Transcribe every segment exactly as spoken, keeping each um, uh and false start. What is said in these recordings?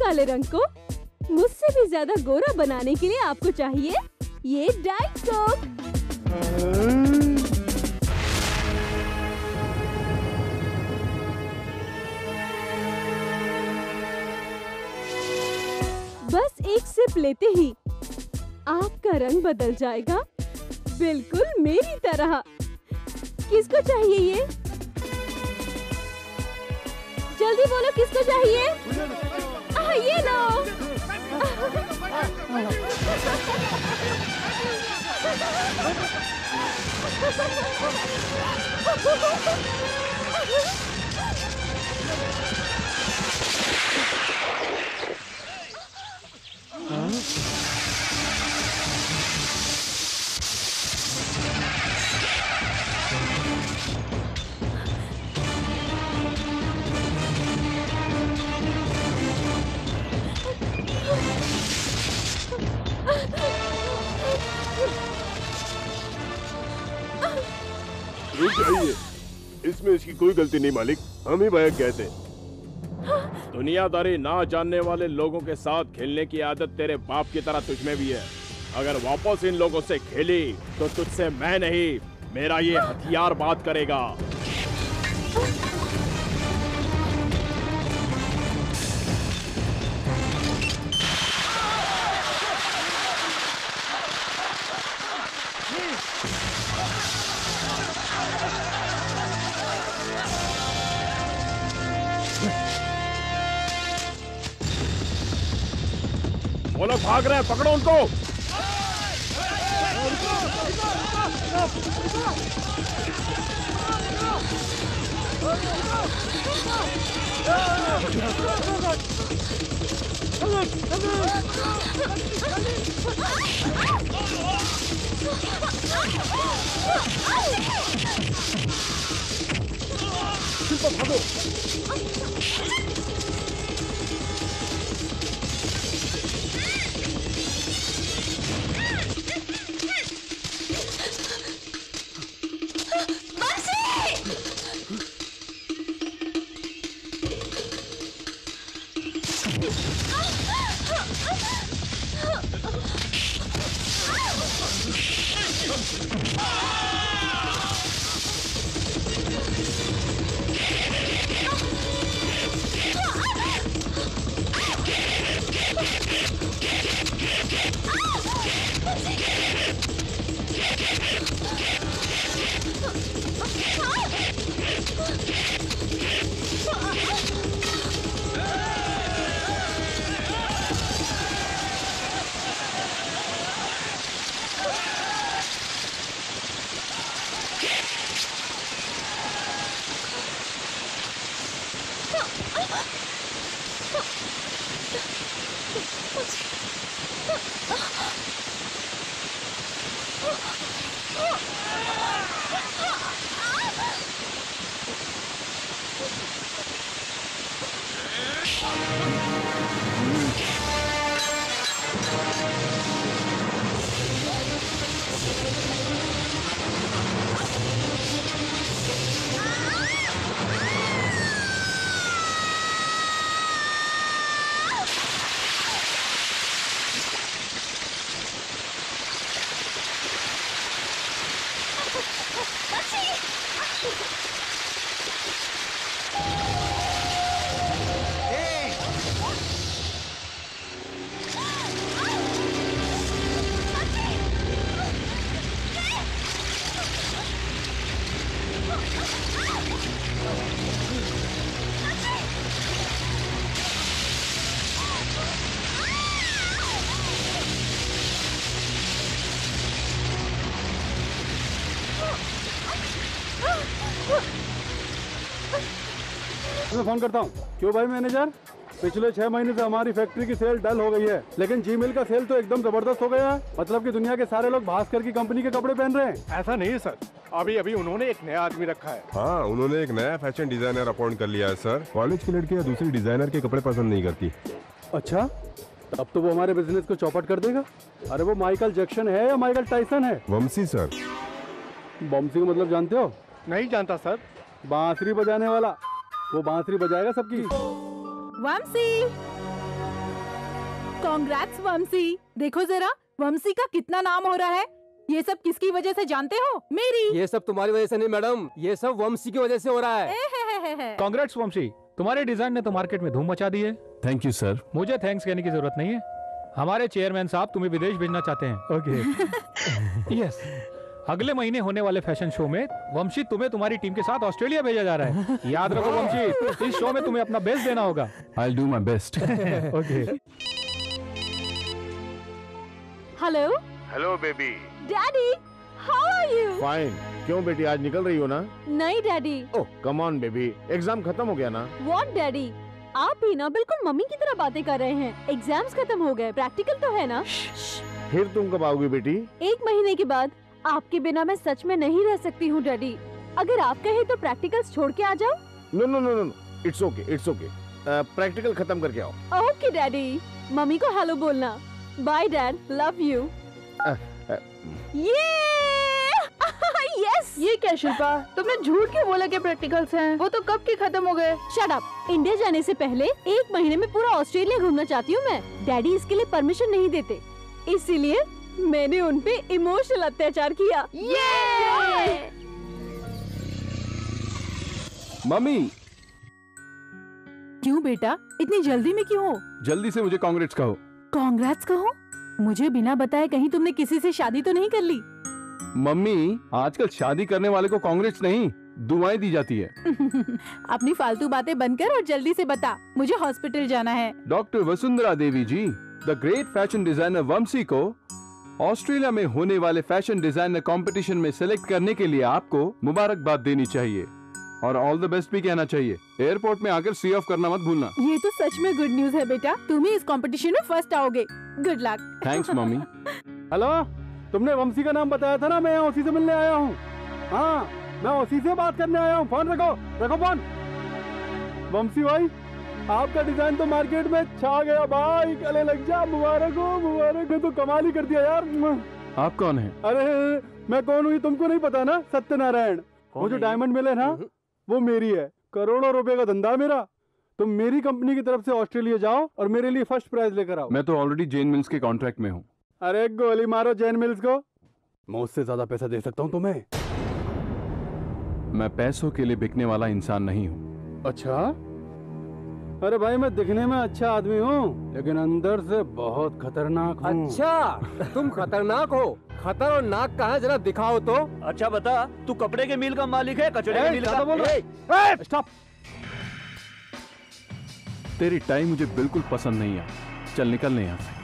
काले रंग को मुझसे भी ज्यादा गोरा बनाने के लिए आपको चाहिए ये डाइट कोक। बस एक सिप लेते ही आपका रंग बदल जाएगा, बिल्कुल मेरी तरह। किसको चाहिए ये? जल्दी बोलो किसको चाहिए? आ, ये लो। चाहिए इसमें इसकी कोई गलती नहीं मालिक, हम ही बहक गए थे। दुनियादारी ना जानने वाले लोगों के साथ खेलने की आदत तेरे बाप की तरह तुझमें भी है। अगर वापस इन लोगों से खेली तो तुझसे मैं नहीं, मेरा ये हथियार बात करेगा। वो लोग भाग रहे हैं, पकड़ो उनको। भागो। मैं फोन करता हूँ। क्यों भाई मैनेजर? पिछले छह महीने से हमारी फैक्ट्री की सेल डल हो गई है, लेकिन जी मिल का सेल तो एकदम जबरदस्त हो गया है। मतलब कि दुनिया के सारे लोग भास्कर की कंपनी के कपड़े पहन रहे हैं। ऐसा नहीं है सर, अभी अभी उन्होंने एक नया आदमी रखा है। हाँ, उन्होंने एक नया फैशन डिजाइनर अपॉइंट कर लिया है सर। कॉलेज की लड़कियाँ दूसरी डिजाइनर के कपड़े पसंद नहीं करती। अच्छा, तब तो वो हमारे बिजनेस को चौपट कर देगा। अरे वो माइकल जैक्सन है या माइकल टाइसन है? वंशी सर। वंशी का मतलब जानते हो? नहीं जानता सर। बांसुरी बजाने वाला, वो बांसुरी बजाएगा सबकी। वंशी, कॉन्ग्रेट्स वंशी। देखो जरा वंशी का कितना नाम हो रहा है। ये सब किसकी वजह से जानते हो? मेरी। ये सब तुम्हारी वजह से नहीं मैडम, ये सब वंशी की वजह से हो रहा है। कांग्रेट्स वंशी, तुम्हारे डिजाइन ने तो मार्केट में धूम मचा दी है। Thank you sir. मुझे थैंक्स कहने की जरूरत नहीं है। हमारे चेयरमैन साहब तुम्हें विदेश भेजना चाहते हैं। ओके। यस, अगले महीने होने वाले फैशन शो में वंशी तुम्हें तुम्हारी टीम के साथ ऑस्ट्रेलिया भेजा जा रहा है। याद रखो वंशी, इस शो में तुम्हें अपना बेस्ट देना होगा। I'll do my best. Okay. Hello hello baby. Daddy, how are you? Fine. क्यों बेटी, आज निकल रही हो ना? नहीं daddy. Oh come on baby, exam खत्म हो गया ना? व्हाट डैडी, आप भी ना बिल्कुल मम्मी की तरह बातें कर रहे हैं। एग्जाम्स खत्म हो गए, प्रैक्टिकल तो है ना? फिर तुम कब आओगी बेटी? एक महीने के बाद। आपके बिना मैं सच में नहीं रह सकती हूँ डैडी। अगर आप कहे तो प्रैक्टिकल्स छोड़ के आ जाओ। No no no no, it's okay it's okay. Practical खत्म करके आओ। Okay daddy. मम्मी को हेलो बोलना। Bye dad, love you. ये यस। ये क्या शिल्पा, तुमने झूठ क्यों बोला कि प्रैक्टिकल्स हैं? वो तो कब के खत्म हो गए। Shut up. इंडिया जाने से पहले एक महीने में पूरा ऑस्ट्रेलिया घूमना चाहती हूँ मैं। डैडी इसके लिए परमिशन नहीं देते, इसीलिए मैंने उन पे इमोशनल अत्याचार किया। ये! मम्मी, क्यों बेटा, इतनी जल्दी में क्यों हो? जल्दी से मुझे कांग्रेट्स कहो। कांग्रेट्स कहो? मुझे बिना बताए कहीं तुमने किसी से शादी तो नहीं कर ली? मम्मी, आजकल शादी करने वाले को कांग्रेट्स नहीं, दुआएं दी जाती है। अपनी फालतू बातें बंद कर और जल्दी से बता, मुझे हॉस्पिटल जाना है। Doctor Vasundhara Devi ji, the great fashion designer Vanshi को ऑस्ट्रेलिया में होने वाले फैशन डिजाइनर कंपटीशन में सिलेक्ट करने के लिए आपको मुबारकबाद देनी चाहिए और ऑल द बेस्ट भी कहना चाहिए। एयरपोर्ट में आकर सी ऑफ करना मत भूलना। ये तो सच में गुड न्यूज है बेटा, तुम ही इस कंपटीशन में फर्स्ट आओगे। Good luck. Thanks mummy. Hello, तुमने वंशी का नाम बताया था ना, मैं उसी से मिलने आया हूँ। हाँ, मैं उसी से बात करने आया हूँ। फोन रखो, रखो फोन। वंशी भाई, आपका डिजाइन तो मार्केट में छा गया भाई, गले लग जा। मुबारक हो, मुबारक। ने तो कमाल ही कर दिया यार। आप कौन है? अरे मैं कौन हूँ तुमको नहीं पता ना? सत्यनारायण। वो जो डायमंड मिले ना, वो मेरी है। करोड़ों रुपए का धंधा मेरा। तुम मेरी कंपनी की तरफ से ऑस्ट्रेलिया जाओ और मेरे लिए फर्स्ट प्राइज लेकर आओ। मैं तो ऑलरेडी जेन मिल्स के कॉन्ट्रैक्ट में हूँ। अरे गोली मारो जेन मिल्स को, मैं उससे ज्यादा पैसा दे सकता हूँ तुम्हें। मैं पैसों के लिए बिकने वाला इंसान नहीं हूँ। अच्छा? अरे भाई, मैं दिखने में अच्छा आदमी हूँ लेकिन अंदर से बहुत खतरनाक हूँ। अच्छा, तुम खतरनाक हो? खतर और नाक कहाँ है, जरा दिखाओ तो। अच्छा बता, तू कपड़े के मिल का मालिक है, कचड़े के मिल का? बोल रहा? स्टॉप। तेरी टाई मुझे बिल्कुल पसंद नहीं है। चल निकलने यहाँ से।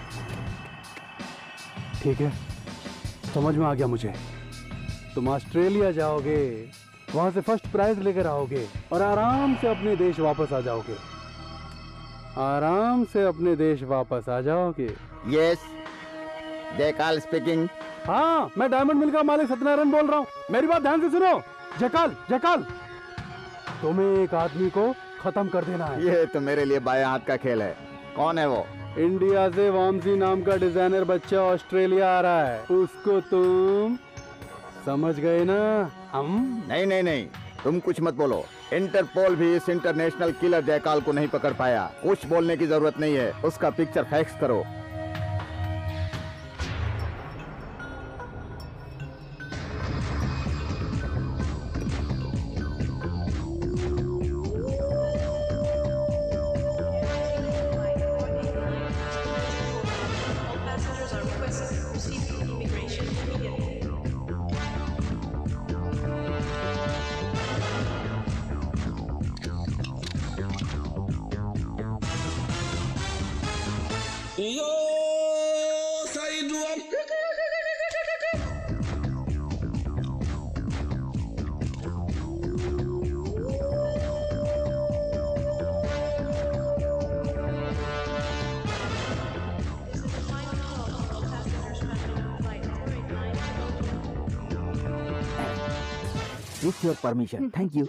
ठीक है, समझ में आ गया मुझे। तुम ऑस्ट्रेलिया जाओगे, वहां से फर्स्ट प्राइज लेकर आओगे और आराम से अपने देश वापस आ जाओगे। आराम से अपने देश वापस आ जाओगे। Yes, Jaikal speaking. हाँ, मैं डायमंड मिल का मालिक सत्यनारायण बोल रहा हूँ। मेरी बात ध्यान से सुनो। जयकाल, जयकाल, तुम्हें एक आदमी को खत्म कर देना है। ये तो मेरे लिए बाएं हाथ का खेल है। कौन है वो? इंडिया से वामसी नाम का डिजाइनर बच्चा ऑस्ट्रेलिया आ रहा है। उसको तुम समझ गए ना? हम नहीं नहीं नहीं, तुम कुछ मत बोलो। इंटरपोल भी इस इंटरनेशनल किलर जयकाल को नहीं पकड़ पाया। कुछ बोलने की जरूरत नहीं है, उसका पिक्चर फैक्स करो। With your permission, thank you.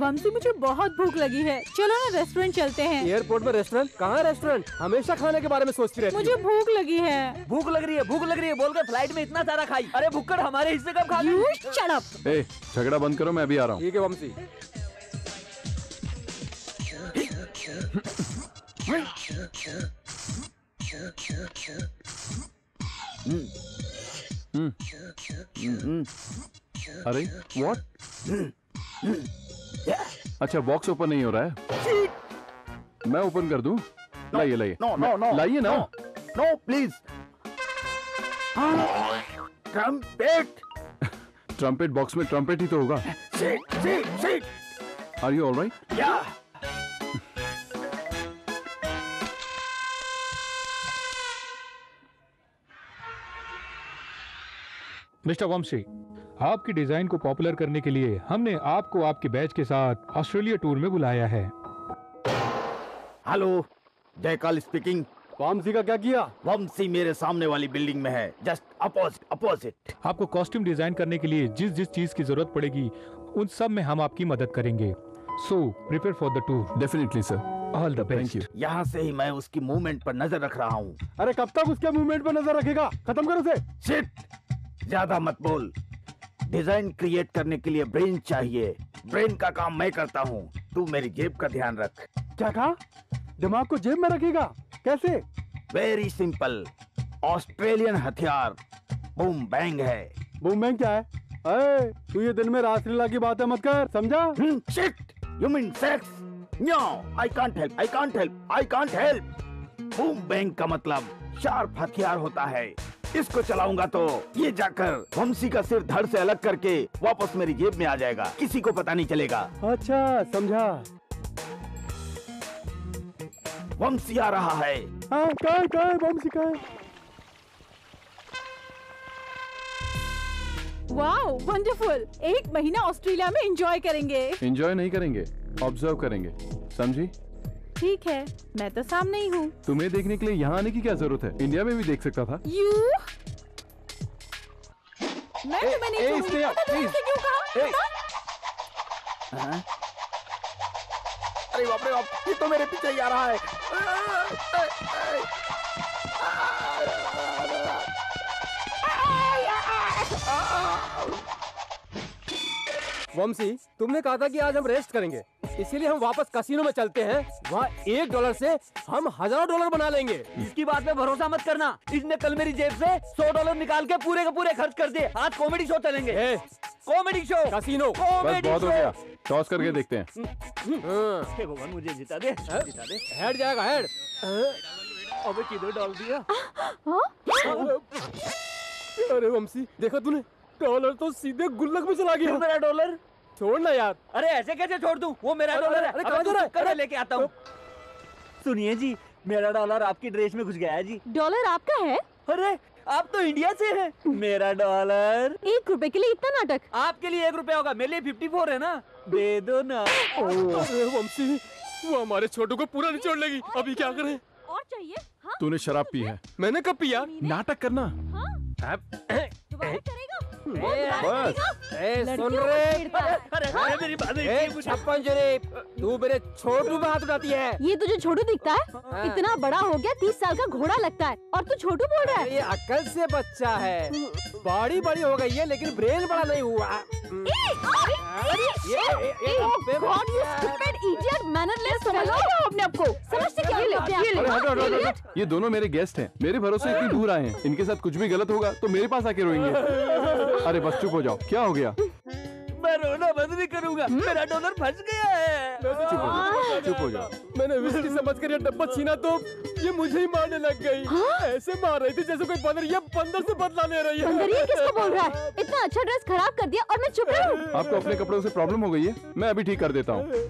Vanshi मुझे बहुत भूख लगी है, चलो ना रेस्टोरेंट चलते हैं। एयरपोर्ट में रेस्टोरेंट? कहाँ रेस्टोरेंट? हमेशा खाने के बारे में सोचती रहती मुझे भूख लगी है। भूख लग रही है, भूख लग रही है बोल कर फ्लाइट में इतना सारा खाई। अरे भुक्कड़ हमारे हिस्से कब खा गई? Shut up. ए, झगड़ा बंद करो, मैं अभी आ रहा हूँ। ठीक है वंशी। अरे व्हाट? अच्छा, बॉक्स ओपन नहीं हो रहा है। मैं ओपन कर दूं? लाइए लाइए। नो नो नो लाइए ना। No please. Trumpet. Trumpet box में ट्रम्पेट ही तो होगा। Sit, sit, sit. Are you alright? Yeah. Mister Vanshi, आपकी डिजाइन को पॉपुलर करने के लिए हमने आपको आपके बैच के साथ ऑस्ट्रेलिया टूर में बुलाया है। Hello, जयकाल speaking. वंशी का क्या किया? वंशी मेरे सामने वाली बिल्डिंग में है, जस्ट अपोजिट अपोजिट। आपको कॉस्ट्यूम डिजाइन करने के लिए जिस जिस चीज की जरूरत पड़ेगी उन सब में हम आपकी मदद करेंगे। So prepare for the tour. Definitely sir, all the best. Thank you. यहाँ से ही मैं उसकी मूवमेंट पर नजर रख रहा हूँ। अरे कब तक उसके मूवमेंट पर नजर रखेगा? खत्म करो उसे। शिट, ज्यादा मत बोल। डिजाइन क्रिएट करने के लिए ब्रेन चाहिए, ब्रेन का काम मैं करता हूँ। तू मेरी जेब का ध्यान रख। क्या कहा? दिमाग को जेब में रखेगा? कैसे? वेरी सिंपल, ऑस्ट्रेलियन हथियार बूम बैंग है। बूम बैंग क्या है? अरे तू ये दिन में रासलीला की बातें मत कर, समझा? Shit, you mean sex? No, I can't help, I can't help, I can't help. Boom bang का मतलब शार्प हथियार होता है। इसको चलाऊंगा तो ये जाकर वंशी का सिर धड़ से अलग करके वापस मेरी जेब में आ जाएगा, किसी को पता नहीं चलेगा। अच्छा, समझा। वंशी आ रहा है। हाँ, कहाँ कहाँ वंशी कहाँ? Wow, wonderful. एक महीना ऑस्ट्रेलिया में एंजॉय करेंगे। एंजॉय नहीं करेंगे, ऑब्जर्व करेंगे, समझी? ठीक है, मैं तो सामने ही हूँ। तुम्हें देखने के लिए यहाँ आने की क्या जरूरत है? इंडिया में भी देख सकता था। यू मैं तुम्हें नहीं छोड़ूंगी। पता तुमने मुझसे क्यों कहा? हाँ? अरे बाप रे बाप, ये तो मेरे पीछे ही आ रहा है। वंशी, तुमने कहा था कि आज हम रेस्ट करेंगे, इसीलिए हम वापस कैसीनो में चलते हैं। वहाँ एक डॉलर से हम हजारों डॉलर बना लेंगे। इसकी बात पे भरोसा मत करना। इसने कल मेरी जेब से सौ डॉलर निकाल के पूरे के पूरे खर्च कर दिए। आज कॉमेडी शो चलेंगे। ए, कॉमेडी शो, कैसीनो। बस बहुत हो गया, टॉस करके देखते हैं। हाँ। हे भगवान, मुझे जिता दे, जिता दे। हेड जाएगा, हेड। अबे किधर डाल दिया? अरे वंशी, देखा तूने? डॉलर तो सीधे गुल्लक में चला गया। मेरा डॉलर छोड़ना यार। अरे ऐसे कैसे छोड़ दूं? वो मेरा डॉलर है। अरे कहाँ जा रहा है? अरे लेके आता हूँ। सुनिए जी, मेरा डॉलर आपकी ड्रेस में घुस गया है जी। डॉलर आपका है? अरे आप तो इंडिया से हैं। मेरा डॉलर। एक रुपए के लिए इतना नाटक? आपके लिए एक रुपया होगा, मेरे लिए फिफ्टी फोर है ना। दे दो ना। अरे वंशी, वो हमारे छोटू को पूरा निचोड़ लेगी। अभी क्या करें? और चाहिए? हाँ? तूने शराब पी है? मैंने कब पिया? नाटक करना। दोबारा करेगा? बस। ए, सुन लड़कियों को रे। छेड़ता है। अरे अरे मेरी बात नहीं ए, की मुझे। छप्पन जुरी, तू मेरे छोटू पे हाथ उठाती है। ये तुझे छोटू दिखता है? इतना बड़ा हो गया, तीस साल का घोड़ा लगता है और तू छोटू बोल रहा है? ये अक्ल से बच्चा है। बॉडी बड़ी हो गई है लेकिन ब्रेन बड़ा नहीं हुआ। समझ अपने आप को? समझते क्या? अरे हटो, हटो, हटो, हटो। ये दोनों मेरे गेस्ट हैं, मेरे भरोसे इतनी दूर आए हैं। इनके साथ कुछ भी गलत होगा तो मेरे पास आके रोएंगे। अरे बस चुप हो जाओ, क्या हो गया? मैं रोना बंद नहीं करूंगा, मेरा डॉलर फंस गया है। चुप हो जाओ, चुप हो जाओ। मैंने विस्की समझ कर ये डब्बा छीना तो ये मुझे ही मारने लग गई। ऐसे मार रही थी जैसे कोई बंदर। ये बंदर से बदला ले रही है। बंदर ये किसको बोल रहा है? इतना अच्छा ड्रेस खराब कर दिया और मैं चुप रही हूँ। आपको अपने कपड़ों से प्रॉब्लम हो गई है? मैं अभी ठीक कर देता हूँ।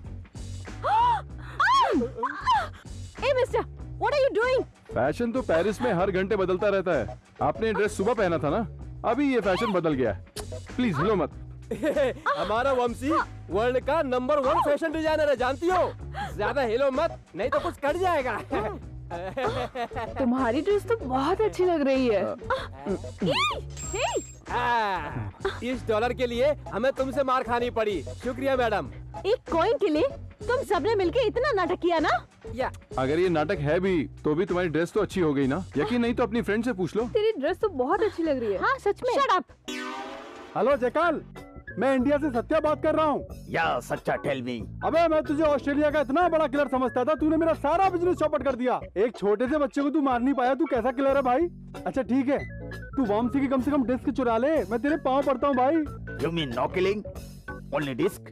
ए mister, what are you doing? Fashion तो पेरिस में हर घंटे बदलता रहता है। आपने ड्रेस सुबह पहना था ना, अभी ये फैशन बदल गया है। प्लीज हिलो मत। हमारा वंशी वर्ल्ड का नंबर वन फैशन डिजाइनर है, जानती हो? ज्यादा हिलो मत, नहीं तो कुछ कट जाएगा। तुम्हारी ड्रेस तो बहुत अच्छी लग रही है। हाँ, इस डॉलर के लिए हमें तुमसे मार खानी पड़ी। शुक्रिया मैडम। एक कॉइन के लिए तुम सबने मिलके इतना नाटक किया ना? या अगर ये नाटक है भी तो भी तुम्हारी ड्रेस तो अच्छी हो गई ना? यकीन नहीं तो अपनी फ्रेंड से पूछ लो। तेरी ड्रेस तो बहुत अच्छी लग रही है। हाँ सच में। Shut up. हेलो जयकाल, मैं इंडिया से सत्या बात कर रहा हूँ। या सच्चा टेल मी। अबे मैं तुझे ऑस्ट्रेलिया का इतना बड़ा किलर समझता था, तूने मेरा सारा बिजनेस चौपट कर दिया। एक छोटे से बच्चे को तू मार नहीं पाया, तू कैसा किलर है भाई? अच्छा ठीक है, तू वामसी की कम से कम डिस्क चुरा ले, मैं तेरे पाँव पड़ता हूँ भाई। You mean no killing, only disc?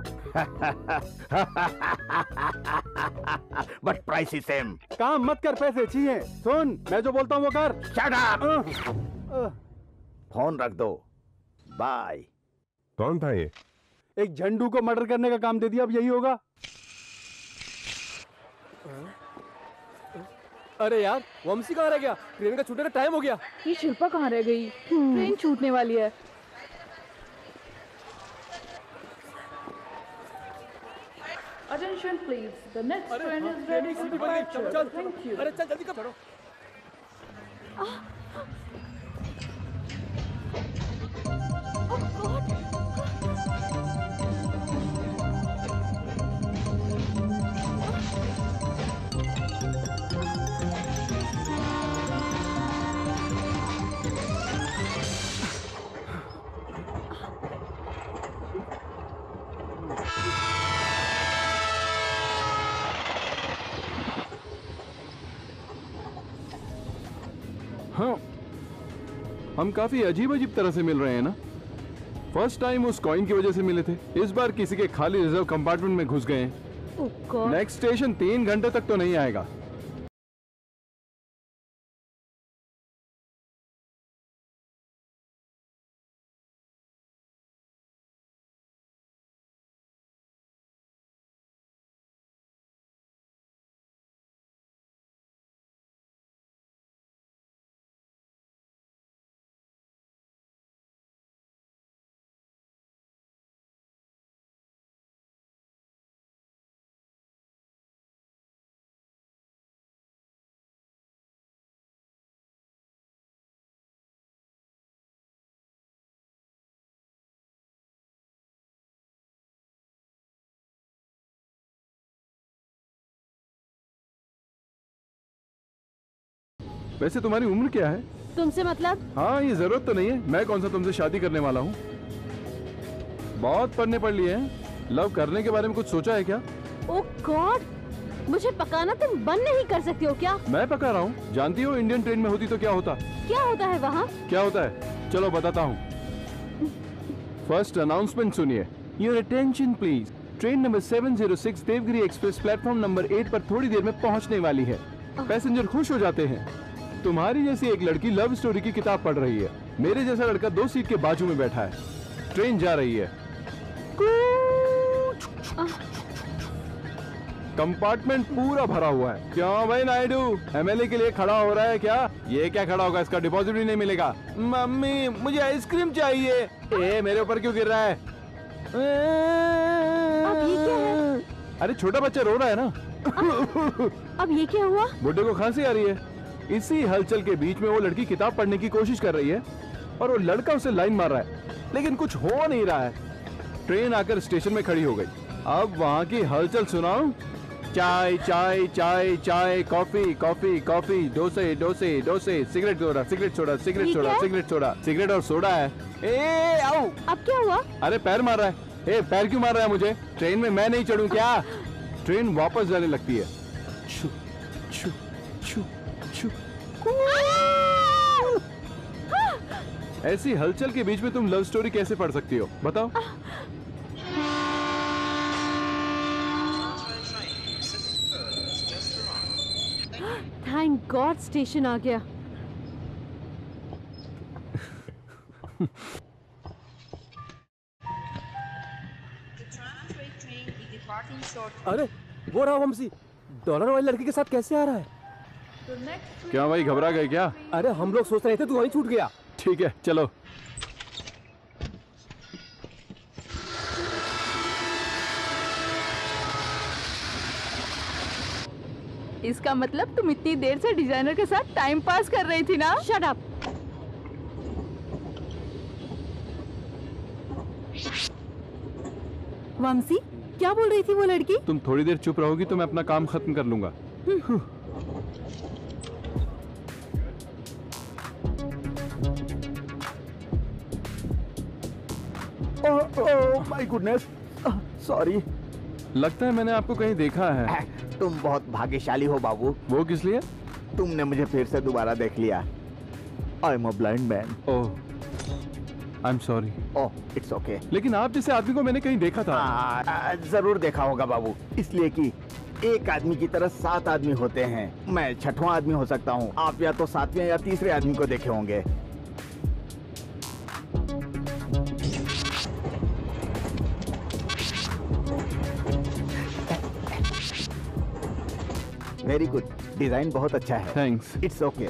But price is same. काम मत कर, पैसे चाहिए। सुन, मैं जो बोलता हूँ वो कर। Shut up. फोन रख दो, बाय। कौन था ये? एक झंडू को मर्डर करने का काम दे दिया, अब यही होगा। अरे यार, वंशी कहाँ रह गया? ट्रेन का छूटने का टाइम हो गया। ये शिल्पा कहाँ रह गई? ट्रेन छूटने वाली है। Attention please, the next train is ready for departure. Thank you. अरे चल जल्दी कर चढ़ो। हाँ, हम काफी अजीब अजीब तरह से मिल रहे हैं ना। फर्स्ट टाइम उस कॉइन की वजह से मिले थे, इस बार किसी के खाली रिजर्व कंपार्टमेंट में घुस गए हैं। नेक्स्ट स्टेशन तीन घंटे तक तो नहीं आएगा। वैसे तुम्हारी उम्र क्या है? तुमसे मतलब? हाँ, ये जरूरत तो नहीं है, मैं कौन सा तुमसे शादी करने वाला हूँ। बहुत पढ़ने पढ़ लिए हैं। लव करने के बारे में कुछ सोचा है क्या? ओह गॉड, मुझे पकाना तुम बंद नहीं कर सकती हो क्या? मैं पका रहा हूँ। जानती हो इंडियन ट्रेन में होती तो क्या होता? क्या होता है वहाँ? क्या होता है? चलो बताता हूँ। फर्स्ट अनाउंसमेंट सुनिए। Your attention please, train number seven zero six Devagiri express platform number eight पर थोड़ी देर में पहुँचने वाली है। पैसेंजर खुश हो जाते हैं। तुम्हारी जैसी एक लड़की लव स्टोरी की किताब पढ़ रही है, मेरे जैसा लड़का दो सीट के बाजू में बैठा है। ट्रेन जा रही है, कंपार्टमेंट पूरा भरा हुआ है। क्यों भाई नायडू, एमएलए के लिए खड़ा हो रहा है क्या? ये क्या खड़ा होगा, इसका डिपॉजिट भी नहीं मिलेगा। मम्मी मुझे आइसक्रीम चाहिए। ए मेरे ऊपर क्यों गिर रहा है? अब ये क्या है? अरे छोटा बच्चा रो रहा है ना। अब ये क्या हुआ? बुड्ढे को खांसी आ रही है। इसी हलचल के बीच में वो लड़की किताब पढ़ने की कोशिश कर रही है और वो लड़का उसे लाइन मार रहा है, लेकिन कुछ हो नहीं रहा है। ट्रेन आकर स्टेशन में खड़ी हो गई। अब वहाँ की हलचल सुनाओ। चाय चाय चाय चाय, कॉफी कॉफी कॉफी, डोसे डोसे डोसे, cigarette soda cigarette soda cigarette soda cigarette soda, cigarette और सोडा है। ए आओ। अब क्या हुआ? अरे पैर मार रहा है। ए पैर क्यों मार रहा है मुझे? ट्रेन में मैं नहीं चढ़ूं क्या? ट्रेन वापस जाने लगती है। छू छू छू छू। ऐसी हलचल के बीच में तुम लव स्टोरी कैसे पढ़ सकती हो, बताओ? थैंक गॉड स्टेशन आ गया। अरे वो रहा वंशी, डॉलर वाली लड़की के साथ कैसे आ रहा है? क्या भाई घबरा गए क्या? अरे हम लोग सोच रहे थे तू वहीं छूट गया। ठीक है चलो। इसका मतलब तुम इतनी देर से डिजाइनर के साथ टाइम पास कर रही थी ना? Shut up. वंशी, क्या बोल रही थी वो लड़की? तुम थोड़ी देर चुप रहोगी तो मैं अपना काम खत्म कर लूंगा। Oh my goodness, sorry. लगता है मैंने आपको कहीं देखा है। तुम बहुत भाग्यशाली हो बाबू। वो किस लिए? तुमने मुझे फिर से दोबारा देख लिया। I am a blind man. Oh, I am sorry. Oh, it's okay. लेकिन आप जैसे आदमी को मैंने कहीं देखा था। आ, आ, जरूर देखा होगा बाबू, इसलिए कि एक आदमी की तरह सात आदमी होते हैं। मैं छठवां आदमी हो सकता हूँ। आप या तो सातवें या तीसरे आदमी को देखे होंगे। वेरी गुड, डिजाइन बहुत अच्छा है। थैंक्स। It's okay.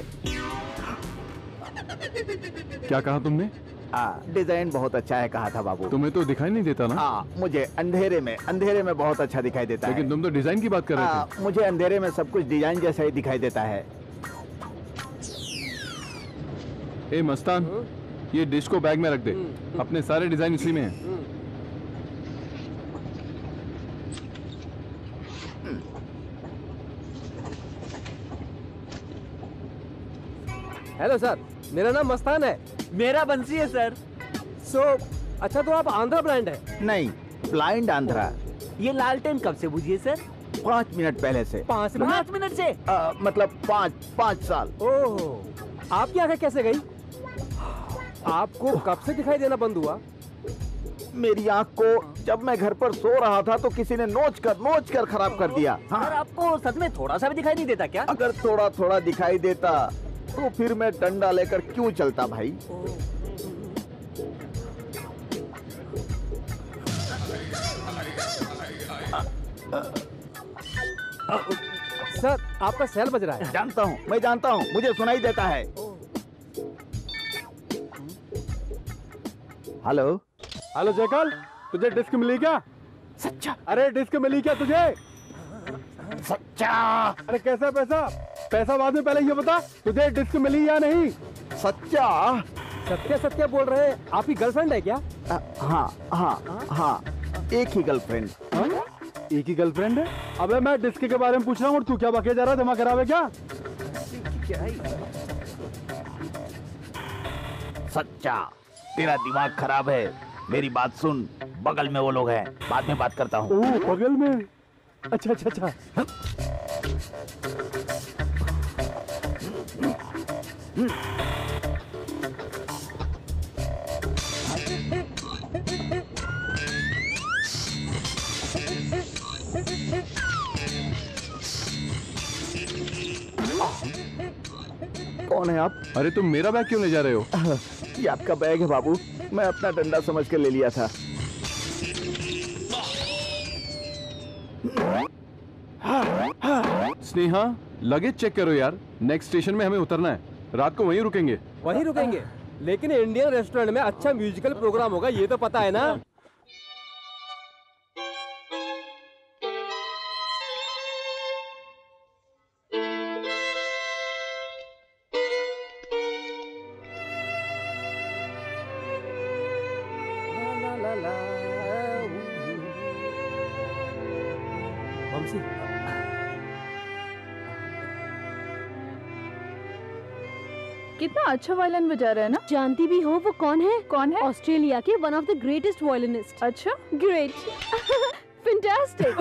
क्या कहा तुमने? आ, डिजाइन बहुत अच्छा है कहा था बाबू। तुम्हें तो दिखाई नहीं देता ना? आ, मुझे अंधेरे में अंधेरे में बहुत अच्छा दिखाई देता लेकिन है। तुम तो डिजाइन की बात कर रहे आ, थे। मुझे अंधेरे में सब कुछ डिजाइन जैसा ही दिखाई देता है। ए मस्तान, ये डिश को बैग में रख दे। अपने सारे डिजाइन इसी में हैं। हेलो सर, मेरा नाम मस्तान है। मेरा बंसी है सर। सो अच्छा, तो आप आंध्रा ब्रांड है? नहीं, ब्लाइंड आंध्रा। ये लालटेन कब से बुझी है सर? पाँच मिनट पहले से। पाँच पाँच मिनट से? आ, मतलब पाँच पाँच साल। ओह, आपकी आंखें कैसे गई? आपको कब से दिखाई देना बंद हुआ? मेरी आंख को जब मैं घर पर सो रहा था तो किसी ने नोच कर नोच कर खराब कर दिया। हाँ। सर, आपको सच में थोड़ा सा भी दिखाई नहीं देता क्या? अगर थोड़ा थोड़ा दिखाई देता तो फिर मैं डंडा लेकर क्यों चलता भाई? सर, आपका सेल बज रहा है। जानता हूँ, मैं जानता हूँ, मुझे सुनाई देता है। हेलो हेलो जयकाल, तुझे डिस्क मिली क्या? सच्चा? अरे डिस्क मिली क्या तुझे? सच्चा? अरे कैसा पैसा? पैसा बाद में, पहले ये बता तुझे डिस्क मिली या नहीं? सच्चा? सत्य सत्य बोल रहे हैं। आपकी गर्लफ्रेंड है क्या? आ, हाँ हाँ हाँ, एक ही गर्लफ्रेंड। एक ही गर्लफ्रेंड है? अबे मैं डिस्क के बारे में पूछ रहा हूँ और तू क्या बके जा रहा है? जमा करावे क्या? सच्चा, तेरा दिमाग खराब है। मेरी बात सुन, बगल में वो लोग हैं, बाद में बात करता हूँ। ओह, बगल में? अच्छा अच्छा अच्छा। कौन है आप? अरे तुम मेरा बैग क्यों ले जा रहे हो? ये आपका बैग है बाबू, मैं अपना डंडा समझ के ले लिया था। स्नेहा, लगेज चेक करो यार। नेक्स्ट स्टेशन में हमें उतरना है। रात को वहीं रुकेंगे। वहीं रुकेंगे, लेकिन इंडियन रेस्टोरेंट में अच्छा म्यूजिकल प्रोग्राम होगा, ये तो पता है ना? वंशी, कितना अच्छा वायलिन बजा रहा है ना? जानती भी हो वो कौन है? कौन है? ऑस्ट्रेलिया के one of the greatest violinist. अच्छा, ग्रेट, फैंटास्टिक।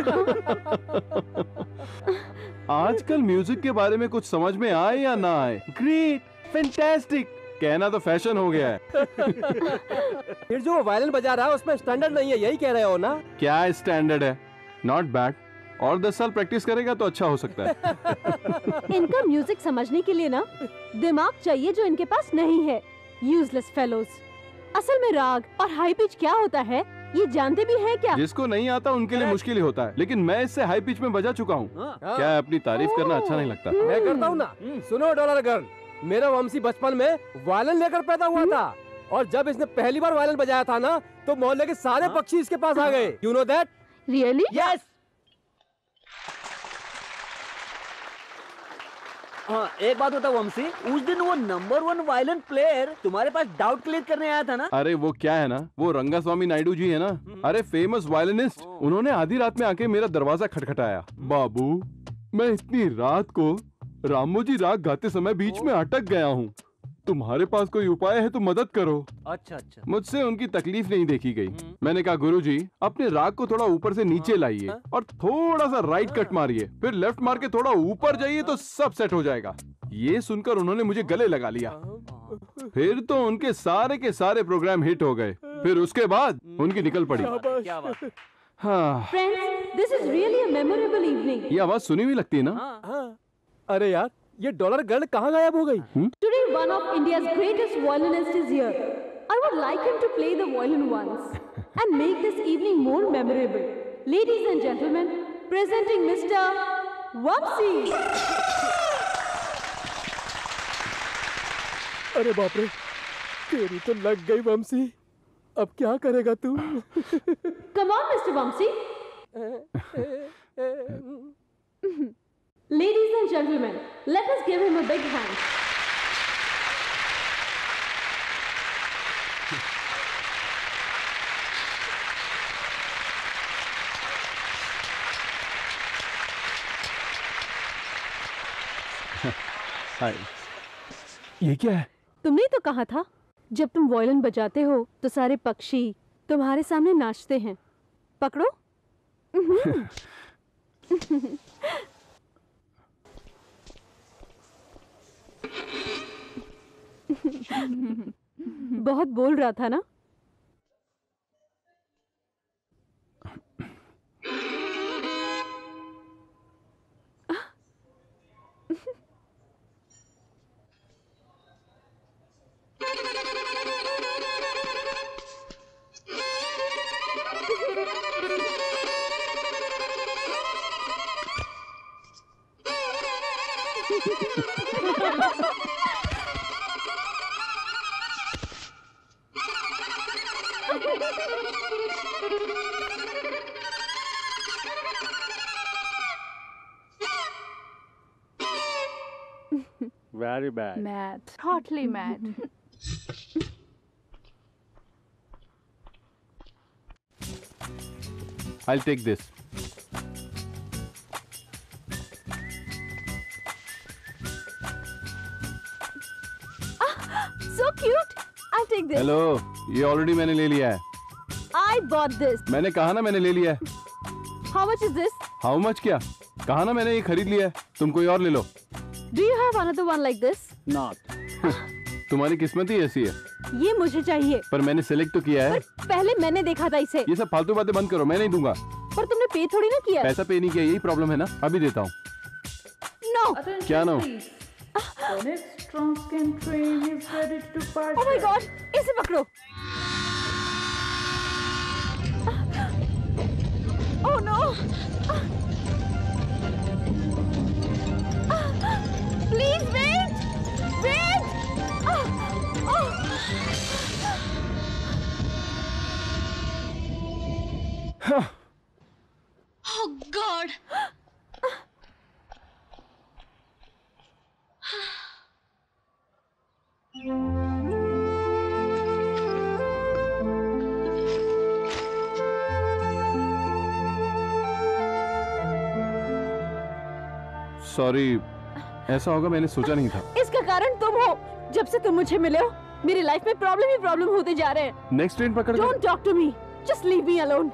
आजकल म्यूजिक के बारे में कुछ समझ में आए या ना आए, ग्रेट, फैंटास्टिक कहना तो फैशन हो गया है। फिर जो वायलिन बजा रहा है उसमें स्टैंडर्ड नहीं है, यही कह रहे हो ना? क्या स्टैंडर्ड है? Not bad. और दस साल प्रैक्टिस करेगा तो अच्छा हो सकता है। इनका म्यूजिक समझने के लिए ना दिमाग चाहिए जो इनके पास नहीं है। Useless fellows. असल में राग और हाई पिच क्या होता है ये जानते भी हैं क्या? जिसको नहीं आता उनके लिए मुश्किल ही होता है, लेकिन मैं इससे हाई पिच में बजा चुका हूँ। क्या अपनी तारीफ करना अच्छा नहीं लगता? मैं करता हूँ ना। सुनो डॉलर गर्ल, मेरा वंशी बचपन में वायलिन लेकर पैदा हुआ था, और जब इसने पहली बार वायलिन बजाया था ना तो मोहल्ले के सारे पक्षी इसके पास आ गए। You know that? Really? Yes. हाँ, एक बात होता वंशी, उस दिन वो नंबर वन वायलिन प्लेयर तुम्हारे पास डाउट क्लियर करने आया था ना? अरे वो क्या है ना, वो रंगास्वामी नायडू जी है ना, अरे फेमस वायलिनिस्ट, उन्होंने आधी रात में आके मेरा दरवाजा खटखटाया। बाबू, मैं इतनी रात को रामोजी राग गाते समय बीच में अटक गया हूँ, तुम्हारे पास कोई उपाय है तो मदद करो। अच्छा अच्छा। मुझसे उनकी तकलीफ नहीं देखी गई। मैंने कहा गुरुजी, अपने राग को थोड़ा ऊपर से नीचे लाइए और थोड़ा सा राइट कट मारिए, फिर लेफ्ट मार के थोड़ा ऊपर जाइए तो सब सेट हो जाएगा। ये सुनकर उन्होंने मुझे गले लगा लिया। फिर तो उनके सारे के सारे प्रोग्राम हिट हो गए। फिर उसके बाद उनकी निकल पड़ी। हाँ, Friends, this is really a memorable evening. ये आवाज सुनी हुई लगती है ना? अरे यार, ये डॉलर गर्ल कहाँ गायब हो गई? Today, one of India's greatest violinists is here. I would like him to play the violin once and make this evening more memorable. Ladies and gentlemen, presenting Mister Vamsi. अरे बाप रे, तेरी तो लग गई वंशी। अब क्या करेगा तू? Come on, Mister Vamsi. Ladies and gentlemen, let us give him a big hand. हाय। ये क्या है? तुमने तो कहा था जब तुम वायलिन बजाते हो तो सारे पक्षी तुम्हारे सामने नाचते हैं। पकड़ो। बहुत बोल रहा था ना? Very bad. Mad. Totally mad. I'll take this. So cute. I'll take this. Hello, ये ऑलरेडी मैंने ले लिया है। I bought this. मैंने कहा ना मैंने ले लिया है। How much is this? How much क्या? कहा ना मैंने ये खरीद लिया है, तुम कोई और ले लो। Do you have another one like this? Not. तुम्हारी किस्मत ही ऐसी है। ये मुझे चाहिए। पर मैंने सिलेक्ट तो किया है। पर पहले मैंने देखा था इसे। ये सब फालतू बातें बंद करो, मैं नहीं दूंगा। पर तुमने पे थोड़ी ना किया। पैसा पे नहीं किया, यही प्रॉब्लम है ना? अभी देता हूँ। No. क्या no? The next Transcan train is ready to depart. Oh my God! इसे पकड़ो। Oh no! Please wait! Wait! Oh! Oh God! Sorry, ऐसा होगा मैंने सोचा नहीं था। इसका कारण तुम हो। जब से तुम मुझे मिले हो, मेरी लाइफ में प्रॉब्लम ही प्रॉब्लम होते जा रहे हैं। नेक्स्ट ट्रेन पकड़। Don't talk to me. Just leave me alone.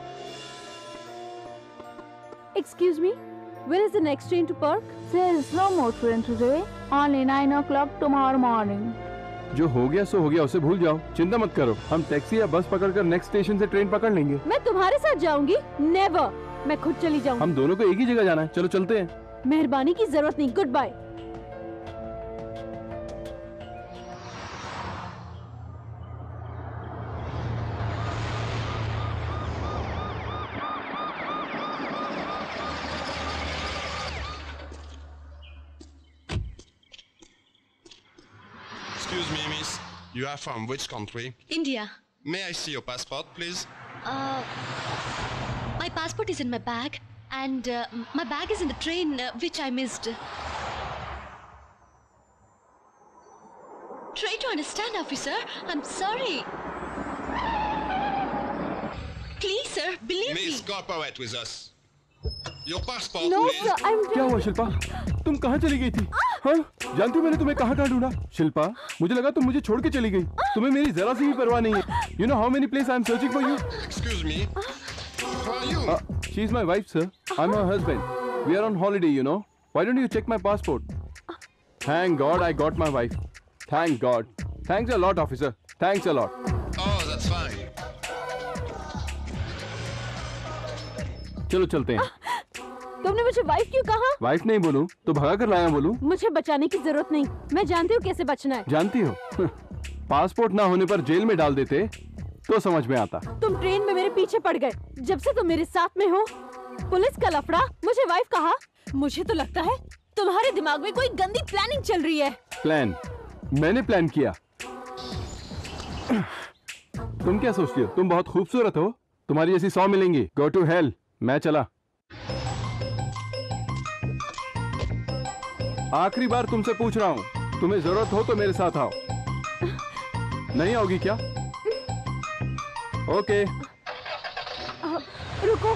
Excuse me. Where is the next train to Park? There is no more train today. Only nine o'clock tomorrow morning. जो हो गया सो हो गया, उसे भूल जाओ, चिंता मत करो। हम टैक्सी या बस पकड़कर नेक्स्ट स्टेशन से ट्रेन पकड़ लेंगे। मैं तुम्हारे साथ जाऊंगी? Never. मैं खुद चली जाऊंगी। हम दोनों को एक ही जगह जाना है, चलो चलते हैं। मेहरबानी की जरूरत नहीं। Good bye. Excuse me, miss. You are from which country? India. May I see your passport, please? Uh, my passport is in my bag, and uh, my bag is in the train uh, which I missed. to understand, officer. I'm sorry. Please, sir, believe me. Miss, cooperate with us. Your passport, No, please. sir, I'm क्या हुआ शिल्पा? तुम कहाँ चली गई थी? हाँ? जानती हो मैंने तुम्हें कहाँ कहाँ ढूंढा? शिल्पा, मुझे लगा तुम मुझे छोड़ के चली गई। तुम्हें मेरी जरा सी भी परवाह नहीं है। You know how many places I'm searching for you? Excuse me. Who are you? Uh, she's my wife, sir. I'm her husband. We are on holiday, you know. Why don't you check my passport? Thank God I got my wife. Thank God. Thanks a lot, officer. Thanks a lot. Oh, that's fine. चलो चलते हैं। तुमने मुझे wife क्यों कहा? Wife नहीं बोलूं तो भगा कर लाया बोलूं? मुझे बचाने की जरूरत नहीं, मैं जानती हूँ कैसे बचना है। जानती हो पासपोर्ट ना होने पर जेल में डाल देते तो समझ में आता। तुम ट्रेन में मेरे पीछे पड़ गए, जब से तुम मेरे साथ में हो। पुलिस का लफड़ा, मुझे वाइफ कहा। मुझे तो लगता है तुम्हारे दिमाग में कोई गंदी प्लानिंग चल रही है। प्लान? मैंने प्लान किया। तुम क्या सोचती हो? तुम बहुत खूबसूरत हो, तुम्हारी जैसी सौ मिलेंगी। Go to hell. मैं चला। आखिरी बार तुमसे पूछ रहा हूँ, तुम्हें जरूरत हो तो मेरे साथ आओ। नहीं आओगी क्या? ओके। रुको।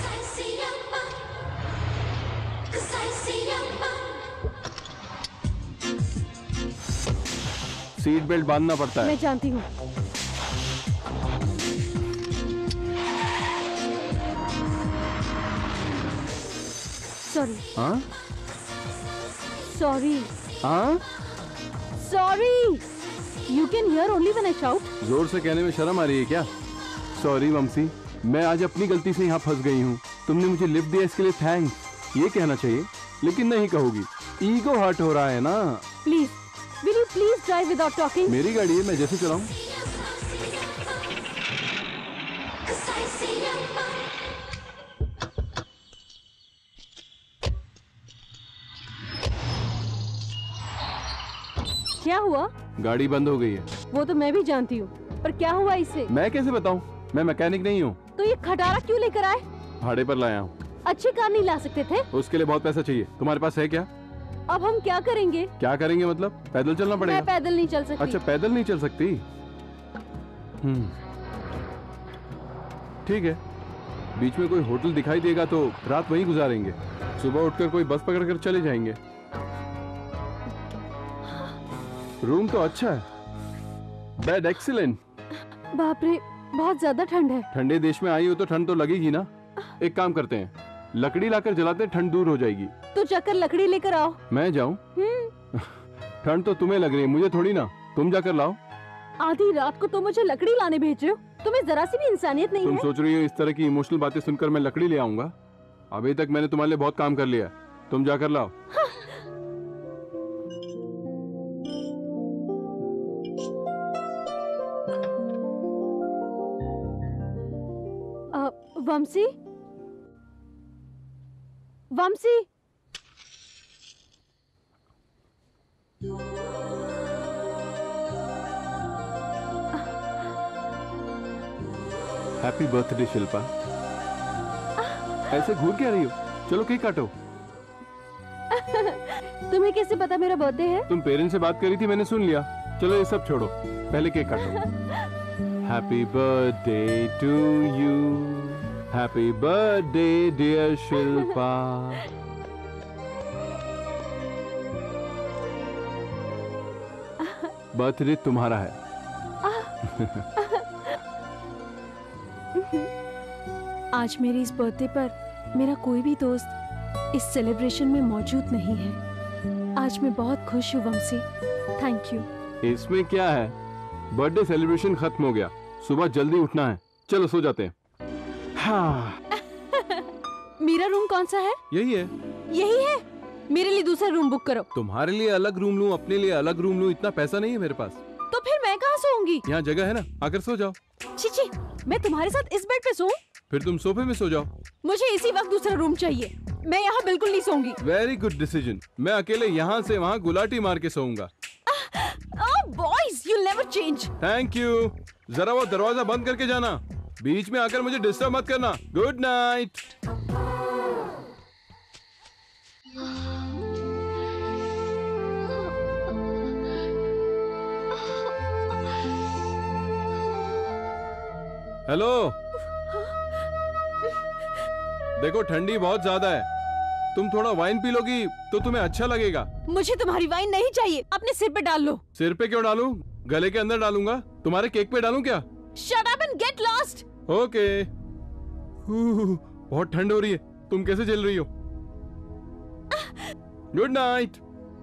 सीट बेल्ट बांधना पड़ता है। मैं जानती हूँ। सॉरी। हाँ? सॉरी। हाँ? Sorry. You can hear only when I shout. जोर से कहने में शर्म आ रही है क्या? सॉरी वंशी, मैं आज अपनी गलती से यहाँ फंस गई हूँ। तुमने मुझे लिफ्ट दिया इसके लिए थैंक्स। ये कहना चाहिए, लेकिन नहीं कहूँगी। ईगो हर्ट हो रहा है ना। Please, will you please drive without talking? मेरी गाड़ी है, मैं जैसे चलाऊं। क्या हुआ? गाड़ी बंद हो गई है। वो तो मैं भी जानती हूँ, पर क्या हुआ इससे? मैं कैसे बताऊं? मैं मैकेनिक नहीं हूँ। तो ये खटारा क्यों लेकर आए? भाड़े पर लाया हूँ। अच्छी कार नहीं ला सकते थे? उसके लिए बहुत पैसा चाहिए। तुम्हारे पास है क्या? अब हम क्या करेंगे? क्या करेंगे मतलब? पैदल चलना पड़ेगा। मैं पैदल नहीं चल सकती। अच्छा, पैदल नहीं चल सकती। हम्म, ठीक है। बीच में कोई होटल दिखाई देगा तो रात वहीं गुजारेंगे। सुबह उठकर कोई बस पकड़कर चले जाएंगे। रूम तो अच्छा है। Bed excellent. बाप रे, बहुत ज्यादा ठंड है। ठंडे देश में आई हो तो ठंड तो लगेगी ना। एक काम करते हैं, लकड़ी लाकर जलाते हैं, ठंड दूर हो जाएगी। तो जाकर लकड़ी लेकर आओ। मैं जाऊं? ठंड तो तुम्हें लग रही है, मुझे थोड़ी ना। तुम जाकर लाओ। आधी रात को तुम मुझे लकड़ी लाने भेज रहे हो? तुम्हें जरा सी भी इंसानियत नहीं तुम है? सोच रही हो इस तरह की इमोशनल बातें सुनकर मैं लकड़ी ले आऊंगा? अभी तक मैंने तुम्हारे लिए बहुत काम कर लिया। तुम जाकर लाओ। Vanshi, Vanshi, happy birthday Shilpa. ऐसे घूर क्या रही हो? चलो केक काटो। तुम्हें कैसे पता मेरा बर्थडे है? तुम पेरेंट्स से बात करी थी, मैंने सुन लिया। चलो ये सब छोड़ो, पहले केक काटो। Happy birthday to you, happy birthday dear Shilpa. Birthday तुम्हारा है। आज मेरी इस बर्थडे पर मेरा कोई भी दोस्त इस सेलिब्रेशन में मौजूद नहीं है। आज मैं बहुत खुश हूँ वंशी, थैंक यू। इसमें क्या है, बर्थडे सेलिब्रेशन खत्म हो गया। सुबह जल्दी उठना है, चलो सो जाते हैं। हाँ। मेरा रूम कौन सा है? यही है। यही है? मेरे लिए दूसरा रूम बुक करो। तुम्हारे लिए अलग रूम लूं, अपने लिए अलग रूम लूं, इतना पैसा नहीं है मेरे पास। तो फिर मैं कहाँ सोऊंगी? यहाँ जगह है ना, आकर सो जाओ। छी छी, मैं तुम्हारे साथ इस बेड पे सोऊं? फिर तुम सोफे में सो जाओ। मुझे इसी वक्त दूसरा रूम चाहिए, मैं यहाँ बिल्कुल नहीं सोऊंगी। Very good decision. मैं अकेले यहाँ से वहाँ गुलाटी मार के सोऊंगा। Boys, you'll never change. Thank you. जरा वो दरवाजा बंद करके जाना, बीच में आकर मुझे डिस्टर्ब मत करना। Good night. हेलो, देखो ठंडी बहुत ज्यादा है, तुम थोड़ा वाइन पी लोगी तो तुम्हें अच्छा लगेगा। मुझे तुम्हारी वाइन नहीं चाहिए, अपने सिर पे डाल लो। सिर पे क्यों डालूं? गले के अंदर डालूंगा। तुम्हारे केक पे डालूं क्या? Shut up and get lost. Okay. बहुत ठंड हो रही है, तुम कैसे झेल रही हो? Good night.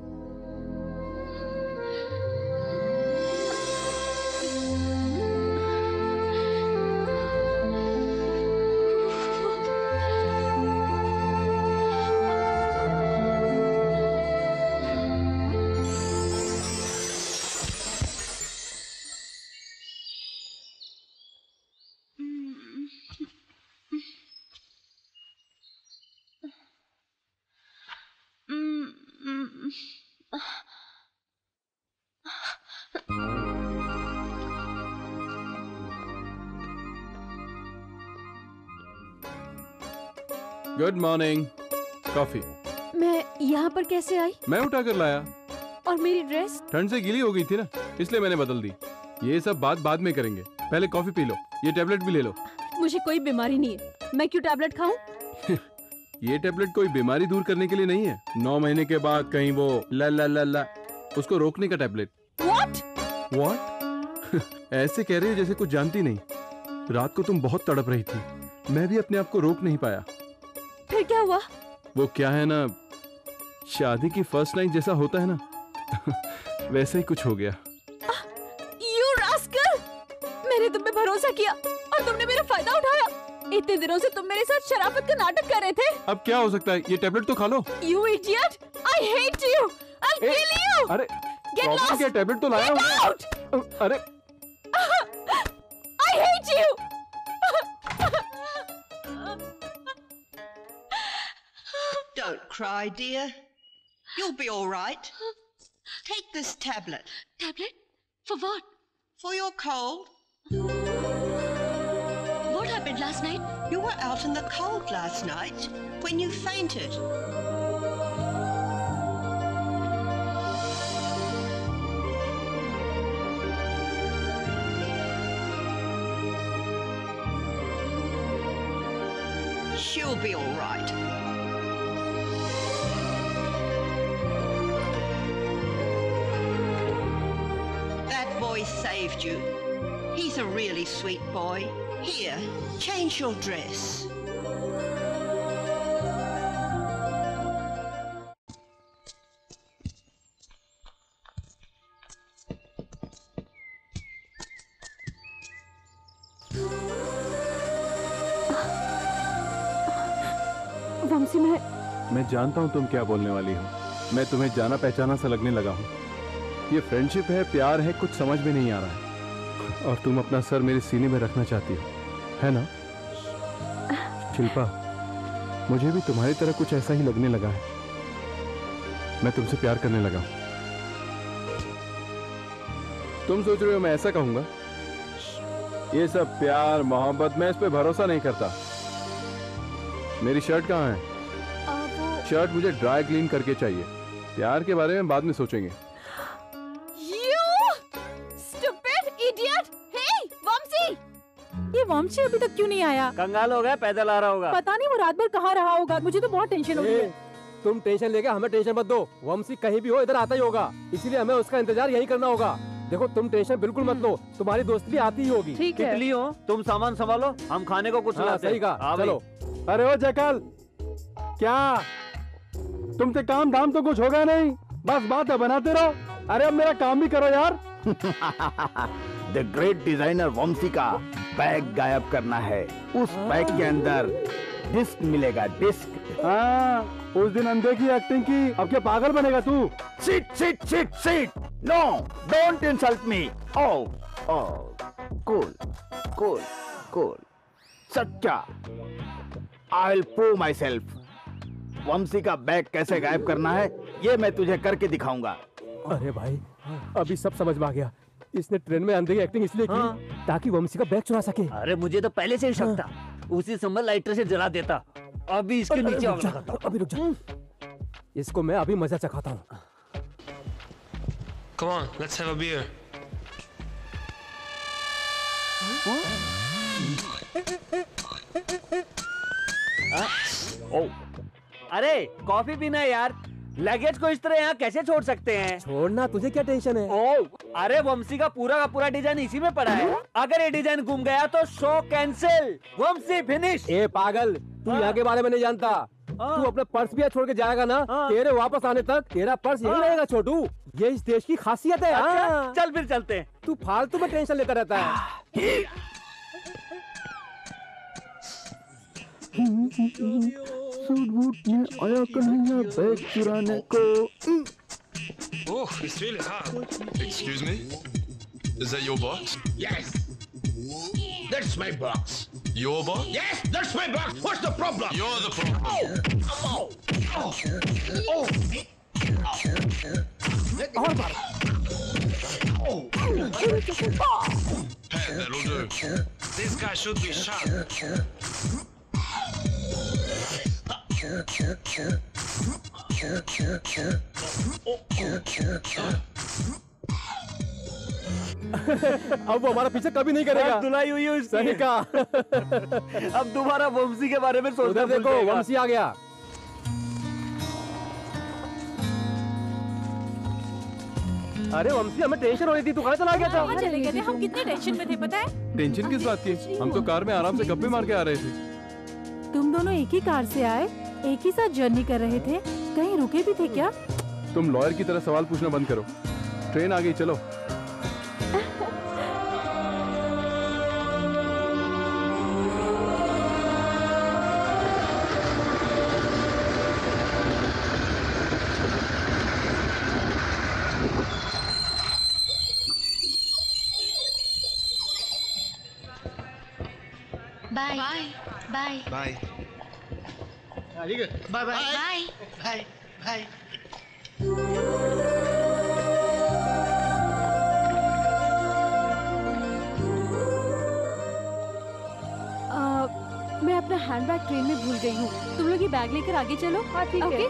Good morning. Coffee. मैं यहाँ पर कैसे आई? मैं उठा कर लाया। और मेरी ड्रेस? ठंड से गीली हो गई थी ना, इसलिए मैंने बदल दी। ये सब बात बाद में करेंगे, पहले कॉफी पी लो। ये टैबलेट भी ले लो। मुझे कोई बीमारी नहीं है, मैं क्यों टैबलेट खाऊं? ये टैबलेट कोई बीमारी दूर करने के लिए नहीं है। नौ महीने के बाद कहीं वो ला ला ला ला उसको रोकने का टैबलेट। What? What? ऐसे कह रही हो जैसे कुछ जानती नहीं। रात को तुम बहुत तड़प रही थी, मैं भी अपने आप को रोक नहीं पाया। फिर क्या हुआ? वो क्या है ना, शादी की फर्स्ट नाइट जैसा होता है ना, वैसा ही कुछ हो गया। You rascal! मैंने तुम पे भरोसा किया और तुमने मेरा फायदा उठाया। इतने दिनों से तुम मेरे साथ शराफत का नाटक कर रहे थे। अब क्या हो सकता है, ये टैबलेट तो खा लो। You idiot! I hate you! I'll kill you! अरे Get lost! क्या टैबलेट तो लाया Get हूं। out! अरे I hate you! Don't cry, dear. You'll be all right. Take this tablet. Tablet? For what? For your cold. What happened last night? You were out in the cold last night when you fainted. She'll be all right. That boy saved you. He's a really sweet boy. Here, change your dress. वंशी, मैं मैं जानता हूँ तुम क्या बोलने वाली हो। मैं तुम्हें जाना पहचाना सा लगने लगा हूँ। ये फ्रेंडशिप है, प्यार है, कुछ समझ में नहीं आ रहा है। और तुम अपना सर मेरे सीने में रखना चाहती हो, है ना? शिल्पा, मुझे भी तुम्हारी तरह कुछ ऐसा ही लगने लगा है। मैं तुमसे प्यार करने लगा हूं। तुम सोच रहे हो मैं ऐसा कहूंगा? ये सब प्यार मोहब्बत, मैं इस पे भरोसा नहीं करता। मेरी शर्ट कहाँ है? वो... शर्ट मुझे ड्राई क्लीन करके चाहिए। प्यार के बारे में बाद में सोचेंगे। ये वंशी अभी तक क्यों नहीं आया? कंगाल हो गया, पैदल आ रहा होगा। पता नहीं वो रात भर कहाँ रहा होगा। मुझे तो बहुत टेंशन हो रही है। तुम टेंशन लेके हमें टेंशन मत दो। वंशी कहीं भी हो इधर आता ही होगा, इसीलिए हमें उसका इंतजार यही करना होगा। देखो तुम टेंशन बिल्कुल मत लो, तुम्हारी दोस्त भी आती ही होगी। ठीक है। तितली हो, तुम सामान संभालो, हम खाने को कुछ लाते हैं। सही कहा, चलो। अरे ओ जयकाल, क्या तुमसे काम धाम तो कुछ होगा नहीं, बस बात है बनाते रहो। अरे अब मेरा काम भी करो यार। द ग्रेट डिजाइनर वंशी का बैग गायब करना है। उस बैग के अंदर डिस्क मिलेगा, डिस्क। हाँ, उस दिन अंधे की एक्टिंग की, अब क्या पागल बनेगा तू? Sit sit sit sit, no don't insult me. Oh oh cool cool cool, सच्चा। I will prove myself. Vanshi का बैग कैसे गायब करना है ये मैं तुझे करके दिखाऊंगा। अरे भाई, अभी सब समझ में आ गया। इसने ट्रेन में अंधे की एक्टिंग इसलिए की हाँ। ताकि वंशी का बैग चुरा सके। अरे मुझे तो पहले से ही शक था, उसी समय लाइटर से जला देता। अभी इसके अरे, नीचे अरे, आग लगाता हूं। अभी रुक जा, इसको मैं अभी मजा चखाता हूँ। Come on, let's have a beer. ओ, अरे कॉफी पीना है यार। लगेज को इस तरह यहाँ कैसे छोड़ सकते हैं? छोड़ना, तुझे क्या टेंशन है? ओ, अरे वंशी का पूरा का पूरा डिजाइन इसी में पड़ा है। अगर ये डिजाइन गुम गया तो शो कैंसिल। वंशी फिनिश। ए पागल, तू यहाँ के बारे में नहीं जानता। तू अपना पर्स भी छोड़ के जाएगा ना, तेरे वापस आने तक तेरा पर्स यही रहेगा छोटू। ये इस देश की खासियत है। अच्छा, चल फिर चलते हैं। तू फालतू में टेंशन लेता रहता है। सूट बूट में आया कन्हैया बैग चुराने को। Oh, it's really hard. Excuse me? Is that your box? Yes. That's my box. Your box? Yes, that's my box. What's the problem? You're the problem. Oh, oh, oh, oh. और बार। Oh. Hey, that'll do. This guy should be shot. अब वो हमारा पीछे कभी नहीं करेगा। धुलाई हुई है उसकी। सही कहा। अब दोबारा वंशी के बारे में सोचना। देखो वंशी आ गया। अरे वंशी, हमें टेंशन हो रही थी, तू कहाँ चला गया था? कहाँ चले गए थे? हम कितने टेंशन में थे पता है? टेंशन किस बात की? हम तो कार में आराम से गप्पे मार के आ रहे थे। तुम दोनों एक ही कार से आए, एक ही साथ जर्नी कर रहे थे, कहीं रुके भी थे क्या? तुम लॉयर की तरह सवाल पूछना बंद करो। ट्रेन आ गई, चलो। Bye. Bye. Bye. Bye. Very good. Bye bye. Bye. Bye. Bye. मैं अपना हैंडबैग ट्रेन में भूल गई हूँ। तुम लोग ये बैग लेकर आगे चलो। हाँ ठीक है।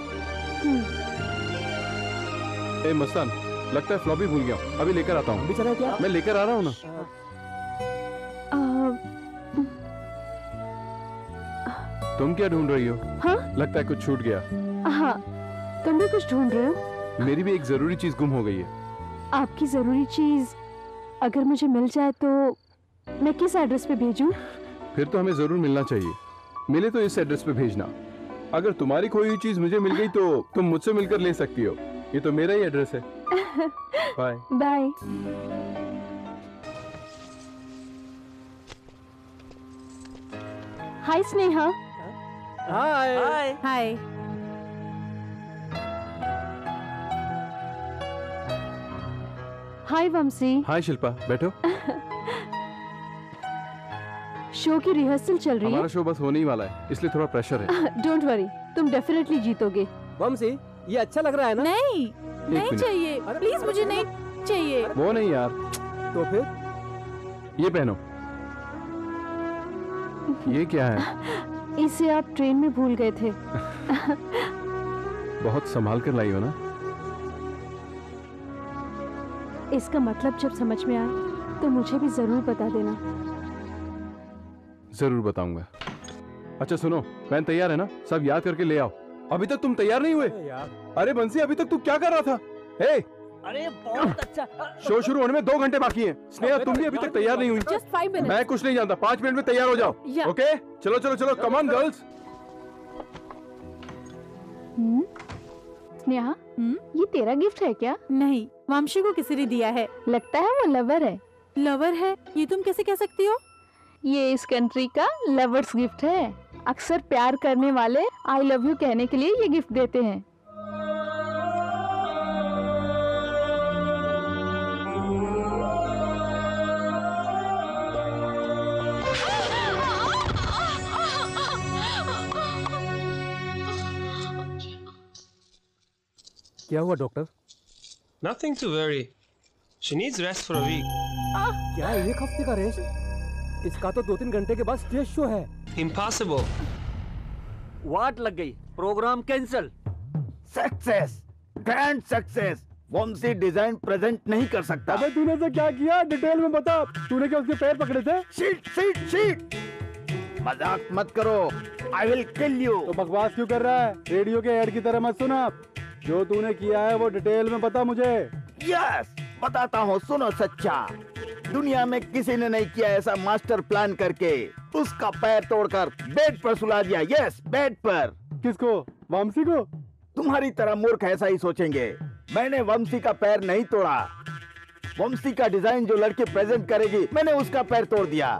ए मस्तान, लगता है फ्लॉपी भूल गया हूँ। अभी लेकर आता हूँ। अभी चला क्या? मैं लेकर आ रहा हूँ ना। तुम क्या ढूंढ रही हो? हाँ? लगता है कुछ छूट गया। हाँ, तुम भी कुछ ढूंढ रहे हो? मेरी भी एक जरूरी चीज गुम हो गई है। आपकी जरूरी चीज अगर मुझे मिल जाए तो मैं किस एड्रेस पे भेजूं? फिर तो हमें जरूर मिलना चाहिए। मिले तो इस एड्रेस पे भेजना। अगर तुम्हारी खोई हुई चीज मुझे मिल गई तो तुम मुझसे मिलकर ले सकती हो। ये तो मेरा ही एड्रेस है। Bye bye. Hi Sneha. Hi hi hi. Hi Vanshi. Hi Shilpa, बैठो। शो की रिहर्सल चल रही है। हमारा शो बस होने ही वाला है, इसलिए थोड़ा प्रेशर है। डोंट वरी, तुम डेफिनेटली जीतोगे। वंशी, ये अच्छा लग रहा है ना? नहीं, नहीं मिनट। चाहिए। प्लीज मुझे नहीं चाहिए। वो नहीं यार। तो फिर ये पहनो। ये क्या है? इसे आप ट्रेन में भूल गए थे। बहुत संभाल कर लाई हो ना? इसका मतलब जब समझ में आए तो मुझे भी जरूर बता देना। जरूर बताऊंगा। अच्छा सुनो, पैन तैयार है ना? सब याद करके ले आओ। अभी तक तुम तैयार नहीं हुए? अरे बंसी, अभी तक तू क्या कर रहा था? हे, अरे बहुत अच्छा। शो शुरू होने में दो घंटे बाकी हैं। स्नेहा, तुम भी अभी तक तैयार नहीं हुई? Just five minutes. मैं कुछ नहीं जानता, पाँच मिनट में तैयार हो जाओ। Yeah. ओके? चलो चलो चलो, कम ऑन गर्ल्स। स्नेहा, ये तेरा गिफ्ट है क्या? नहीं, वंशी को किसी ने दिया है। लगता है वो लवर है। लवर है? ये तुम कैसे कह सकती हो? ये इस कंट्री का लवर्स गिफ्ट है। अक्सर प्यार करने वाले आई लव यू कहने के लिए ये गिफ्ट देते हैं। क्या हुआ doctor? Nothing to worry. She needs rest for a week. क्या एक हफ्ते का रेस्ट? इसका तो दो तीन घंटे के बाद स्टेज शो है। Impossible. वाट लग गई, programme cancel. Success, grand success. Vanshi design present नहीं कर सकता। अबे तूने तो क्या किया? डिटेल में बता। तूने क्या उसके पैर पकड़े थे? Shit shit shit. मजाक मत करो, आई विल किल यू। तो बकवास क्यों कर रहा है? रेडियो के ऐड की तरह मत सुना। जो तूने किया है वो डिटेल में बता मुझे। यस, बताता हूँ, सुनो सच्चा। दुनिया में किसी ने नहीं किया ऐसा मास्टर प्लान करके उसका पैर तोड़कर बेड पर सुला दिया। यस, बेड पर। किसको? वंशी को? तुम्हारी तरह मूर्ख ऐसा ही सोचेंगे। मैंने वंशी का पैर नहीं तोड़ा। वंशी का डिजाइन जो लड़की प्रेजेंट करेगी, मैंने उसका पैर तोड़ दिया।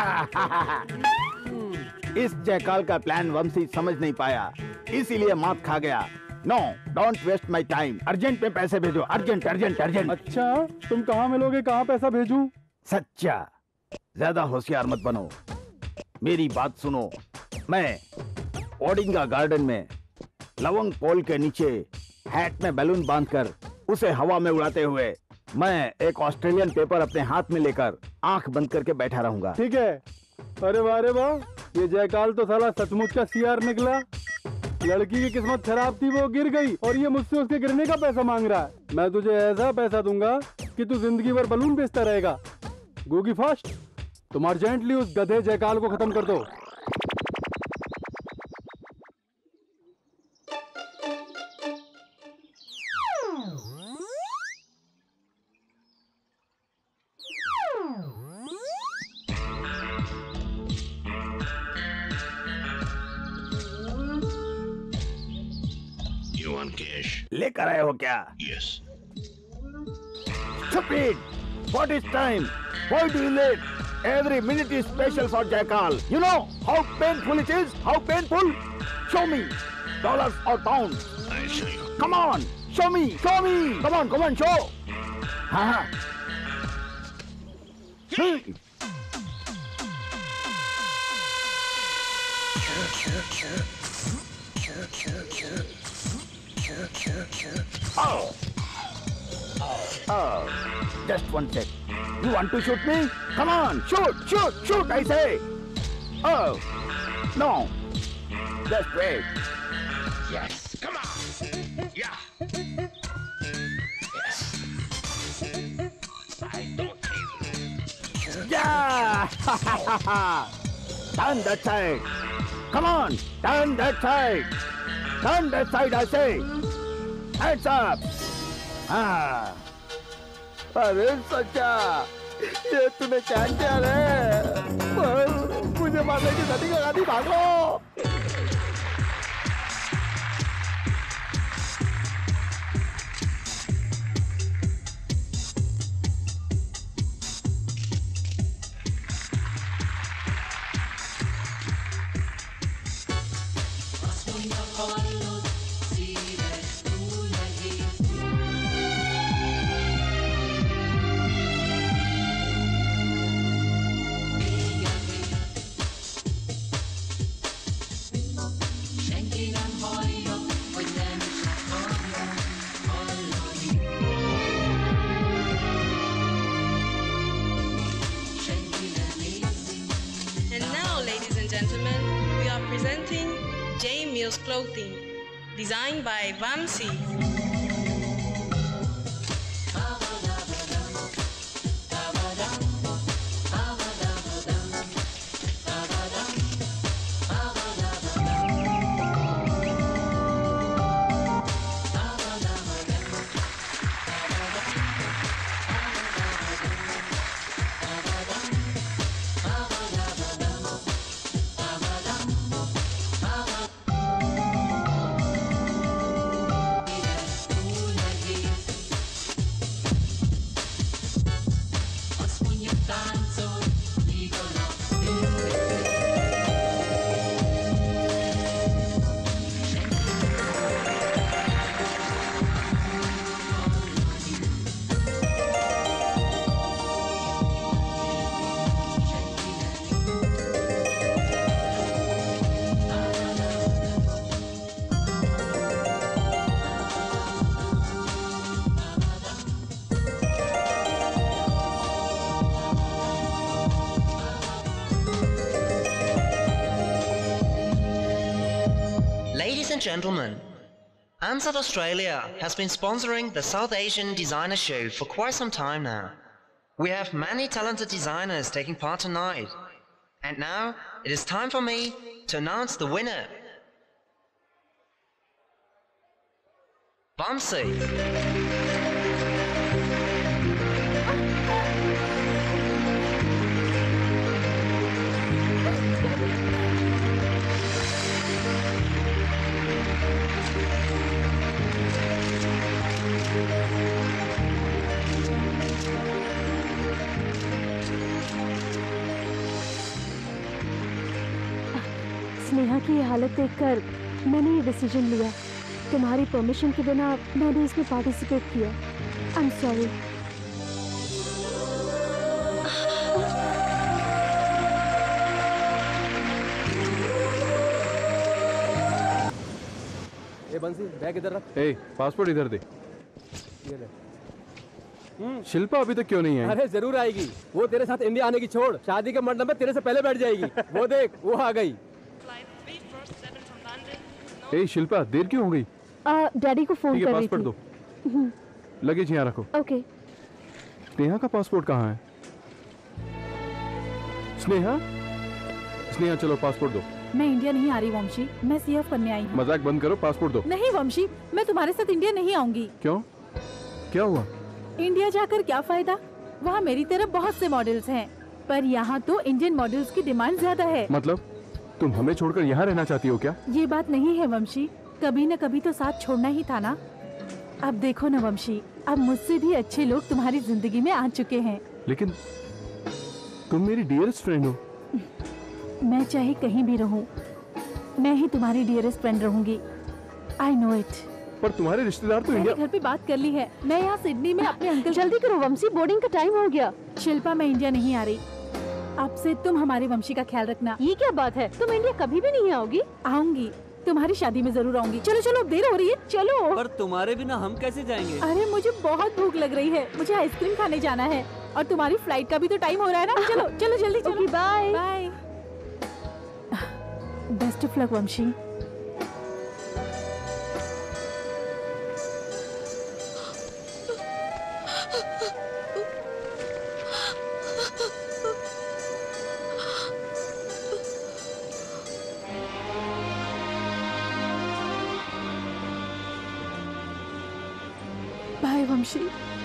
इस जयकाल का प्लान वंशी समझ नहीं पाया, इसीलिए मात खा गया। No, don't waste my time. Urgent में पैसे भेजो, अर्जेंट अर्जेंट अर्जेंट। अच्छा, तुम कहाँ मिलोगे? कहाँ पैसा भेजूं? सच्चा, ज्यादा होशियार मत बनो, मेरी बात सुनो। मैं ओडिंगा गार्डन में लवंग पोल के नीचे हैट में बैलून बांधकर उसे हवा में उड़ाते हुए मैं एक ऑस्ट्रेलियन पेपर अपने हाथ में लेकर आंख बंद करके बैठा रहूंगा। ठीक है। अरे वाह रे वाह, ये जयकाल तो साला सचमुच का सीआर निकला। लड़की की किस्मत खराब थी, वो गिर गई और ये मुझसे उसके गिरने का पैसा मांग रहा है। मैं तुझे ऐसा पैसा दूंगा कि तू जिंदगी भर बलून बेचता रहेगा। गोगी फास्ट, तुम अर्जेंटली उस गधे जयकाल को खत्म कर दो। लेकर आए हो क्या? Yes. Stupid! What is time? Why do you late? Every minute is special for Jackal. You know how painful it is? How painful? Show me. Dollars or pounds? I'll show you. Come on. Show me. Show me. Come on. Come on. Show. Haha. Hmm. Oh. Oh. Just one sec. You want to shoot me? Come on. Shoot. Shoot. Shoot, I say. Oh. No. Just wait. Yes. Come on. Yeah. Yes. I don't even. Yeah. Turn that side. Come on. Turn that side. Turn that side, I say. Heads up. Ah. अरे सच्चा, ये तूने क्या किया रे? मुझे मारने की सटी लगा दी, भागो! Clothing, designed by Vamsi. Ladies and gentlemen, Ansat Australia has been sponsoring the South Asian Designer Show for quite some time now. We have many talented designers taking part tonight. And now it is time for me to announce the winner. Vamsi. Sneha की ये हालत देखकर मैंने ये decision लिया। तुम्हारी permission के बिना मैंने इसमें पार्टिसिपेट किया। आई एम सॉरी। ए बंसी, बैग इधर रख। ए, पासपोर्ट इधर दे। ये ले। शिल्पा अभी तक क्यों नहीं आई? अरे जरूर आएगी। वो तेरे साथ इंडिया आने की छोड़, शादी के मंडप में तेरे से पहले बैठ जाएगी। वो देख, वो आ गई। ए शिल्पा, देर क्यों हो गई? डैडी को फोन कर रही थी। पासपोर्ट दो। लगेज यहाँ रखो। ओके। स्नेहा का पासपोर्ट कहाँ है? स्नेहा, स्नेहा चलो पासपोर्ट दो। मैं इंडिया नहीं आ रही वंशी, मैं सीएफ करने आई हूँ। मजाक बंद करो, पासपोर्ट दो। नहीं वंशी, मैं तुम्हारे साथ इंडिया नहीं आऊंगी। क्यों? क्या हुआ? इंडिया जाकर क्या फायदा? वहाँ मेरी तरह बहुत से मॉडल्स हैं, पर यहाँ तो इंडियन मॉडल्स की डिमांड ज्यादा है। मतलब तुम हमें छोड़कर यहाँ रहना चाहती हो क्या? ये बात नहीं है वंशी, कभी न कभी तो साथ छोड़ना ही था ना। अब देखो न वंशी, अब मुझसे भी अच्छे लोग तुम्हारी जिंदगी में आ चुके हैं। लेकिन तुम मेरी डियरेस्ट फ्रेंड हो। मैं चाहे कहीं भी रहूं, मैं ही तुम्हारी डियरेस्ट फ्रेंड रहूंगी। I know it. पर तुम्हारे रिश्तेदार तो इंडिया। घर पे बात कर ली है। मैं यहाँ सिडनी में अपने अंकल। जल्दी करो वंशी, बोर्डिंग का टाइम हो गया। शिल्पा, मैं इंडिया नहीं आ रही। अब से तुम हमारी वंशी का ख्याल रखना। ये क्या बात है? तुम इंडिया कभी भी नहीं आओगी? आऊंगी, तुम्हारी शादी में जरूर आऊंगी। चलो चलो, अब देर हो रही है, चलो। पर तुम्हारे बिना हम कैसे जाएंगे? अरे मुझे बहुत भूख लग रही है, मुझे आइसक्रीम खाने जाना है, और तुम्हारी फ्लाइट का भी तो टाइम हो रहा है ना। चलो चलो जल्दी चलो। Bye bye. Best of luck Vanshi. Bye Vanshi.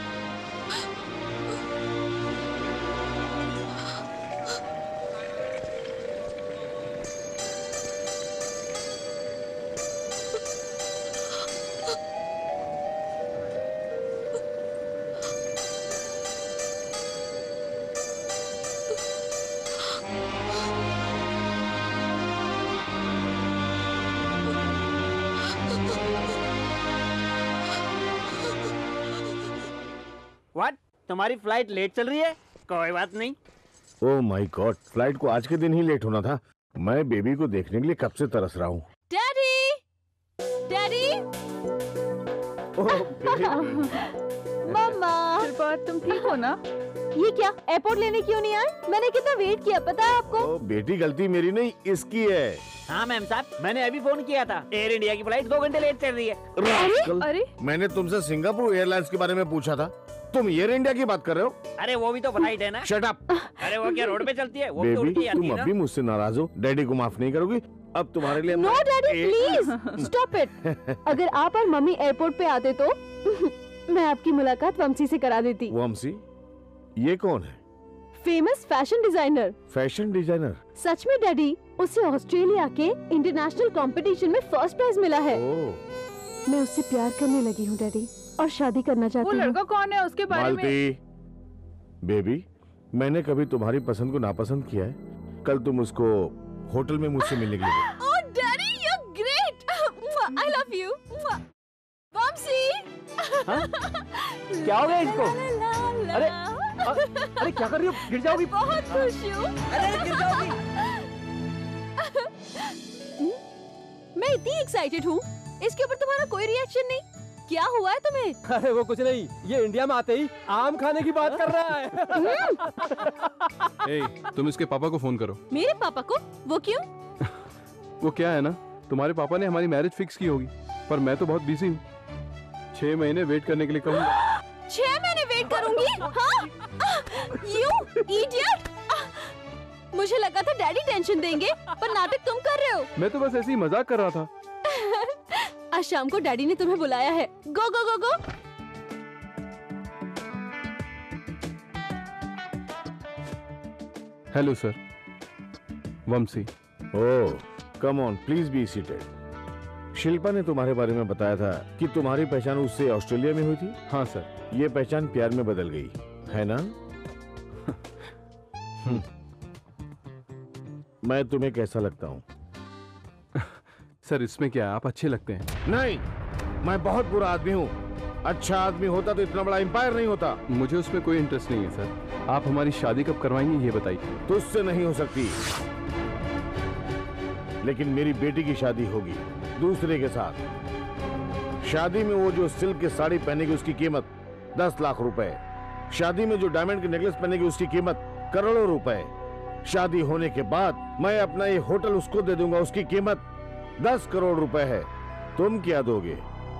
What? तुम्हारी फ्लाइट लेट चल रही है? कोई बात नहीं। ओह माय गॉड, फ्लाइट को आज के दिन ही लेट होना था। मैं बेबी को देखने के लिए कब से तरस रहा हूँ। Daddy, daddy. मम्मा, शिल्पा तुम ठीक हो ना? ये क्या, एयरपोर्ट लेने क्यों नहीं आए? मैंने कितना वेट किया, पता है आपको? ओ, बेटी गलती मेरी नहीं, इसकी है। हाँ मैम साहब, मैंने अभी फोन किया था। एयर इंडिया की फ्लाइट दो घंटे लेट चल रही है। अरे, अरे मैंने तुमसे सिंगापुर एयरलाइंस के बारे में पूछा था, तुम एयर इंडिया की बात कर रहे हो? अरे वो भी तो फ्लाइट है ना। Shut up. अरे वो क्या रोड पे चलती है? वो भी तो बेबी, उल्टी आती तुम है ना। अब भी मुझसे नाराज हो? डैडी को माफ नहीं करोगी? अब तुम्हारे लिए no daddy please stop it. अगर आप और मम्मी एयरपोर्ट पे आते तो मैं आपकी मुलाकात वंशी से करा देती। वंशी? ये कौन है? Famous fashion designer. Fashion designer? सच में डैडी, उसे ऑस्ट्रेलिया के इंटरनेशनल कंपटीशन में फर्स्ट प्राइज मिला है। मैं उससे प्यार करने लगी हूँ डैडी, और शादी करना चाहती वो हूँ। लड़का कौन है उसके बारे में? बेबी, मैंने कभी तुम्हारी पसंद को नापसंद किया है? कल तुम उसको होटल में मुझसे मिलने के लिए। Oh daddy, you are great. I love you Vanshi. क्या हो गया इसको? अरे अरे क्या कर रही हो? गिर जाओगी। बहुत खुश हूँ। अरे गिर जाओगी। मैं इतनी एक्साइटेड हूँ, इसके ऊपर तुम्हारा कोई रिएक्शन नहीं। क्या हुआ है तुम्हें? अरे वो कुछ नहीं, ये इंडिया में आते ही आम खाने की बात कर रहा है। ए, तुम इसके पापा को फोन करो। मेरे पापा को? वो क्यों? वो क्या है ना, तुम्हारे पापा ने हमारी मैरिज फिक्स की होगी, पर मैं तो बहुत बिजी हूँ। छह महीने वेट करने के लिए कहूँगा। छह महीने वेट करूंगी? हाँ? You idiot! मुझे लगा था डैडी टेंशन देंगे, पर नाटक तुम कर रहे हो। मैं तो बस ऐसे ही मजाक कर रहा था। आज शाम को डैडी ने तुम्हें बुलाया है। Go go go go. Hello sir, Vanshi. Oh, come on, please be seated. Shilpa ने तुम्हारे बारे में बताया था कि तुम्हारी पहचान उससे ऑस्ट्रेलिया में हुई थी। हाँ सर। ये पहचान प्यार में बदल गई है ना? मैं तुम्हें कैसा लगता हूँ? सर इसमें क्या है, आप अच्छे लगते हैं। नहीं, मैं बहुत बुरा आदमी हूँ। अच्छा आदमी होता तो इतना बड़ा एम्पायर नहीं होता। मुझे उसमें कोई इंटरेस्ट नहीं है सर। आप हमारी शादी कब करवाएंगे ये बताइए। तुझसे नहीं हो सकती, लेकिन मेरी बेटी की शादी होगी दूसरे के साथ। शादी में वो जो सिल्क की साड़ी पहनेगी उसकी कीमत दस लाख रुपए। शादी में जो डायमंड के नेकलेस पहनेगी उसकी कीमत करोड़ों रुपए। शादी होने के बाद मैं अपना ये होटल उसको दे दूंगा, उसकी कीमत दस करोड़ रुपए है। तुम क्या दोगे?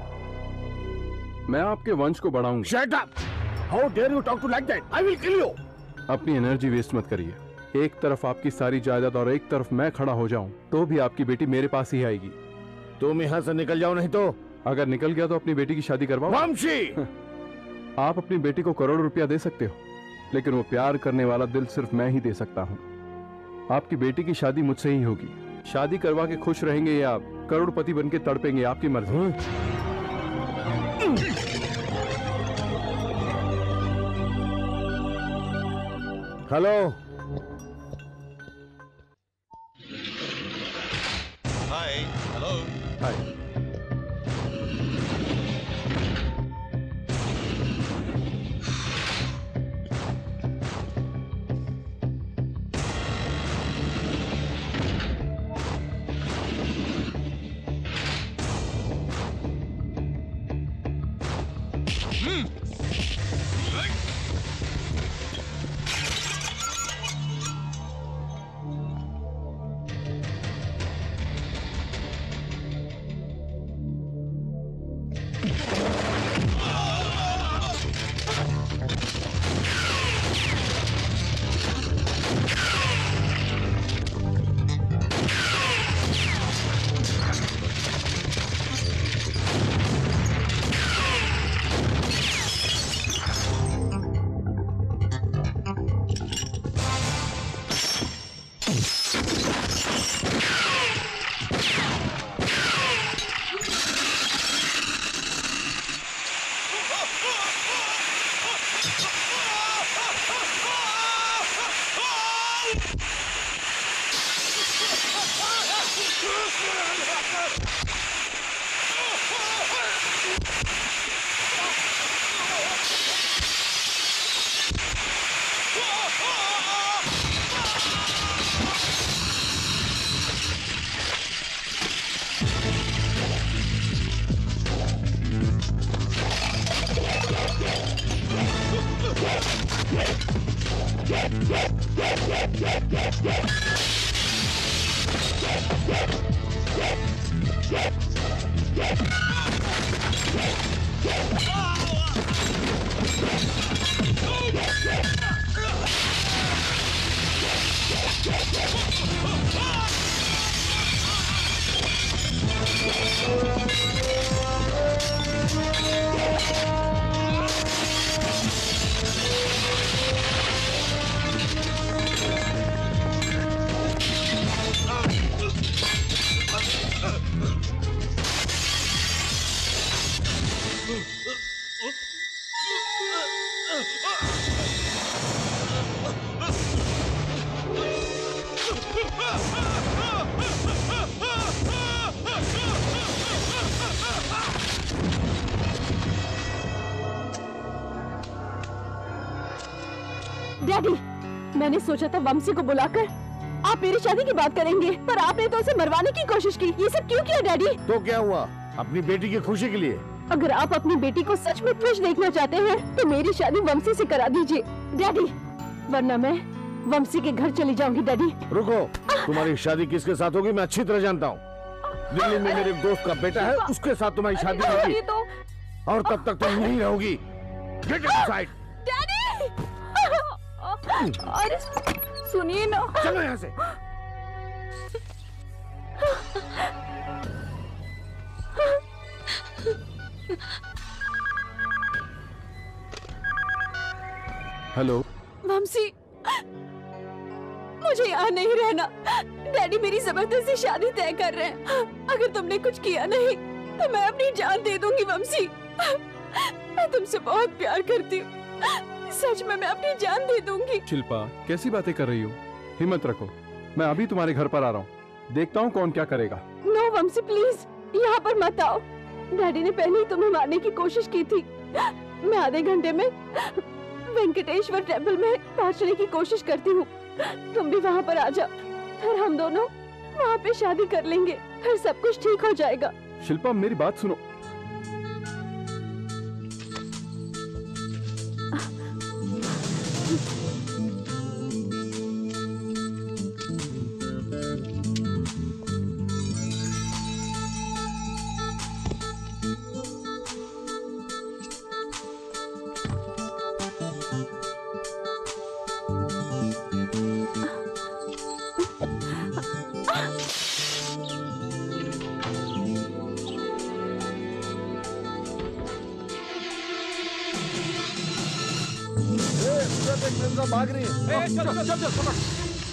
मैं आपके वंश को बढ़ाऊंगा। Shut up! How dare you talk to like that? I will kill you! अपनी एनर्जी वेस्ट मत करिए। एक तरफ आपकी सारी जायदाद और एक तरफ मैं खड़ा हो जाऊं तो भी आपकी बेटी मेरे पास ही आएगी। तुम यहाँ से निकल जाओ, नहीं तो अगर निकल गया तो अपनी बेटी की शादी करवाओ। वंशी! आप अपनी बेटी को करोड़ रुपया दे सकते हो, लेकिन वो प्यार करने वाला दिल सिर्फ मैं ही दे सकता हूँ। आपकी बेटी की शादी मुझसे ही होगी। शादी करवा के खुश रहेंगे या करोड़पति बन के तड़पेंगे, आपकी मर्जी। Hello. Hi. Hello. Hi. Daddy, मैंने सोचा था वंशी को बुलाकर आप मेरी शादी की बात करेंगे, पर आपने तो उसे मरवाने की कोशिश की। ये सब क्यों किया डैडी? तो क्या हुआ? अपनी बेटी की खुशी के लिए। अगर आप अपनी बेटी को सच में खुश देखना चाहते हैं तो मेरी शादी वंशी से करा दीजिए डैडी, वरना मैं वंशी के घर चली जाऊंगी। डैडी रुको, तुम्हारी शादी किसके साथ होगी मैं अच्छी तरह जानता हूँ। दिल्ली में मेरे दोस्त का बेटा है, उसके साथ तुम्हारी शादी होगी तो... और तब तक तुम यहीं रहोगी। Get inside. डैडी! अरे सुनिए ना। चलो यहाँ से। हेलो वंशी, मुझे यहाँ नहीं रहना। डैडी मेरी जबरदस्ती शादी तय कर रहे हैं। अगर तुमने कुछ किया नहीं तो मैं अपनी जान दे दूंगी वंशी। मैं तुमसे बहुत प्यार करती हूँ। सच में मैं अपनी जान दे दूंगी। शिल्पा, कैसी बातें कर रही हो? हिम्मत रखो, मैं अभी तुम्हारे घर पर आ रहा हूँ। देखता हूँ कौन क्या करेगा। नो वंशी प्लीज, यहाँ पर मत आओ। डैडी ने पहले ही तुम्हें मारने की कोशिश की थी। मैं आधे घंटे में वेंकटेश्वर टेम्पल में पहुँचने की कोशिश करती हूँ। तुम भी वहाँ पर आ जाओ, फिर हम दोनों वहाँ पे शादी कर लेंगे। फिर सब कुछ ठीक हो जाएगा। शिल्पा, मेरी बात सुनो। भाग रही है। चल चल चल चल पकड़।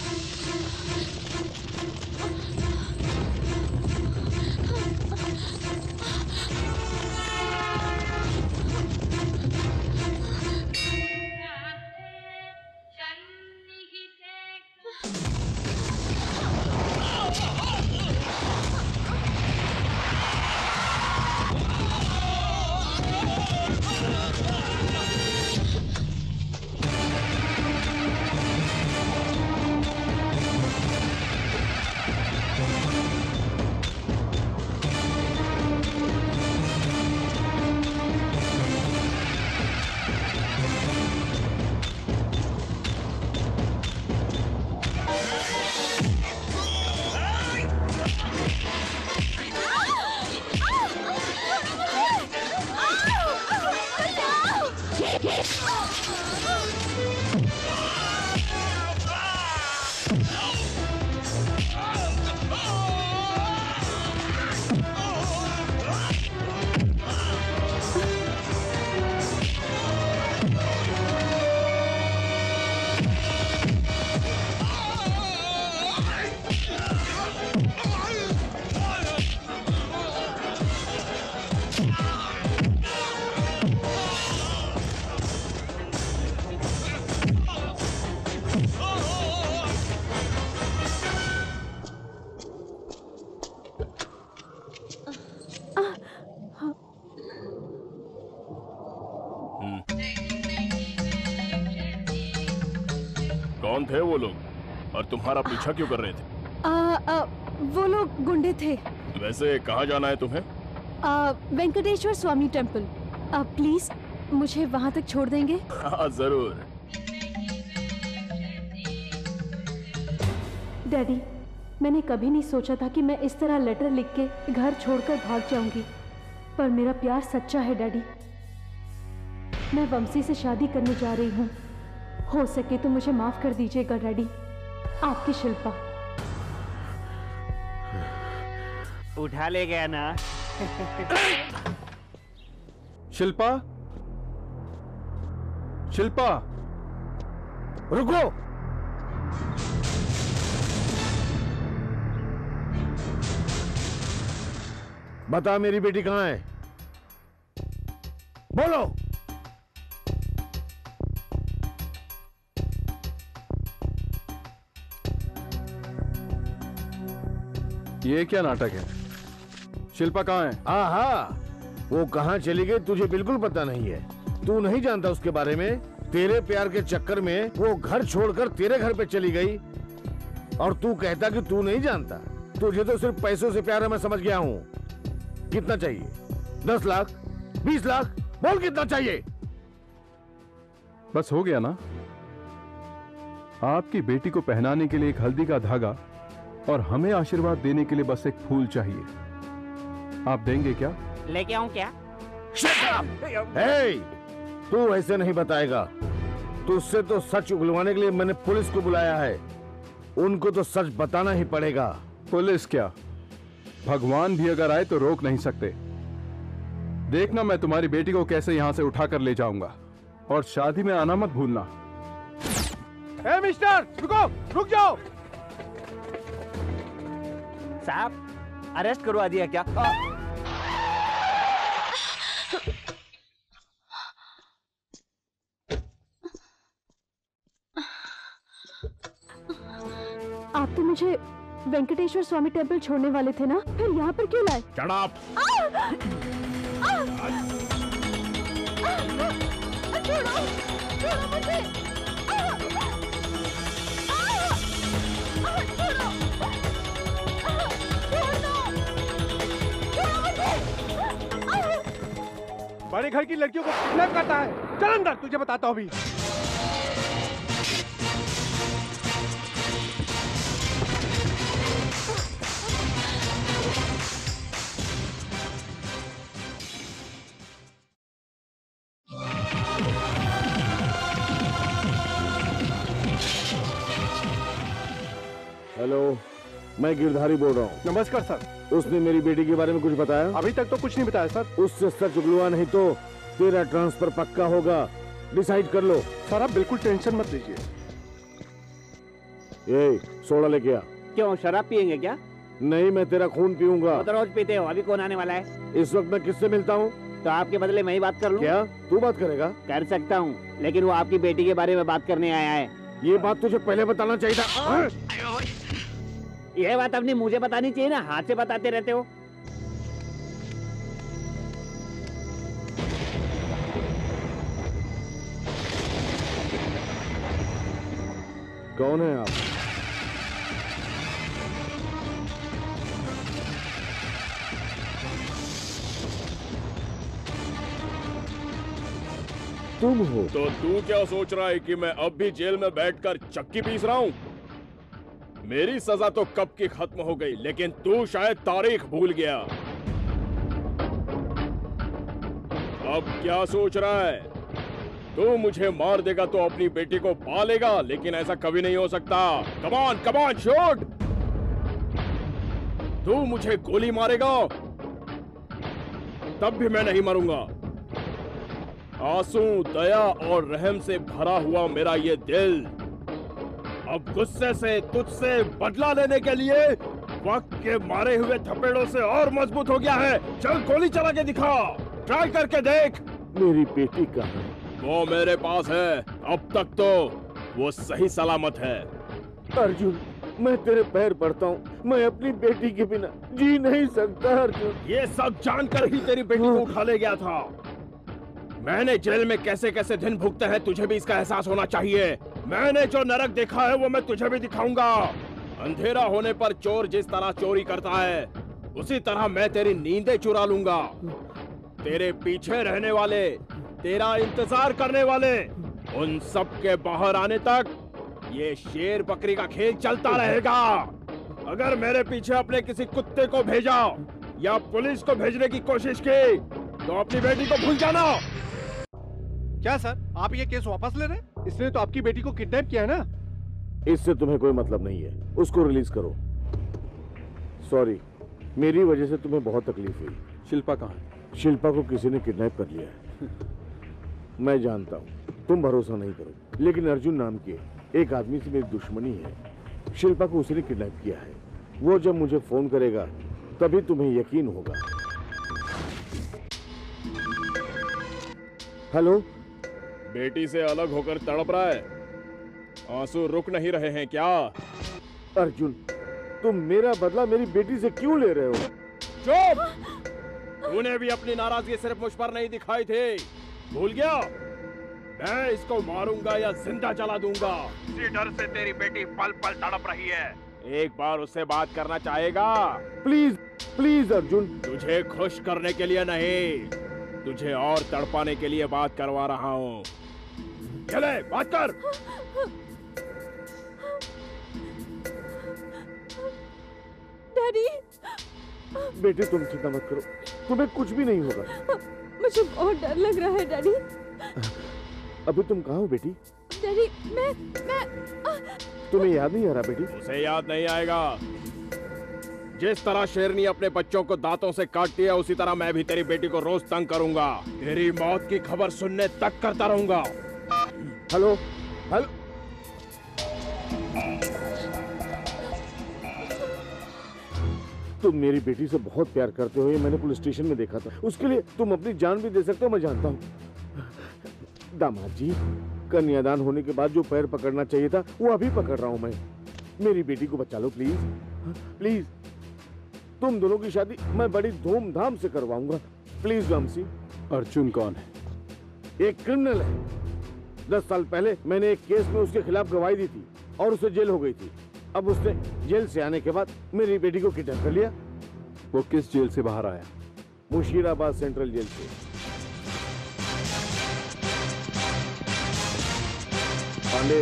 कौन थे वो लोग और तुम्हारा पीछा क्यों कर रहे थे? आ, आ, वो लोग गुंडे थे। वैसे कहाँ जाना है तुम्हें? आ, वेंकटेश्वर स्वामी टेम्पल। आ, प्लीज मुझे वहाँ तक छोड़ देंगे? हाँ जरूर। डैडी, मैंने कभी नहीं सोचा था कि मैं इस तरह लेटर लिख के घर छोड़कर भाग जाऊंगी, पर मेरा प्यार सच्चा है डैडी। मैं वंशी से शादी करने जा रही हूँ। हो सके तो मुझे माफ कर दीजिएगा डैडी। आपकी शिल्पा। उठा ले गया ना। शिल्पा, शिल्पा, रुको। बता मेरी बेटी कहाँ है? बोलो। ये क्या नाटक है? शिल्पा कहाँ है? आहा, वो कहाँ चली गई तुझे बिल्कुल पता नहीं है। तू नहीं जानता उसके बारे में। तेरे प्यार के चक्कर में वो घर छोड़कर तेरे घर पे चली गई और तू कहता कि तू नहीं जानता। तुझे तो सिर्फ पैसों से प्यार है, मैं समझ गया हूँ। कितना चाहिए? दस लाख, बीस लाख, बोल कितना चाहिए? बस हो गया ना? आपकी बेटी को पहनाने के लिए एक हल्दी का धागा और हमें आशीर्वाद देने के लिए बस एक फूल चाहिए। आप देंगे क्या? लेके आऊं क्या? हे, तू ऐसे नहीं बताएगा। तुझसे तो सच उगलवाने के लिए मैंने पुलिस को बुलाया है। उनको तो सच बताना ही पड़ेगा। पुलिस क्या, भगवान भी अगर आए तो रोक नहीं सकते। देखना मैं तुम्हारी बेटी को कैसे यहाँ से उठा कर ले जाऊंगा, और शादी में आना मत भूलना। ए मिस्टर, रुको, रुक जाओ। साहब, अरेस्ट करवा दिया क्या? आप तो मुझे वेंकटेश्वर स्वामी टेम्पल छोड़ने वाले थे ना, फिर यहाँ पर क्यों लाए? Shut up! छोड़ो, छोड़ो मुझे! बड़े घर की लड़कियों को किडनैप करता है। चल अंदर, तुझे बताता हूँ अभी। हेलो, मैं गिरधारी बोल रहा हूँ। नमस्कार सर। उसने मेरी बेटी के बारे में कुछ बताया? अभी तक तो कुछ नहीं बताया सर। उससे सच उगलवा, नहीं तो तेरा ट्रांसफर पक्का होगा। डिसाइड कर लो। सर आप बिल्कुल टेंशन मत लीजिए। ये सोडा लेके आ। क्यों, शराब पियेंगे क्या? नहीं, मैं तेरा खून पीऊंगा। तो रोज पीते हो, अभी कौन आने वाला है? इस वक्त मैं किससे मिलता हूँ? तो आपके बदले मैं ही बात कर लूं? क्या तू बात करेगा? कर सकता हूँ, लेकिन वो आपकी बेटी के बारे में बात करने आया है। ये बात तुझे पहले बताना चाहिए था। यह बात अपनी मुझे बतानी चाहिए ना, हाथ से बताते रहते हो। कौन है आप? तुम हो? तो तू क्या सोच रहा है कि मैं अब भी जेल में बैठकर चक्की पीस रहा हूँ? मेरी सजा तो कब की खत्म हो गई, लेकिन तू शायद तारीख भूल गया। अब क्या सोच रहा है? तू मुझे मार देगा तो अपनी बेटी को पालेगा, लेकिन ऐसा कभी नहीं हो सकता। Come on, come on, shoot! तू मुझे गोली मारेगा तब भी मैं नहीं मरूंगा। आंसू, दया और रहम से भरा हुआ मेरा ये दिल अब गुस्से से तुझसे बदला लेने के लिए वक्त के मारे हुए थपेड़ों से और मजबूत हो गया है। चल गोली चला के दिखा, ट्राई करके देख। मेरी बेटी कहाँ है? वो मेरे पास है। अब तक तो वो सही सलामत है। अर्जुन, मैं तेरे पैर पड़ता हूँ, मैं अपनी बेटी के बिना जी नहीं सकता। अर्जुन, ये सब जानकर ही तेरी बेटी को उठा ले गया था। मैंने जेल में कैसे कैसे दिन भुगते हैं, तुझे भी इसका एहसास होना चाहिए। मैंने जो नरक देखा है वो मैं तुझे भी दिखाऊंगा। अंधेरा होने पर चोर जिस तरह चोरी करता है, उसी तरह मैं तेरी नींदें चुरा लूंगा। तेरे पीछे रहने वाले, तेरा इंतजार करने वाले, उन सब के बाहर आने तक ये शेर बकरी का खेल चलता रहेगा। अगर मेरे पीछे अपने किसी कुत्ते को भेजा या पुलिस को भेजने की कोशिश की तो अपनी बेटी को भूल जाना। क्या सर, आप ये केस वापस ले रहे हैं? इसने तो आपकी बेटी को किडनैप किया है ना? इससे तुम्हें कोई मतलब नहीं है, उसको रिलीज करो। सॉरी, मेरी वजह से तुम्हें बहुत तकलीफ हुई। शिल्पा कहाँ है? शिल्पा को किसी ने किडनैप कर लिया है। मैं जानता हूँ तुम भरोसा नहीं करो, लेकिन अर्जुन नाम के एक आदमी से मेरी दुश्मनी है। शिल्पा को उसी ने किडनैप किया है। वो जब मुझे फोन करेगा तभी तुम्हें यकीन होगा। हेलो, बेटी से अलग होकर तड़प रहा है, आंसू रुक नहीं रहे हैं क्या? अर्जुन, तुम मेरा बदला मेरी बेटी से क्यों ले रहे हो? चुप! तूने भी अपनी नाराजगी सिर्फ मुझ पर नहीं दिखाई थी, भूल गया? मैं इसको मारूंगा या जिंदा जला दूंगा। इसी डर से तेरी बेटी पल पल तड़प रही है। एक बार उससे बात करना चाहेगा? Please please Arjun. तुझे खुश करने के लिए नहीं, तुझे और तड़पाने के लिए बात करवा रहा हूँ। चले बात कर। डैडी। बेटी तुम चिंता मत करो, तुम्हें कुछ भी नहीं होगा। मुझे बहुत डर लग रहा है डैडी। अभी तुम कहाँ हो बेटी? डैडी मैं मैं तुम्हें याद नहीं आ रहा बेटी? उसे याद नहीं आएगा। जिस तरह शेरनी अपने बच्चों को दांतों से काटती है, उसी तरह मैं भी तेरी बेटी को रोज तंग करूंगा। तेरी मौत की खबर सुनने तक करता रहूंगा। हेलो हेलो तुम मेरी बेटी से बहुत प्यार करते हो, ये मैंने पुलिस स्टेशन में देखा था। उसके लिए तुम अपनी जान भी दे सकते हो, मैं जानता हूँ। दामाद जी, कन्यादान होने के बाद जो पैर पकड़ना चाहिए था वो अभी पकड़ रहा हूँ मैं। मेरी बेटी को बचा लो प्लीज, प्लीज। तुम दोनों की शादी मैं बड़ी धूमधाम से करवाऊंगा, प्लीज वंशी। अर्जुन कौन है? एक क्रिमिनल है। दस साल पहले मैंने एक केस में उसके खिलाफ गवाही दी थी और उसे जेल हो गई थी। अब उसने जेल से आने के बाद मेरी बेटी को किडनैप कर लिया। वो किस जेल से बाहर आया? मुशीराबाद सेंट्रल जेल से। पांडे,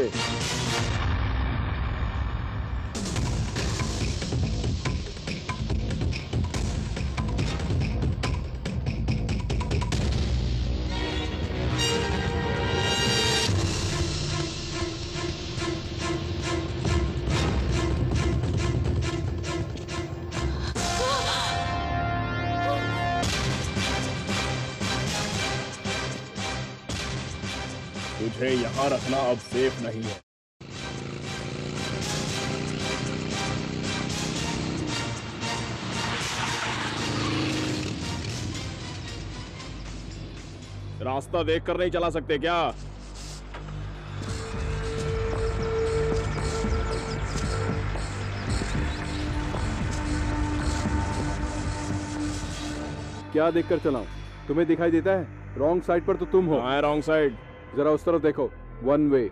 तुझे यहाँ रखना अब सेफ नहीं है। रास्ता देखकर नहीं चला सकते क्या? क्या देखकर चलाऊं? तुम्हें दिखाई देता है? रॉन्ग साइड पर तो तुम हो। हाँ, रॉन्ग साइड। जरा उस तरफ देखो, वन वे।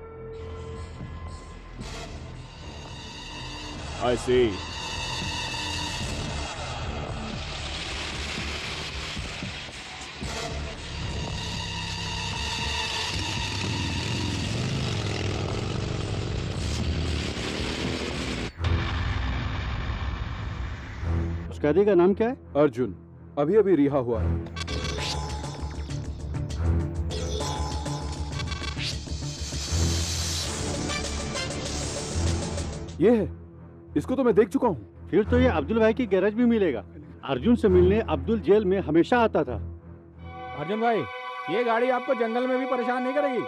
आई सी। उस कैदी का नाम क्या है? अर्जुन, अभी अभी रिहा हुआ है। ये है, इसको तो मैं देख चुका हूँ। फिर तो ये अब्दुल भाई की गैरेज भी मिलेगा। अर्जुन से मिलने अब्दुल जेल में हमेशा आता था। अर्जुन भाई, ये गाड़ी आपको जंगल में भी परेशान नहीं करेगी।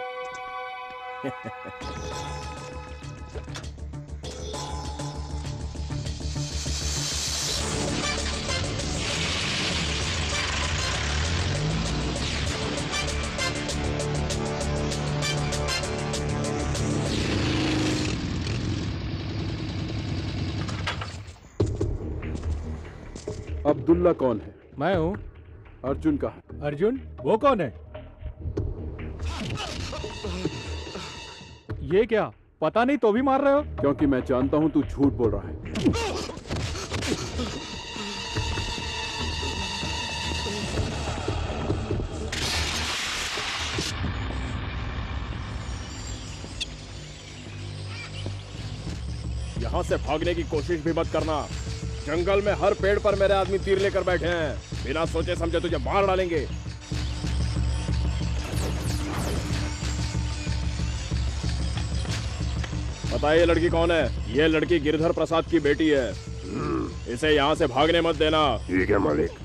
अब्दुल्ला कौन है? मैं हूँ। अर्जुन का है। अर्जुन? वो कौन है? ये क्या, पता नहीं तो भी मार रहे हो? क्योंकि मैं जानता हूँ तू झूठ बोल रहा है। यहाँ से भागने की कोशिश भी मत करना। जंगल में हर पेड़ पर मेरे आदमी तीर लेकर बैठे हैं। बिना सोचे समझे तुझे मार डालेंगे। बताइए ये लड़की कौन है? ये लड़की गिरधर प्रसाद की बेटी है। इसे यहाँ से भागने मत देना। ठीक है मालिक।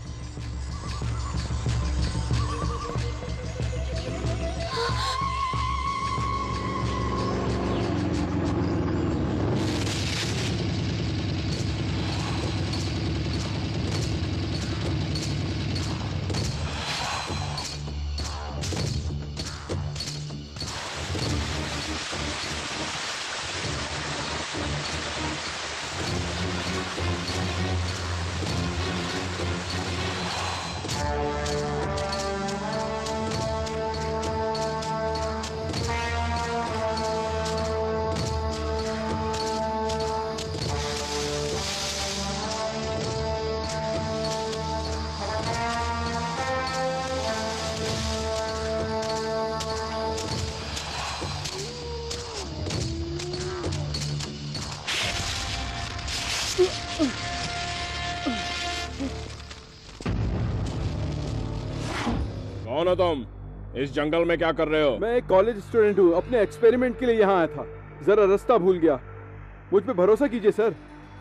कौन हो तुम? इस जंगल में क्या कर रहे हो? मैं एक कॉलेज स्टूडेंट हूँ, अपने एक्सपेरिमेंट के लिए यहाँ आया था। जरा रास्ता भूल गया, मुझ पे भरोसा कीजिए सर।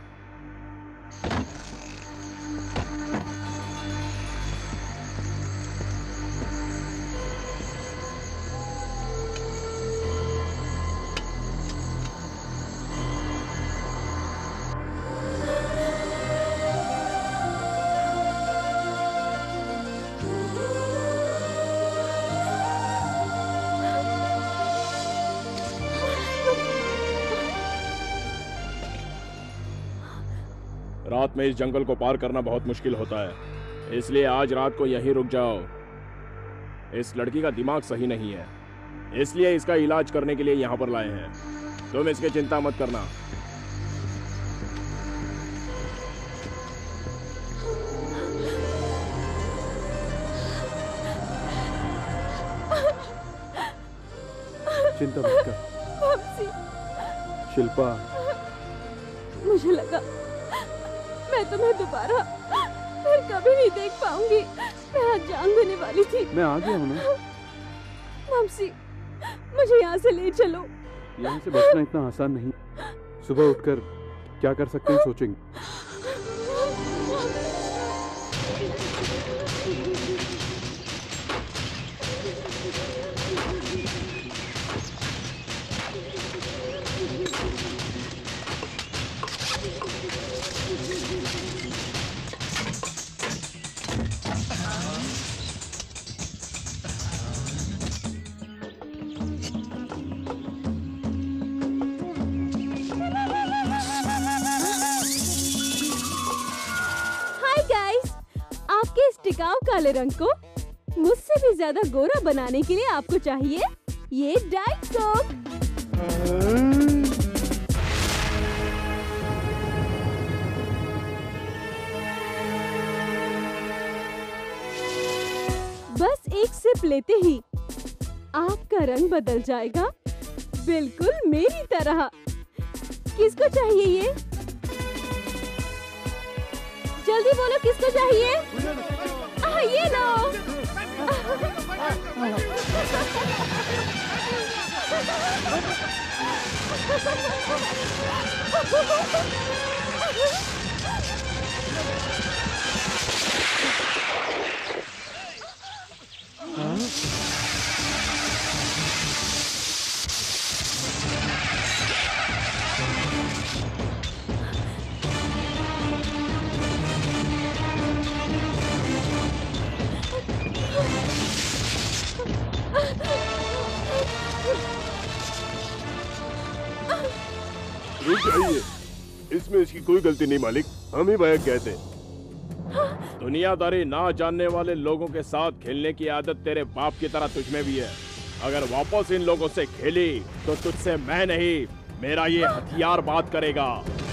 रात में इस जंगल को पार करना बहुत मुश्किल होता है, इसलिए आज रात को यहीं रुक जाओ। इस लड़की का दिमाग सही नहीं है, इसलिए इसका इलाज करने के लिए यहाँ पर लाए हैं। तुम इसकी चिंता मत करना। चिंता मत कर शिल्पा। मुझे लगा मैं तुम्हें दोबारा फिर कभी नहीं देख पाऊंगी। मैं आज जान देने वाली थी। मैं आ गया हूँ ना। मम्सी, मुझे यहाँ से ले चलो। यहाँ से बचना इतना आसान नहीं। सुबह उठकर क्या कर सकते हैं सोचेंगे। टिकाऊ काले रंग को मुझसे भी ज्यादा गोरा बनाने के लिए आपको चाहिए ये डाइट कोक। बस एक सिप लेते ही आपका रंग बदल जाएगा, बिल्कुल मेरी तरह। किसको चाहिए ये? जल्दी बोलो, किसको चाहिए? आ, ये लो। चाहिए, इसमें इसकी कोई गलती नहीं मालिक, हम ही बहक गए थे। दुनियादारी ना जानने वाले लोगों के साथ खेलने की आदत तेरे बाप की तरह तुझ में भी है। अगर वापस इन लोगों से खेली तो तुझसे मैं नहीं, मेरा ये हथियार बात करेगा।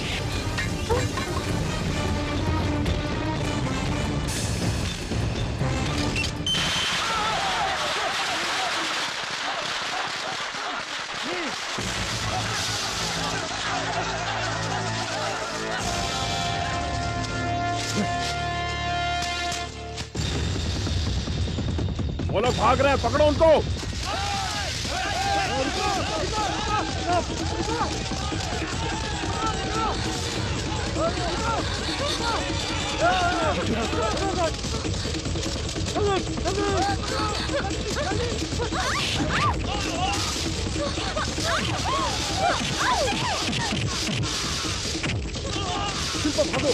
वो लोग भाग रहे हैं, पकड़ो उनको। भागो।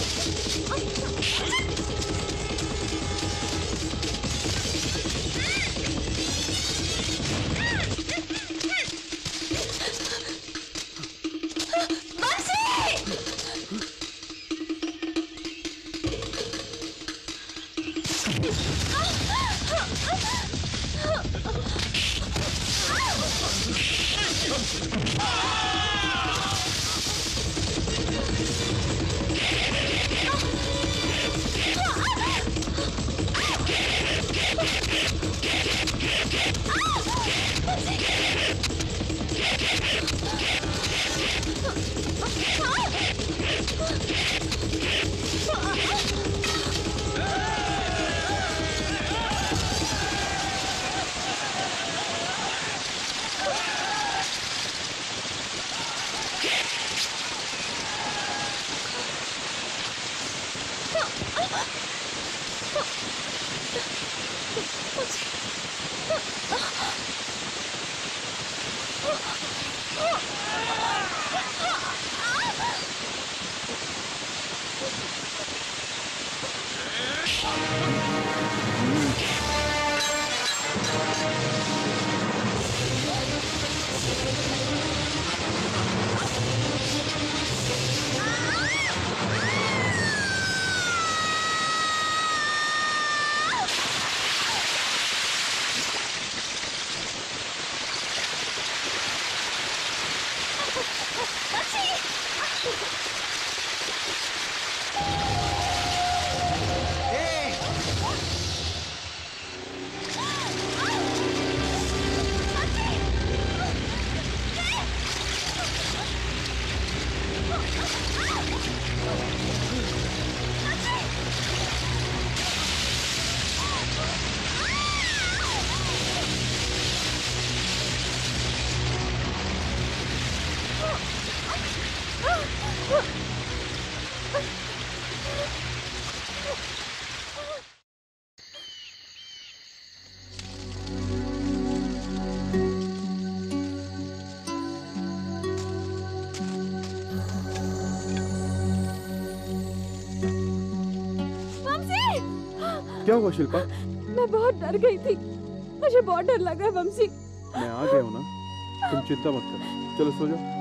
क्या हुआ शिल्पा? मैं बहुत डर गई थी, मुझे बहुत डर लगा वंशी। मैं आ गया हूँ ना, तुम चिंता मत करो, चलो सो जाओ।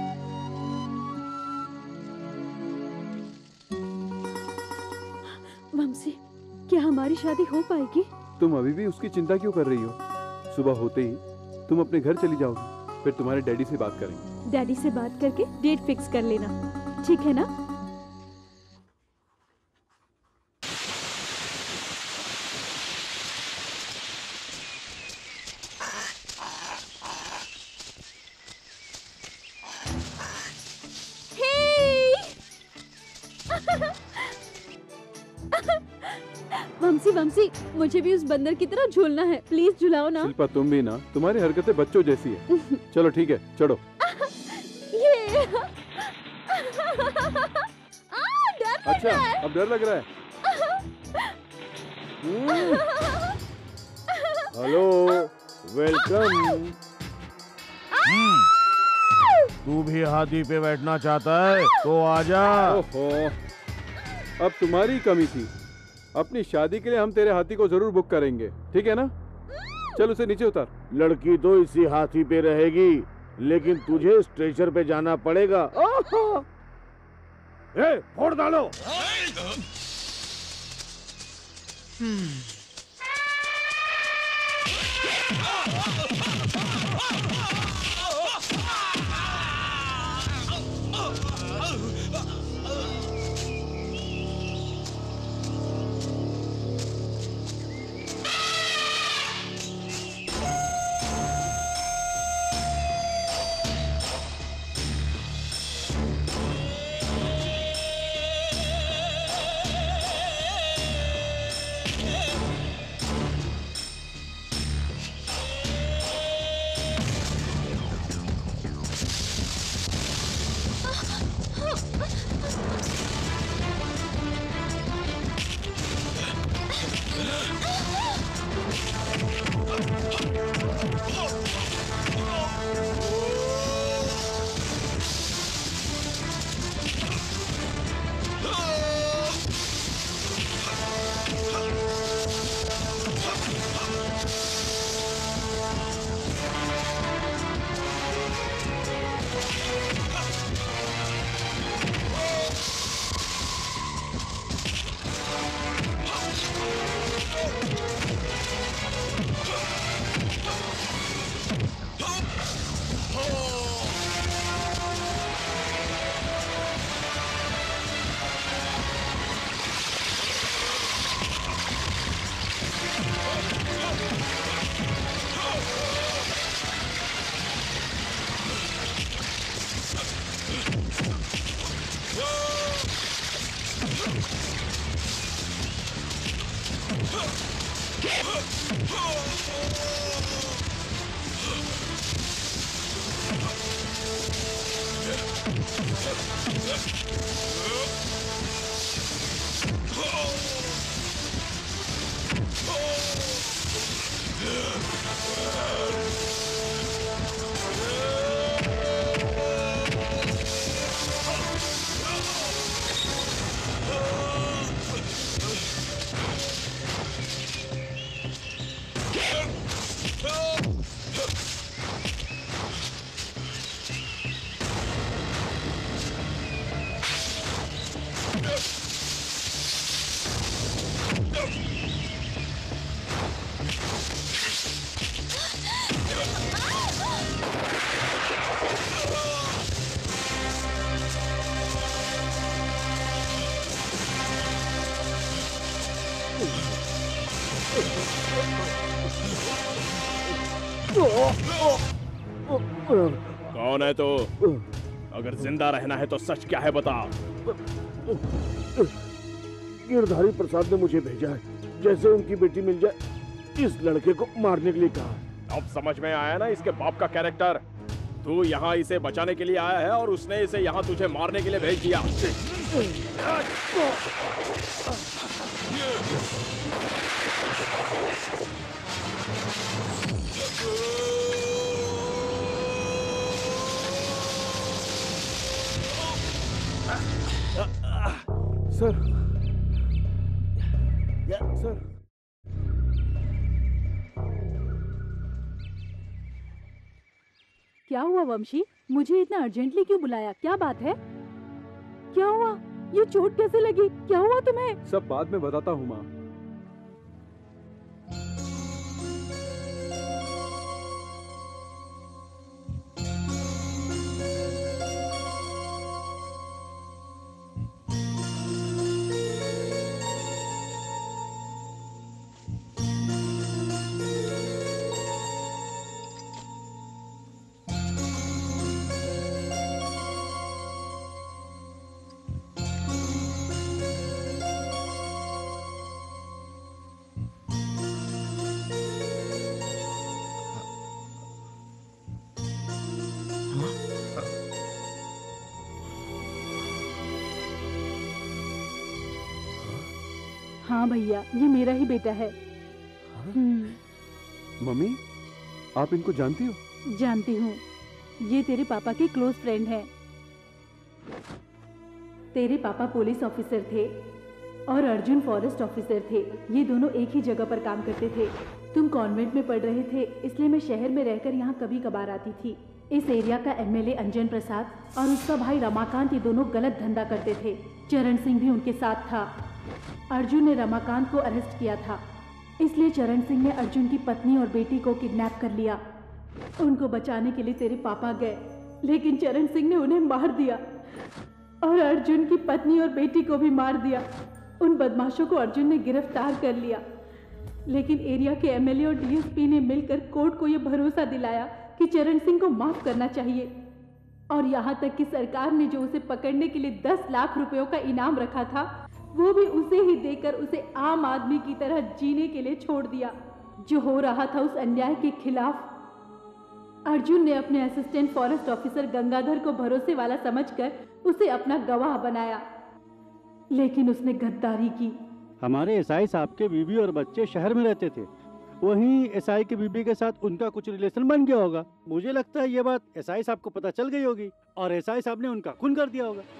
वंशी, क्या हमारी शादी हो पाएगी? तुम अभी भी उसकी चिंता क्यों कर रही हो? सुबह होते ही तुम अपने घर चली जाओगी, फिर तुम्हारे डैडी से बात करेंगे। डैडी से बात करके डेट फिक्स कर लेना, ठीक है ना? वंशी वंशी, मुझे भी उस बंदर की तरह झूलना है, प्लीज झुलाओ ना। शिल्पा तुम भी ना, तुम्हारी हरकतें बच्चों जैसी है। चलो ठीक है, चढ़ो। ये आ, डर अच्छा, अब डर लग रहा है। Hello, welcome. तू भी हाथी पे बैठना चाहता है तो आजा। ओहो, अब तुम्हारी कमी थी। अपनी शादी के लिए हम तेरे हाथी को जरूर बुक करेंगे, ठीक है ना? चल उसे नीचे उतार। लड़की तो इसी हाथी पे रहेगी, लेकिन तुझे स्ट्रेचर पे जाना पड़ेगा। ए, फोड़ डालो। Oh! कौन है तो? अगर जिंदा रहना है तो सच क्या है बता। गिरधारी प्रसाद ने मुझे भेजा है, जैसे उनकी बेटी मिल जाए इस लड़के को मारने के लिए कहा। अब समझ में आया ना इसके बाप का कैरेक्टर। तू यहाँ इसे बचाने के लिए आया है और उसने इसे यहाँ तुझे मारने के लिए भेज दिया। सर, या, सर। क्या हुआ वंशी? मुझे इतना अर्जेंटली क्यों बुलाया? क्या बात है? क्या हुआ? ये चोट कैसे लगी? क्या हुआ तुम्हें? सब बाद में बताता हूँ माँ। हाँ भैया, ये मेरा ही बेटा है। मम्मी, आप इनको जानती हो? जानती हूँ, ये तेरे पापा के क्लोज फ्रेंड हैं। तेरे पापा पुलिस ऑफिसर थे और अर्जुन फॉरेस्ट ऑफिसर थे। ये दोनों एक ही जगह पर काम करते थे। तुम कॉन्वेंट में पढ़ रहे थे, इसलिए मैं शहर में रहकर यहाँ कभी कभार आती थी। इस एरिया का एमएलए अंजन प्रसाद और उसका भाई रमाकांत, ये दोनों गलत धंधा करते थे। चरण सिंह भी उनके साथ था। अर्जुन ने रमाकांत को अरेस्ट किया था, इसलिए चरण सिंह ने अर्जुन की पत्नी और बेटी को किडनैप कर लिया। उनको बचाने के लिए तेरे पापा गए, लेकिन चरण सिंह ने उन्हें मार दिया और अर्जुन की पत्नी और बेटी को भी मार दिया। उन बदमाशों को अर्जुन ने गिरफ्तार कर लिया, लेकिन एरिया के एमएलए और डीएसपी ने मिलकर कोर्ट को यह भरोसा दिलाया कि चरण सिंह को माफ करना चाहिए। और यहाँ तक कि सरकार ने जो उसे पकड़ने के लिए दस लाख रुपयों का इनाम रखा था, वो भी उसे ही देकर उसे आम आदमी की तरह जीने के लिए छोड़ दिया। जो हो रहा था उस अन्याय के खिलाफ अर्जुन ने अपने असिस्टेंट फॉरेस्ट ऑफिसर गंगाधर को भरोसे वाला समझकर उसे अपना गवाह बनाया, लेकिन उसने गद्दारी की। हमारे एसआई साहब के बीवी और बच्चे शहर में रहते थे, वहीं एसआई की बीबी के साथ उनका कुछ रिलेशन बन गया होगा। मुझे लगता है ये बात एसआई साहब को पता चल गई होगी और एसआई साहब ने उनका खून कर दिया होगा।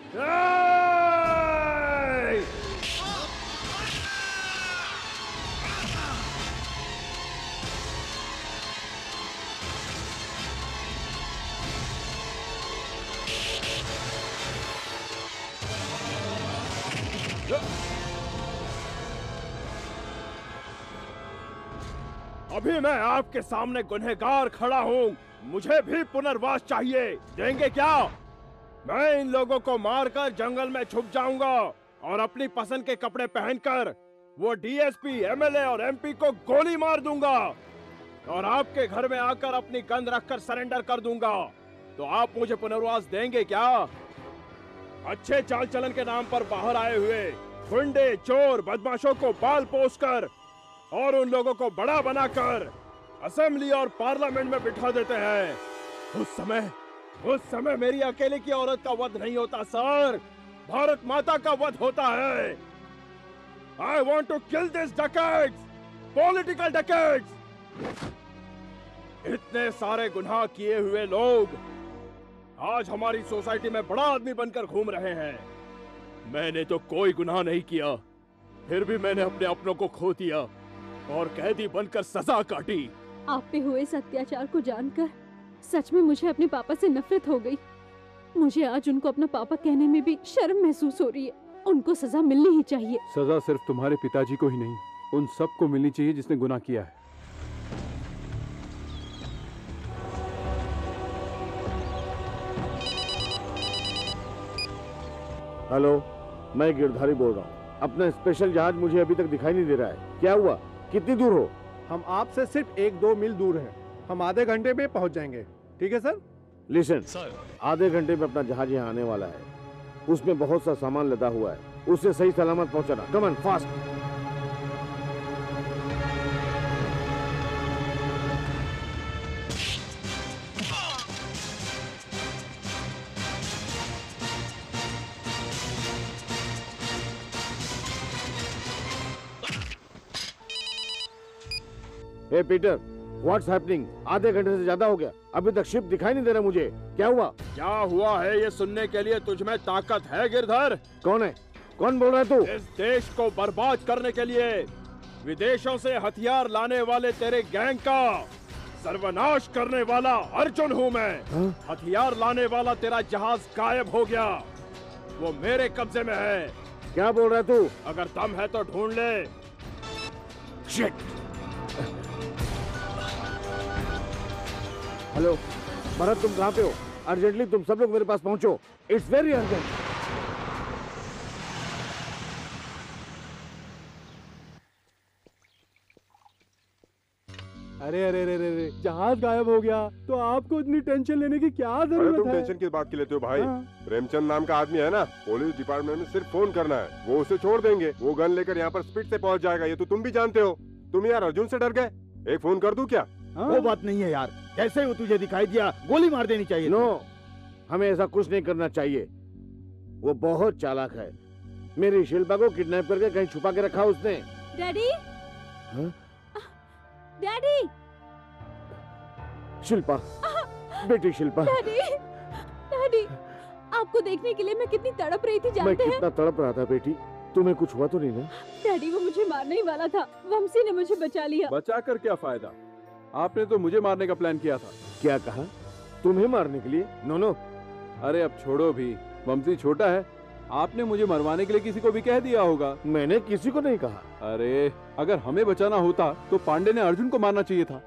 अभी मैं आपके सामने गुनहगार खड़ा हूँ, मुझे भी पुनर्वास चाहिए। देंगे क्या? मैं इन लोगों को मारकर जंगल में छुप जाऊंगा और अपनी पसंद के कपड़े पहनकर वो डीएसपी, एमएलए और एमपी को गोली मार दूंगा और आपके घर में आकर अपनी गन रखकर सरेंडर कर दूंगा। तो आप मुझे पुनर्वास देंगे क्या? अच्छे चाल चलन के नाम पर बाहर आए हुए गुंडे, चोर, बदमाशों को बाल पोसकर और उन लोगों को बड़ा बनाकर असेंबली और पार्लियामेंट में बिठा देते हैं। उस समय उस समय मेरी अकेले की औरत का वध नहीं होता सर, भारत माता का वध होता है। I want to kill this dacoits, political dacoits. इतने सारे गुनाह किए हुए लोग आज हमारी सोसाइटी में बड़ा आदमी बनकर घूम रहे हैं। मैंने तो कोई गुनाह नहीं किया, फिर भी मैंने अपने अपनों को खो दिया और कैदी बनकर सजा काटी। आप पे हुए इस अत्याचार को जानकर सच में मुझे अपने पापा से नफरत हो गई। मुझे आज उनको अपना पापा कहने में भी शर्म महसूस हो रही है। उनको सजा मिलनी ही चाहिए। सजा सिर्फ तुम्हारे पिताजी को ही नहीं, उन सबको मिलनी चाहिए जिसने गुनाह किया है। हेलो, मैं गिरधारी बोल रहा हूँ। अपना स्पेशल जहाज मुझे अभी तक दिखाई नहीं दे रहा है। क्या हुआ? कितनी दूर हो? हम आपसे सिर्फ एक दो मील दूर हैं। हम आधे घंटे में पहुंच जाएंगे। ठीक है सर? लिसन, आधे घंटे में अपना जहाज यहाँ आने वाला है। उसमें बहुत सा सामान लदा हुआ है, उसे सही सलामत पहुंचाना। Come on fast. Hey Peter, what's happening? आधे घंटे से ज्यादा हो गया, अभी तक शिप दिखाई नहीं दे रहा मुझे। क्या हुआ? क्या हुआ है ये सुनने के लिए तुझ में ताकत है गिरधर? कौन है? कौन बोल रहा है तू? इस देश को बर्बाद करने के लिए विदेशों से हथियार लाने वाले तेरे गैंग का सर्वनाश करने वाला अर्जुन हूँ मैं। हा? हथियार लाने वाला तेरा जहाज गायब हो गया, वो मेरे कब्जे में है। क्या बोल रहा है तू? अगर दम है तो ढूंढ ले। शिट। हेलो भरत, तुम कहाँ पे हो? अर्जेंटली तुम सब लोग मेरे पास पहुंचो। It's very urgent. अरे अरे अरे अरे जहाज गायब हो गया तो आपको इतनी टेंशन लेने की क्या अरे जरूरत तुम है? टेंशन की बात की लेते हो भाई। हाँ। प्रेमचंद नाम का आदमी है ना, पुलिस डिपार्टमेंट में सिर्फ फोन करना है, वो उसे छोड़ देंगे। वो गन लेकर यहाँ पर स्पीड से पहुँच जाएगा, ये तो तुम भी जानते हो। तुम यार अर्जुन से डर गए? एक फोन कर दूं क्या? हाँ? वो बात नहीं है यार, जैसे वो तुझे दिखाई दिया गोली मार देनी चाहिए। नो, हमें ऐसा कुछ नहीं करना चाहिए। वो बहुत चालाक है। मेरी शिल्पा को किडनैप करके कहीं छुपा के रखा उसने। डैडी, हाँ? डैडी, शिल्पा, बेटी शिल्पा। डैडी, डैडी, आपको देखने के लिए मैं कितनी तड़प रही थी मैं जानते हैं? कितना तड़प रहा था बेटी। तुम्हें कुछ हुआ तो नहीं ना? डैडी, वो मुझे मारने ही वाला था, वंशी ने मुझे बचा लिया। बचा कर क्या फायदा? आपने तो मुझे मारने का प्लान किया था। क्या कहा? तुम्हें मारने के लिए? No no. अरे अब छोड़ो भी, वंशी छोटा है। आपने मुझे मरवाने के लिए किसी को भी कह दिया होगा। मैंने किसी को नहीं कहा। अरे अगर हमें बचाना होता तो पांडे ने अर्जुन को मारना चाहिए था।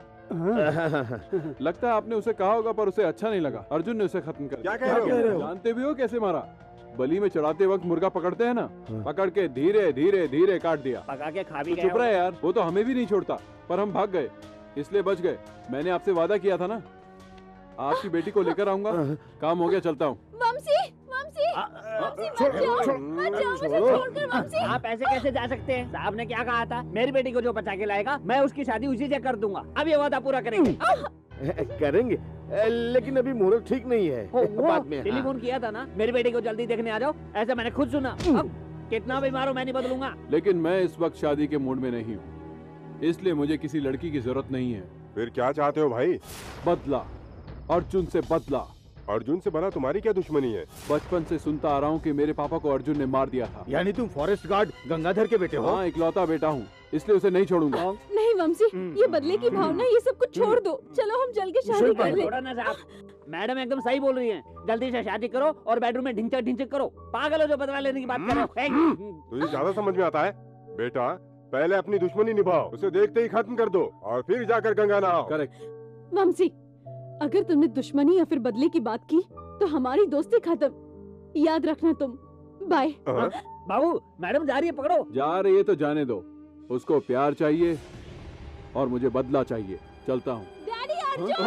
लगता है आपने उसे कहा होगा पर उसे अच्छा नहीं लगा। अर्जुन ने उसे खत्म कर दिया। क्या कह रहे हो? जानते भी हो कैसे मारा? बलि में चढ़ाते वक्त मुर्गा पकड़ते हैं ना, पकड़ के धीरे धीरे धीरे काट दिया। पका के खा भी तो गए चुप रहे यार, वो तो हमें भी नहीं छोड़ता, पर हम भाग गए इसलिए बच गए। मैंने आपसे वादा किया था ना, आपकी बेटी को लेकर आऊंगा। काम हो गया, चलता हूँ। वंशी, वंशी, वंशी, मत जाओ, मत जाओ, मुझे छोड़कर वंशी। आप ऐसे कैसे जा सकते हैं? साहब ने क्या कहा था? मेरी बेटी को जो बचा के लाएगा मैं उसकी शादी उसी से कर दूंगा। अब ये वादा पूरा करेंगे। करेंगे, लेकिन अभी मुहूर्त ठीक नहीं है। बाद में टेलीफोन किया था ना, मेरी बेटी को जल्दी देखने आ जाओ, ऐसा मैंने खुद सुना। अब कितना भी मारो मैं नहीं बदलूंगा। लेकिन मैं इस वक्त शादी के मूड में नहीं हूँ, इसलिए मुझे किसी लड़की की जरूरत नहीं है। फिर क्या चाहते हो भाई? बदला, अर्जुन से बदला। अर्जुन से भला तुम्हारी क्या दुश्मनी है? बचपन से सुनता आ रहा हूँ कि मेरे पापा को अर्जुन ने मार दिया था। यानी तुम फॉरेस्ट गार्ड गंगाधर के बेटे हो? हाँ, इकलौता बेटा हूँ, इसलिए उसे नहीं छोड़ूंगा। नहीं वंशी, ये बदले की भावना, ये सब कुछ छोड़ दो। चलो हम चल के शादी कर ले। छोड़ो ना साहब, मैडम एकदम सही बोल रही हैं। जल्दी से शादी करो और बेडरूम में ढिंचक ढिंचक करो। पागल हो जो बदला लेने की बात कर रहे हो। तुझे ज्यादा समझ में आता है? बेटा पहले अपनी दुश्मनी निभाओ, उसे देखते ही खत्म कर दो और फिर जाकर गंगा नहाओ। करेक्ट। वंशी, अगर तुमने दुश्मनी या फिर बदले की बात की तो हमारी दोस्ती खत्म, याद रखना तुम। बाय। बाबू, मैडम जा रही है, पकड़ो। जा रही है तो जाने दो, उसको प्यार चाहिए और मुझे बदला चाहिए। चलता हूँ। डैडी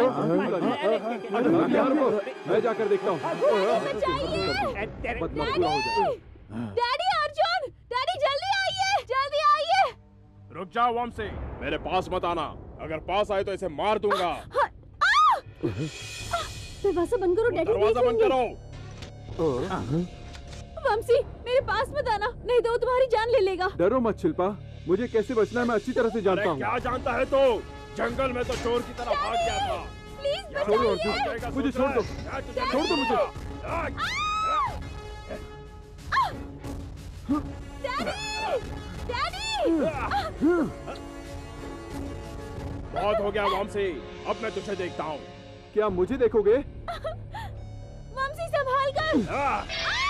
अर्जुन, मैं जाकर देखता हूँ। डैडी अर्जुन, डैडी जल्दी आइए, जल्दी आइए। रुक जाओ वंशी, मेरे पास मत आना। अगर पास आए तो इसे मार दूंगा। दरवाजा बंद करो डैडी, दरवाजा बंद करो। वंशी, मेरे पास मत आना, नहीं तो वो तुम्हारी जान ले लेगा। डरो मत शिल्पा, मुझे कैसे बचना है मैं अच्छी तरह से जानता हूँ। क्या जानता है तो? जंगल में तो चोर की तरह भाग गया था। प्लीज छोड़ो अर्जुन, मुझे छोड़ दो, छोड़ दो मुझे। बहुत हो गया वंशी, अब मैं तुझे देखता हूँ। क्या मुझे देखोगे? वंशी संभाल कर।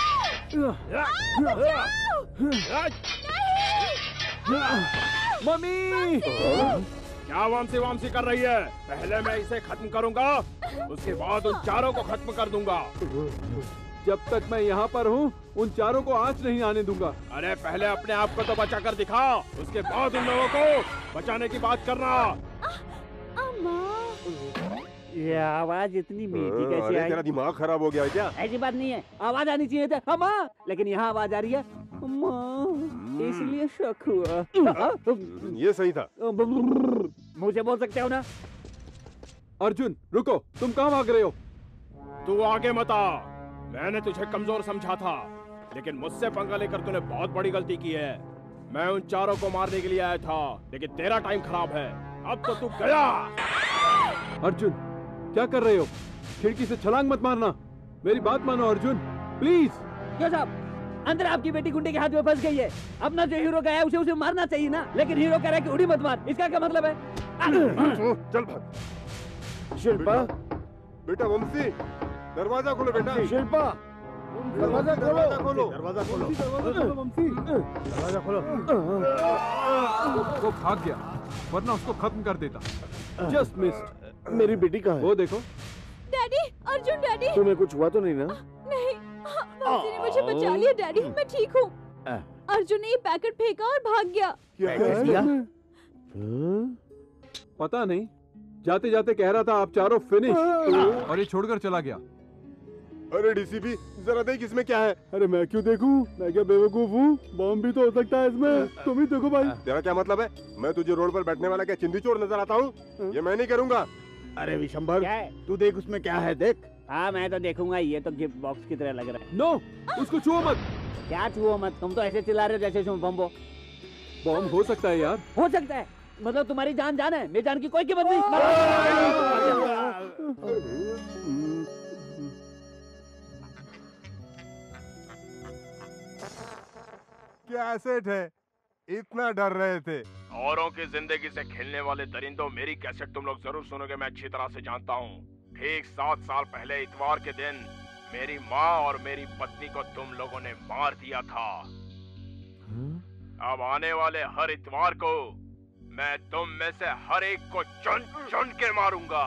मम्मी! क्या वंशी वंशी कर रही है? पहले मैं इसे खत्म करूंगा, उसके बाद उन चारों को खत्म कर दूंगा। जब तक मैं यहाँ पर हूँ उन चारों को आँच नहीं आने दूंगा। अरे पहले अपने आप को तो बचा कर दिखा, उसके बाद उन लोगों को बचाने की बात करना। ये आवाज इतनी मीठी कैसे अरे आई? तेरा दिमाग खराब हो गया है क्या? ऐसी बात नहीं है, आवाज आनी चाहिए था अम्मा, लेकिन यहाँ आवाज आ रही है अम्मा, इसलिए शक हुआ। ये सही था। मुझे बोल सकते हो ना? अर्जुन रुको, तुम कहाँ भाग रहे हो? तू आगे मत आ। मैंने तुझे कमजोर समझा था, लेकिन मुझसे पंगा लेकर तूने बहुत बड़ी गलती की है। मैं उन चारों को मारने के लिए आया था, लेकिन तेरा टाइम खराब है। अब तो तू गया। अर्जुन क्या कर रहे हो? खिड़की से छलांग मत मारना, मेरी बात मानो अर्जुन, प्लीज। क्यों साहब, अंदर आपकी बेटी गुंडे के हाथ में फंस गई है। अपना जो हीरो गया है उसे उसे मारना चाहिए ना, लेकिन हीरो कह रहा है कि उड़ी मत मार। इसका क्या मतलब है? चल भाग। शिल्पा, बेटा वंशी, दरवाजा खोलो बेटा। शिल्पा, दरवाजा खोलो, खोलो, दरवाजा खोलो, दरवाजा खोलो। वो भाग गया, वरना उसको खत्म कर देता। Just missed. मेरी बेटी कहाँ है? वो देखो। Daddy, Arjun daddy. तुम्हें कुछ हुआ तो नहीं ना? नहीं, मम्मी ने मुझे बचा लिया डैडी, मैं ठीक हूँ। अर्जुन ने ये पैकेट फेंका और भाग गया। क्या? पता नहीं, जाते जाते कह रहा था आप चारों फिनिश, और ये छोड़कर चला गया। अरे डीसीपी जरा देख इसमें क्या है। अरे मैं क्यों देखूं? मैं क्या बेवकूफ हूँ? बॉम्ब भी तो हो सकता है इसमें। तुम ही देखो भाई। तेरा क्या मतलब है? मैं तुझे रोड पर बैठने वाला क्या चिंदी चोर नजर आता हूँ? ये मैं नहीं करूँगा। अरे विशंभर, तू देख उसमें क्या है, देख। हाँ मैं तो देखूंगा, ये तो गिफ्ट बॉक्स की तरह लग रहा है। नो, उसको छुओ मत। क्या छुओ मत? तुम तो ऐसे चिल्ला रहे हो जैसे उसमें बम हो। बम हो सकता है यार। हो सकता है मतलब तुम्हारी जान जान है, मेरी जान की कोई कीमत नहीं। क्या सेठ है, इतना डर रहे थे? औरों की जिंदगी से खेलने वाले दरिंदों, मेरी कैसेट तुम लोग जरूर सुनोगे, मैं अच्छी तरह से जानता हूँ। ठीक सात साल पहले इतवार के दिन मेरी माँ और मेरी पत्नी को तुम लोगों ने मार दिया था। अब आने वाले हर इतवार को मैं तुम में से हर एक को चुन चुन के मारूंगा।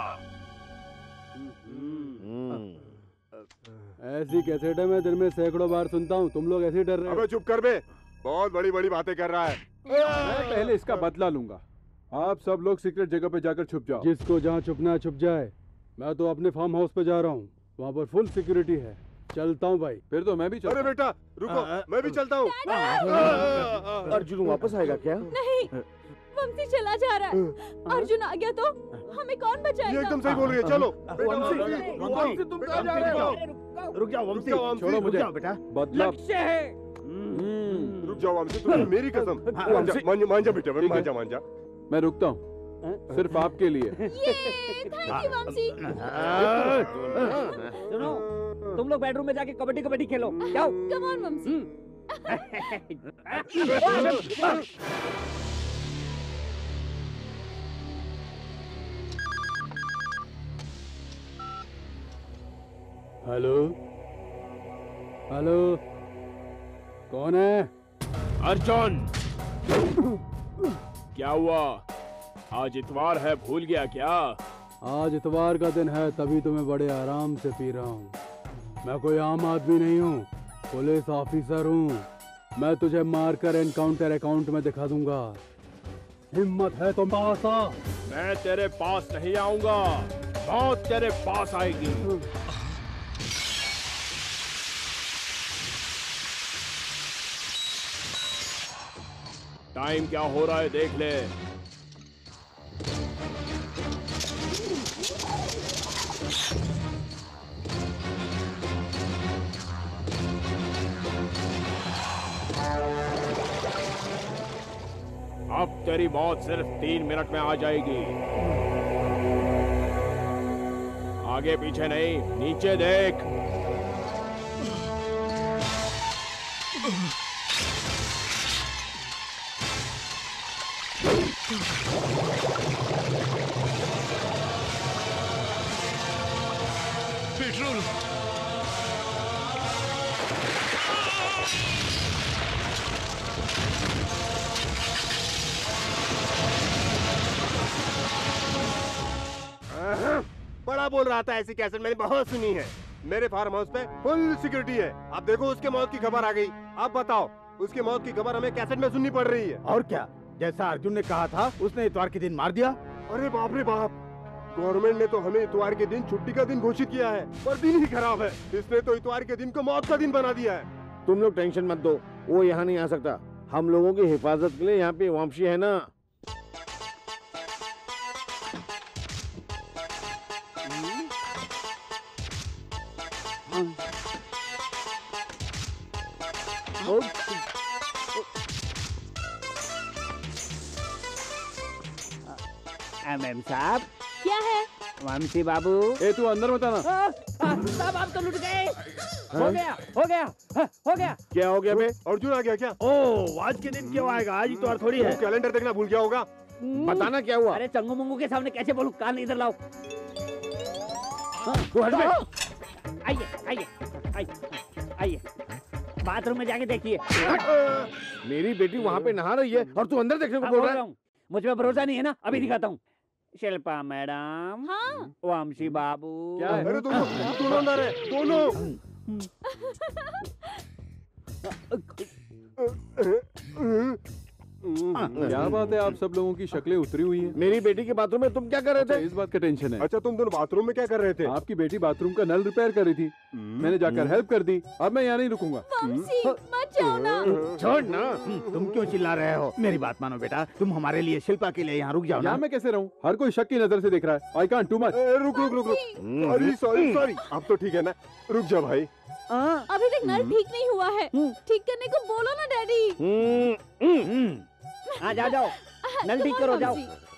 ऐसी कैसेट है मैं दिन में सैकड़ों बार सुनता हूँ, तुम लोग ऐसे ही डर रहे हो। अबे चुप कर बे, बहुत बड़ी बड़ी बातें कर रहा है। मैं पहले इसका बदला लूंगा। आप सब लोग सीक्रेट जगह पे जाकर छुप जाओ। जिसको जहाँ छुपना है छुप जाए। मैं तो अपने फार्म हाउस पे जा रहा हूँ, वहाँ पर फुल सिक्योरिटी है। चलता हूँ भाई। फिर तो मैं भी चलता। अरे बेटा रुको, मैं भी चलता हूँ। अर्जुन वापस आएगा क्या? नहीं, वंशी चला जा रहा है। अर्जुन आ गया तो हमें कौन बचाएगा? ये एकदम सही बोल रही है। चलो वंशी, तुम कहाँ जा रहे हो? रुक जाओ वंशी, छोड़ो मुझे। बेटा। बदला लक्ष्य है। रुक जाओ वंशी, तुम्हें मेरी कसम। मान जा, मान जा, मान जा बेटा, मान जा, मान जा। मैं रुकता हूँ, सिर्फ आपके लिए। Thank you Vanshi. सुनो, तुम लोग बेडरूम में जाके कबड्डी कबड्डी खेलो, जाओ। Come on Vanshi. Hello hello, कौन है? अर्जुन। क्या हुआ? आज इतवार है, भूल गया क्या? आज इतवार का दिन है, तभी तो मैं बड़े आराम से पी रहा हूँ। मैं कोई आम आदमी नहीं हूँ, पुलिस ऑफिसर हूँ। मैं तुझे मारकर एनकाउंटर अकाउंट में दिखा दूंगा। हिम्मत है तो पास आ। मैं तेरे पास नहीं आऊंगा, मौत तेरे पास आएगी। टाइम क्या हो रहा है देख ले। अब तेरी मौत सिर्फ तीन मिनट में आ जाएगी। आगे पीछे नहीं, नीचे देख। पेट्रोल। बड़ा बोल रहा था, ऐसी कैसेट मैंने बहुत सुनी है। मेरे फार्म हाउस पे फुल सिक्योरिटी है। अब देखो उसके मौत की खबर आ गई। अब बताओ, उसकी मौत की खबर हमें कैसेट में सुननी पड़ रही है। और क्या, जैसा अर्जुन ने कहा था, उसने इतवार के दिन मार दिया। अरे बाप रे बाप, गवर्नमेंट ने तो हमें इतवार के दिन छुट्टी का दिन घोषित किया है, पर दिन ही खराब है। इसने तो इतवार के दिन को मौत का दिन बना दिया है। तुम लोग टेंशन मत दो, वो यहाँ नहीं आ सकता। हम लोगों की हिफाजत के लिए यहाँ पे वामशी है ना। एमएम साहब। क्या है? वंशी बाबू। ए तू अंदर मत आना। साहब आप तो लुट गए। हो गया, हो गया, हाँ, हो गया। क्या हो गया बे? अर्जुन आ गया क्या? ओ, आज के दिन क्यों आएगा? आज इतवार थोड़ी है। कैलेंडर देखना भूल गया होगा। बताना क्या हुआ? अरे चंगू मंगू के सामने कैसे बोलूं? कान इधर लाओ। तू हट बे। आइए, आइए, आइए, आइए। बाथरूम में जाके देखिए। मेरी बेटी वहाँ पे नहा रही है और तू अंदर देखने को बोल रहा है? मुझ पे भरोसा नहीं है ना? अभी दिखाता हूँ। शिल्पा मैडम। हाँ? वंशी बाबू। क्या है? अरे दोनों दोनों अंदर है, दोनों। क्या बात है, आप सब लोगों की शक्लें उतरी हुई हैं। मेरी बेटी के बाथरूम में तुम क्या कर रहे थे? इस बात का टेंशन है। अच्छा तुम दोनों बाथरूम में क्या कर रहे थे? आपकी बेटी बाथरूम का नल रिपेयर कर रही थी, मैंने जाकर हेल्प कर दी। अब मैं यहाँ नहीं रुकूंगा। बचाओ ना। छोड़ ना, तुम क्यों चिल्ला रहे हो? मेरी बात मानो बेटा, तुम हमारे लिए शिल्पा के लिए यहाँ रुक जाओ ना। यहाँ मैं कैसे रहूँ? हर कोई शक की नजर से देख रहा है। I can't too much. रुक रुक रुक रुक। Sorry sorry sorry. अब तो ठीक है ना? रुक जा भाई। अभी तक नल ठीक नहीं हुआ है। ठीक करने को बोलो ना डैडी। हाँ जाओ जाओ, नल ठीक करो जाओ।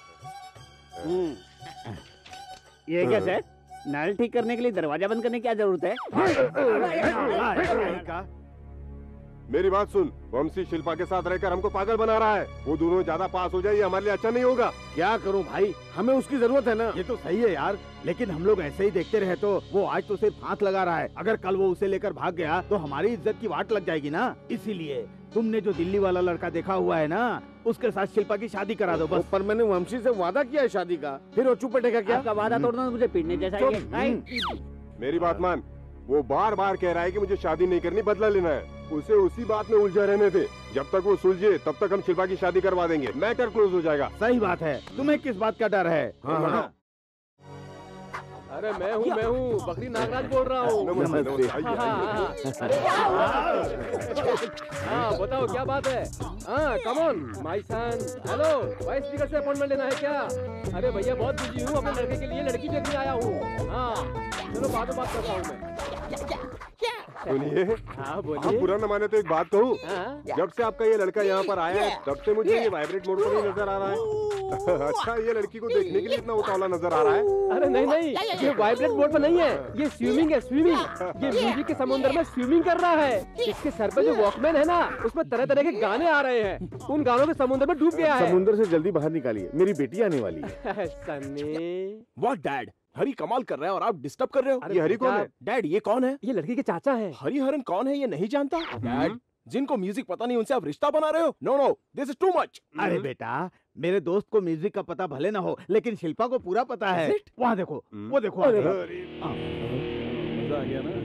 ये क्या सर? नल ठीक करने के लिए दरवाजा बंद करने की क्या जरूरत है? मेरी बात सुन, वंशी शिल्पा के साथ रहकर हमको पागल बना रहा है। वो दोनों ज्यादा पास हो जाए, ये हमारे लिए अच्छा नहीं होगा। क्या करूं भाई, हमें उसकी जरूरत है ना। ये तो सही है यार, लेकिन हम लोग ऐसे ही देखते रहे तो वो आज तो सिर्फ हाथ लगा रहा है। अगर कल वो उसे लेकर भाग गया तो हमारी इज्जत की वाट लग जाएगी ना। इसीलिए तुमने जो दिल्ली वाला लड़का देखा हुआ है ना, उसके साथ शिल्पा की शादी करा दो बस। पर मैंने वंशी से वादा किया है शादी का, फिर वो चुप बैठेगा क्या? आपका वादा तोड़ना मुझे पीटने जैसा ही है। मेरी बात मान, वो बार बार कह रहा है कि मुझे शादी नहीं करनी, बदला लेना है। उसे उसी बात में उलझा रहने दे। जब तक वो सुलझे तब तक हम शिल्पा की शादी करवा देंगे, मैटर क्लोज हो जाएगा। सही बात है। तुम्हें किस बात का डर है? हाँ, हाँ। अरे मैं हूँ मैं हूँ बकरी नागराज बोल रहा हूँ। नमस्ते। हाँ बताओ क्या बात है? हाँ come on my son. Hello, vice speaker से अपॉइंटमेंट लेना है क्या? अरे भैया बहुत बिजी हूँ, अपने लड़के के लिए लड़की देखने आया हूँ। हाँ चलो बाद में बात करता हूँ मैं। सुनिए, हाँ बोलिए। आप बुरा न माने तो एक बात कहूँ। जब से आपका ये लड़का यहाँ पर आया है तब से मुझे ये वाइब्रेट मोड पर ही नजर आ रहा है। अच्छा, ये लड़की को देखने के लिए इतना उतावला नजर आ रहा है? अरे नहीं नहीं, ये वाइब्रेट मोड पर नहीं है, ये स्विमिंग है स्विमिंग। ये म्यूजिक के समुद्र में स्विमिंग कर रहा है। इसके सर पे जो वॉकमैन है ना, उसमें तरह तरह के गाने आ रहे हैं। उन गानों के समुद्र में डूब गया है। समुद्र से जल्दी बाहर निकालिए, मेरी बेटी आने वाली है। सनी व्हाट डैड, हरी कमाल कर रहा है और आप डिस्टर्ब कर रहे हो। ये हरी कौन है? डैड ये कौन है? ये लड़की के चाचा है। हरिहरन कौन है ये नहीं जानता? डैड जिनको म्यूजिक पता नहीं उनसे आप रिश्ता बना रहे हो? No no, this is too much. अरे बेटा, मेरे दोस्त को म्यूजिक का पता भले ना हो, लेकिन शिल्पा को पूरा पता है। वहाँ देखो, वो देखो। मजा आ गया ना?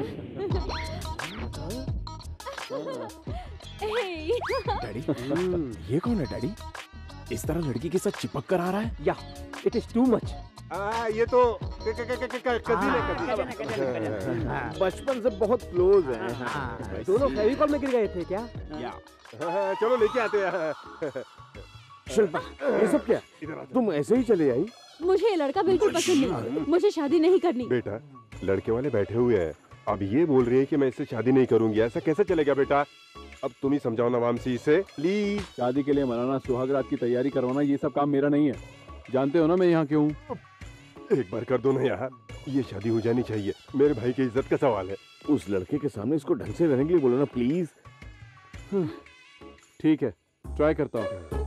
डैडी ये कौन है डैडी? इस तरह लड़की के साथ चिपक कर आ रहा है? या इट इज टू मच। आ, ये तो कजील है। बचपन से बहुत क्लोज है। दोनों फेविकॉल में गिर गए थे क्या? या चलो लेके आते हैं। शिल्पा ये सब क्या? तुम ऐसे ही चले आई? मुझे ये लड़का बिल्कुल पसंद नहीं। मुझे शादी नहीं करनी। बेटा, लड़के वाले बैठे हुए हैं, अब ये बोल रही है कि मैं इससे शादी नहीं करूंगी। ऐसा कैसे चलेगा बेटा? अब तुम ही समझाओ ना वामसी इसे प्लीज। शादी के लिए मनाना, सुहागरात की तैयारी करवाना, ये सब काम मेरा नहीं है। जानते हो ना मैं यहाँ क्यों हूँ? एक बार कर दो ना यार, ये शादी हो जानी चाहिए। मेरे भाई की इज्जत का सवाल है। उस लड़के के सामने इसको ढंग से रहने के लिए बोलो ना प्लीज। ठीक है, ट्राई करता हूँ।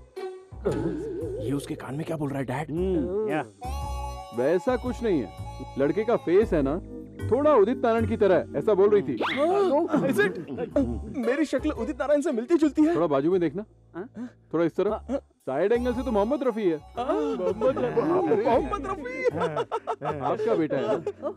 ये उसके कान में क्या बोल रहा है डैड? या वैसा कुछ नहीं है, लड़के का फेस है ना थोड़ा उदित नारायण की तरह, ऐसा बोल रही थी। Is it? मेरी शक्ल उदित नारायण से मिलती जुलती है। थोड़ा बाजू में देखना, थोड़ा इस तरफ। साइड एंगल से तो मोहम्मद रफी है। मोहम्मद रफी आपका बेटा है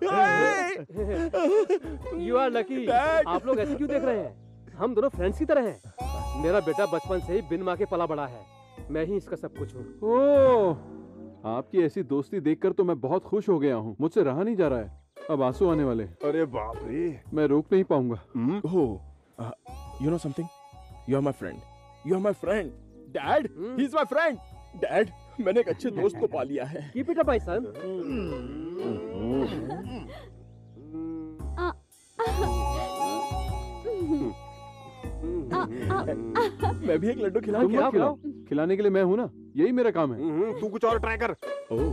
ना? You are lucky. आप लोग ऐसे क्यों देख रहे हैं? हम दोनों फ्रेंड्स की तरह हैं। मेरा बेटा बचपन से ही बिन माँ के पला बड़ा है। मैं ही इसका सब कुछ हूँ। ओह, आपकी ऐसी दोस्ती देखकर तो मैं बहुत खुश हो गया हूँ। मुझसे रहा नहीं जा रहा है। अब आंसू आने वाले। अरे बाप रे, मैं रोक नहीं पाऊंगा। Oh, you know something, you are my friend, you are my friend. Dad, he is my friend. Dad, मैंने एक अच्छे दोस्त को पा लिया है। Keep it up my son. मैं भी एक लड्डू खिलाऊं? तुम मत खिलाओ, खिलाने के लिए मैं हूँ ना, यही मेरा काम है। तू कुछ और ट्राई कर।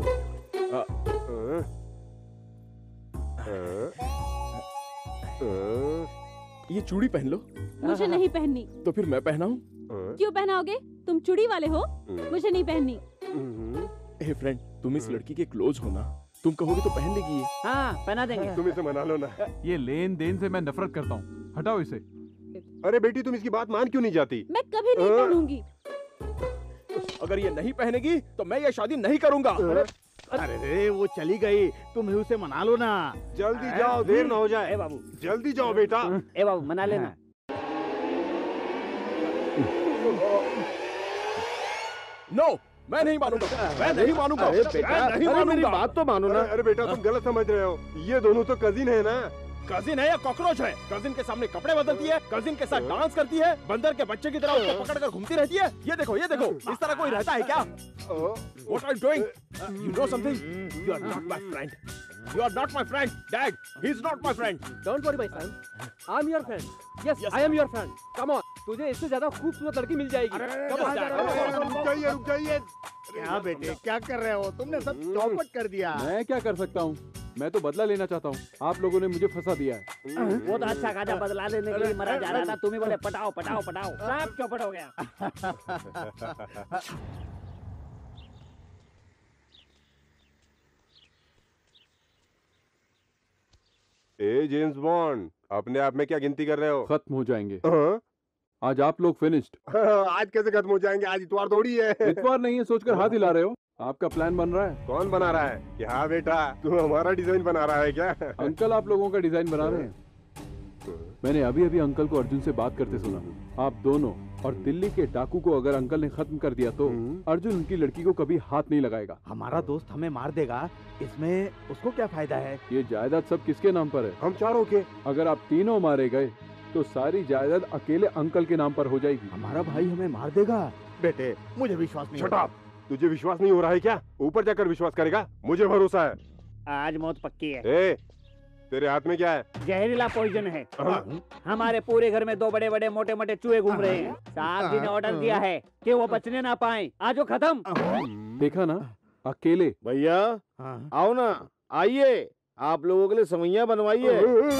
ये चूड़ी पहन लो। मुझे नहीं पहननी। तो फिर मैं पहनाऊं? क्यों पहनाओगे? तुम चूड़ी वाले हो, मुझे नहीं पहननी। हे फ्रेंड, तुम इस लड़की के क्लोज हो ना, तुम कहोगे तो पहन लेगी ये। हाँ, पहना देंगे। तुम इसे मना लो ना। ये लेन देन से मैं नफरत करता हूँ, हटाओ इसे। अरे बेटी, तुम इसकी बात मान क्यों नहीं जाती? मैं कभी नहीं पहनूंगी। अगर ये नहीं पहनेगी तो मैं ये शादी नहीं करूंगा। अरे रे, वो चली गई, तुम ही उसे मना लो ना। जल्दी जाओ, देर ना हो जाए। ए बाबू, जल्दी जाओ बेटा। ए बाबू, मना लेना। नो, मैं नहीं मानूंगा, मैं नहीं मानूंगा। अरे बेटा, मैं नहीं अरे मेरी मानूंगा। बात तो मानो ना। अरे बेटा, तुम गलत समझ रहे हो, ये दोनों तो कजिन है ना। कजिन है या कॉकरोच है? कजिन के सामने कपड़े बदलती है, कजिन के साथ डांस करती है, बंदर के बच्चे की तरह उसको पकड़ कर घूमती रहती है। ये देखो, ये देखो, इस तरह कोई रहता है क्या? What are you doing? You know something? You are not my friend. You are not my friend, Dad. He is not my friend. Don't worry, my son. I'm your friend. Yes, I am your friend. Come on. तुझे इससे ज्यादा खूबसूरत लड़की मिल जाएगी। Come on, Dad. रुक जाइए, रुक जाइए। क्या बेटे, क्या कर रहे हो? तुमने सब चौपट कर दिया। मैं क्या कर सकता हूँ? मैं तो बदला लेना चाहता हूँ। आप लोगों ने मुझे फंसा दिया है। वो तो अच्छा खासा बदला लेने के लिए मरा जा रहा था, तुम ही बोले पटाओ पटाओ पटाओ, सब चौपट हो गया। ए जेम्स बॉन्ड, अपने आप में क्या गिनती कर रहे हो? खत्म हो जाएंगे। आज आप लोग फिनिश्ड। आज कैसे खत्म हो जाएंगे? आज इतवार थोड़ी है। इतवार नहीं है सोचकर हाथ हिला रहे हो। आपका प्लान बन रहा है। कौन बना रहा है? क्या बेटा, तू हमारा डिजाइन बना रहा है क्या? अंकल आप लोगों का डिजाइन बना रहे हैं। मैंने अभी अभी अंकल को अर्जुन से बात करते सुना। आप दोनों और दिल्ली के डाकू को अगर अंकल ने खत्म कर दिया तो अर्जुन उनकी लड़की को कभी हाथ नहीं लगाएगा। हमारा दोस्त हमें मार देगा, इसमें उसको क्या फायदा है? ये जायदाद सब किसके नाम पर है? हम चारों के। अगर आप तीनों मारे गए तो सारी जायदाद अकेले अंकल के नाम पर हो जाएगी। हमारा भाई हमें मार देगा? बेटे, मुझे विश्वास नहीं। Shut up. तुझे विश्वास नहीं हो रहा है क्या? ऊपर जाकर विश्वास करेगा, मुझे भरोसा है। आज मौत पक्की है। ए, तेरे हाथ में क्या है? जहरीला पॉइजन है। हमारे पूरे घर में दो बड़े बड़े मोटे मोटे चूहे घूम रहे हैं। साहब जी ने ऑर्डर दिया है कि वो बचने ना पाए। आज वो खत्म। देखा ना, अकेले। भैया आओ ना, आइए, आप लोगों के लिए सवैया बनवाइए।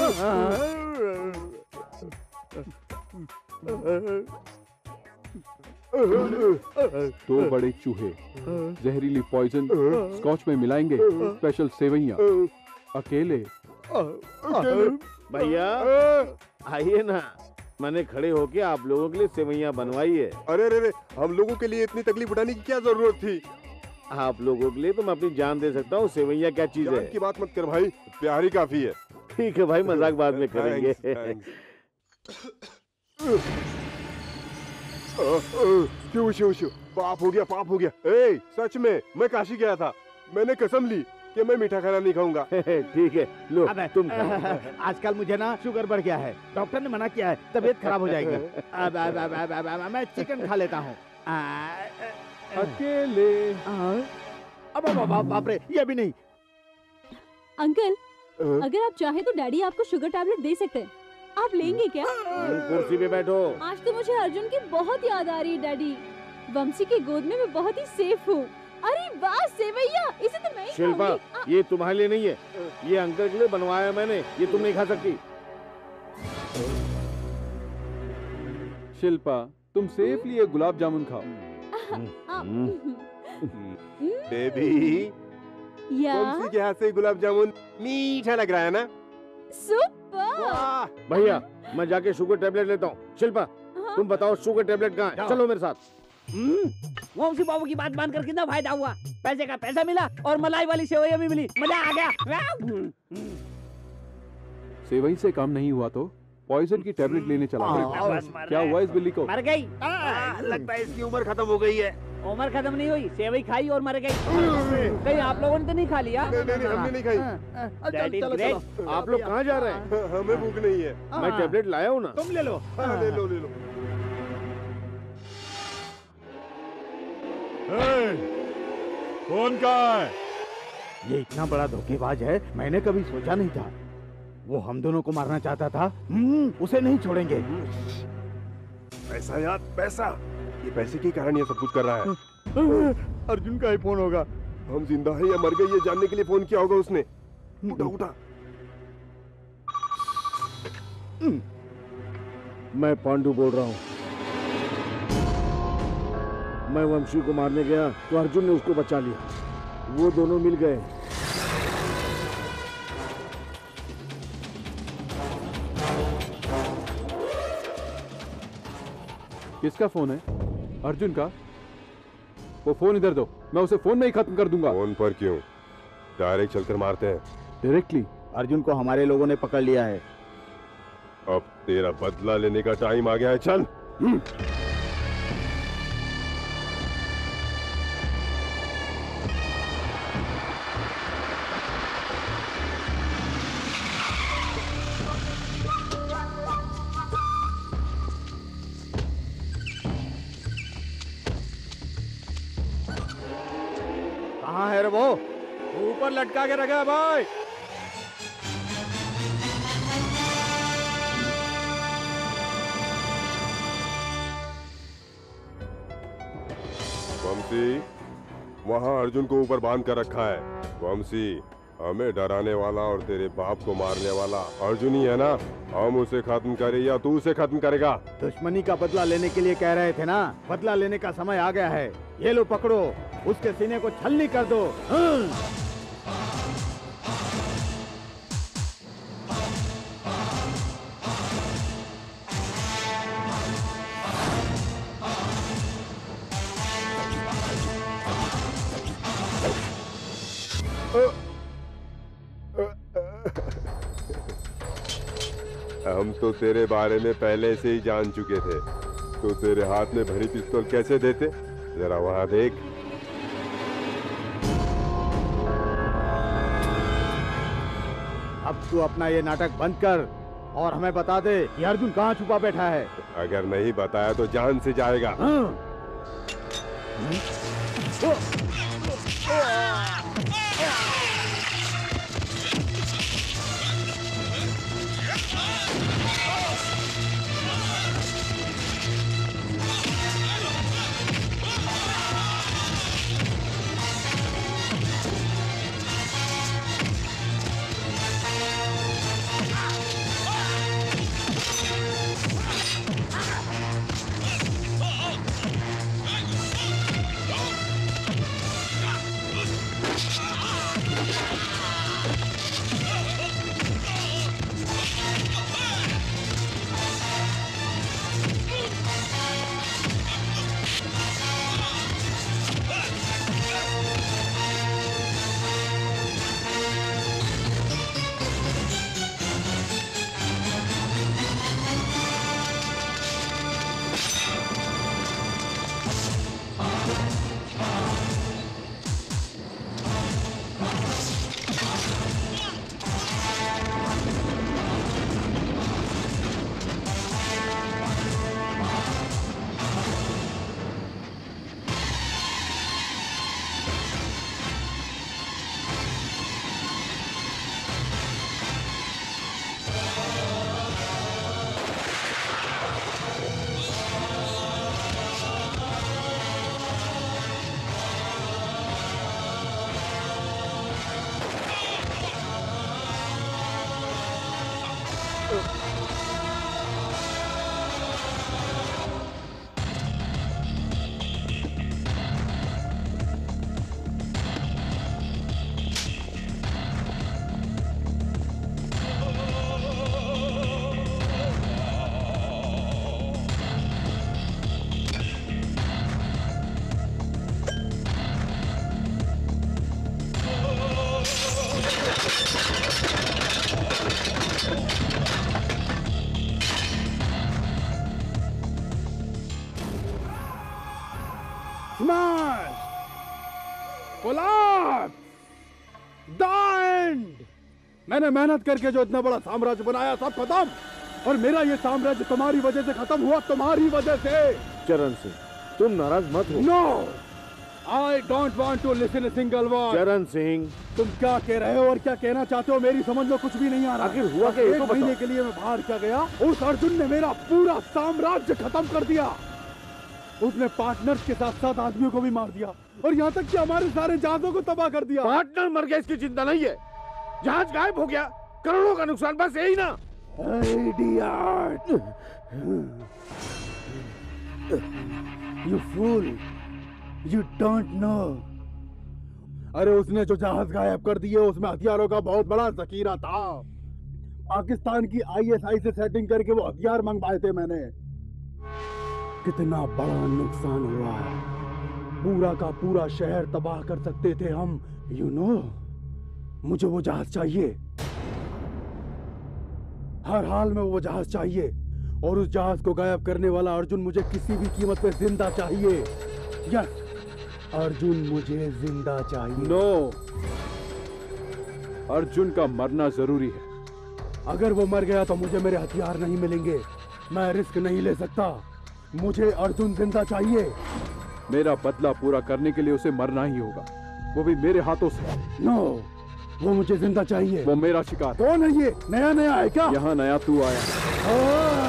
दो बड़े चूहे जहरीली पॉइजन स्कॉच में मिलाएंगे, स्पेशल सेवैया। अकेले। भैया आइए ना, मैंने खड़े होके आप लोगों के लिए सेवैया बनवाइए। अरे रे रे, हम लोगों के लिए इतनी तकलीफ उठाने की क्या जरूरत थी? आप लोगों के लिए तो मैं अपनी जान दे सकता हूँ। सेवैया क्या चीज है? जान की बात मत कर भाई, प्यार ही काफी है। ठीक है भाई, मजाक बाद में करेंगे। शिव शिव शिव, पाप हो गया, पाप हो गया। ए, सच में मैं काशी गया था, मैंने कसम ली कि मैं मीठा खाना नहीं खाऊंगा। ठीक है, लो तुम आजकल मुझे ना शुगर बढ़ गया है, डॉक्टर ने मना किया है, तबीयत खराब हो जाएगी। अब, अब, अब, अब, अब, अब, मैं चिकन खा लेता हूँ। अकेले। अब अब बाप रे, ये भी नहीं। अंकल, अगर आप चाहे तो डैडी आपको शुगर टैबलेट दे सकते हैं। आप लेंगे क्या? कुर्सी पे बैठो। आज तो मुझे अर्जुन की बहुत याद आ रही है डैडी। वंशी की गोद में मैं बहुत ही सेफ हूँ। अरे वाह सेवैया, इसे तो मैं ही शिल्पा, खाऊंगी। ये तुम्हारे लिए नहीं है, ये अंकल के लिए बनवाया है मैंने, ये तुम नहीं खा सकती। शिल्पा, तुम सेफली ये गुलाब जामुन खाओ। बेबी, या वंशी के हाथ से गुलाब जामुन मीठा लग रहा है ना? सुपर। भैया, मैं जाके शुगर टेबलेट लेता हूँ। शिल्पा, तुम बताओ शुगर टेबलेट कहाँ है? चलो मेरे साथ। वंशी बाबू की बात मानकर कितना फायदा हुआ? पैसे का पैसा मिला और मलाई वाली सेवैया भी मिली, मजा आ गया। सेवई से काम नहीं हुआ तो पॉइजन की टेबलेट लेने चला। क्या हुआ इस बिल्ली को? मर गई। लगता है इसकी उम्र खत्म हो गई है। उम्र खत्म नहीं हुई, सेवई खाई और मर गई। कहीं आप लोगों ने तो नहीं खा लिया? नहीं नहीं हमने नहीं खाई। That is great. आप लोग कहाँ जा रहे हैं? हमें भूख नहीं है। मैं टेबलेट लाया हूँ ना। तुम ले लो। ले लो ले लो। कौन कहाँ है? ये इतना बड़ा धोखेबाज है, मैंने कभी सोचा नहीं था। वो हम दोनों को मारना चाहता था। उसे नहीं छोड़ेंगे। पैसा यार पैसा, ये पैसे के कारण ये सब कुछ कर रहा है। अर्जुन का ही फोन होगा। हम जिंदा है या मर गए ये जानने के लिए फोन किया होगा उसने। उठा उठा। मैं पांडु बोल रहा हूँ। मैं वंशी को मारने गया तो अर्जुन ने उसको बचा लिया। वो दोनों मिल गए। किसका फोन है? अर्जुन का? वो फोन इधर दो, मैं उसे फोन में ही खत्म कर दूंगा। फोन पर क्यों? डायरेक्ट चलकर मारते हैं। डायरेक्टली? अर्जुन को हमारे लोगों ने पकड़ लिया है। अब तेरा बदला लेने का टाइम आ गया है, चल। कहाँ है रे वो? ऊपर लटका के रखा है भाई। वंशी, वहाँ अर्जुन को ऊपर बांध कर रखा है। वंशी, हमें डराने वाला और तेरे बाप को मारने वाला अर्जुन ही है ना? हम उसे खत्म करें या तू उसे खत्म करेगा? दुश्मनी का बदला लेने के लिए कह रहे थे ना? बदला लेने का समय आ गया है। ये लो पकड़ो, उसके सीने को छलनी कर दो। हम तो तेरे बारे में पहले से ही जान चुके थे। तो तेरे हाथ में भरी पिस्तौल कैसे देते? जरा वहां देख। अब तू अपना ये नाटक बंद कर और हमें बता दे कि अर्जुन कहाँ छुपा बैठा है। अगर नहीं बताया तो जान से जाएगा। मैंने मेहनत करके जो इतना बड़ा साम्राज्य बनाया सब खत्म, और मेरा ये साम्राज्य तुम्हारी वजह से खत्म हुआ, तुम्हारी वजह से। चरण सिंह, तुम नाराज मत हो। No, I don't want to listen a single word. Charan Singh, तुम क्या कह रहे हो और क्या कहना चाहते हो मेरी समझ में कुछ भी नहीं आ रहा। आखिर हुआ क्या, ये तो बताओ। महीने के लिए मैं बाहर क्या गया, उस अर्जुन ने मेरा पूरा साम्राज्य खत्म कर दिया। उसने पार्टनर्स के साथ साथ आदमियों को भी मार दिया, और यहाँ तक कि हमारे सारे जहाजों को तबाह कर दिया। पार्टनर मर गया इसकी चिंता नहीं है, जहाज गायब हो गया, करोड़ों का नुकसान, बस यही ना। Idiot! You fool! You don't know. अरे उसने जो जहाज गायब कर दिए उसमें हथियारों का बहुत बड़ा जखीरा था। पाकिस्तान की आई एस आई से सेटिंग करके वो हथियार मंगवाए थे मैंने। कितना बड़ा नुकसान हुआ, पूरा का पूरा शहर तबाह कर सकते थे हम। यू नो, मुझे वो जहाज चाहिए, हर हाल में वो जहाज चाहिए, और उस जहाज को गायब करने वाला अर्जुन मुझे किसी भी कीमत पे जिंदा चाहिए। यस, अर्जुन मुझे जिंदा चाहिए। नो, अर्जुन का मरना जरूरी है। अगर वो मर गया तो मुझे मेरे हथियार नहीं मिलेंगे, मैं रिस्क नहीं ले सकता। मुझे अर्जुन जिंदा चाहिए। मेरा बदला पूरा करने के लिए उसे मरना ही होगा, वो भी मेरे हाथों से। नो, वो मुझे जिंदा चाहिए। वो मेरा शिकार। कौन है ये? नया नया है क्या? यहाँ नया तू आया।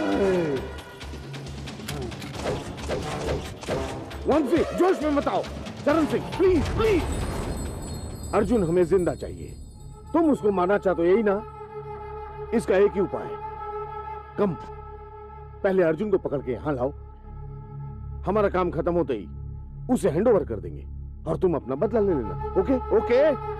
वंशी, जोश में मत आओ। चरण सिंह, प्लीज प्लीज। अर्जुन हमें जिंदा चाहिए, तुम उसको मारना चाहते हो, यही ना? इसका एक ही उपाय है, कम पहले अर्जुन को पकड़ के यहां लाओ। हमारा काम खत्म होते ही उसे हैंडओवर कर देंगे, और तुम अपना बदला ले लेना। Okay okay.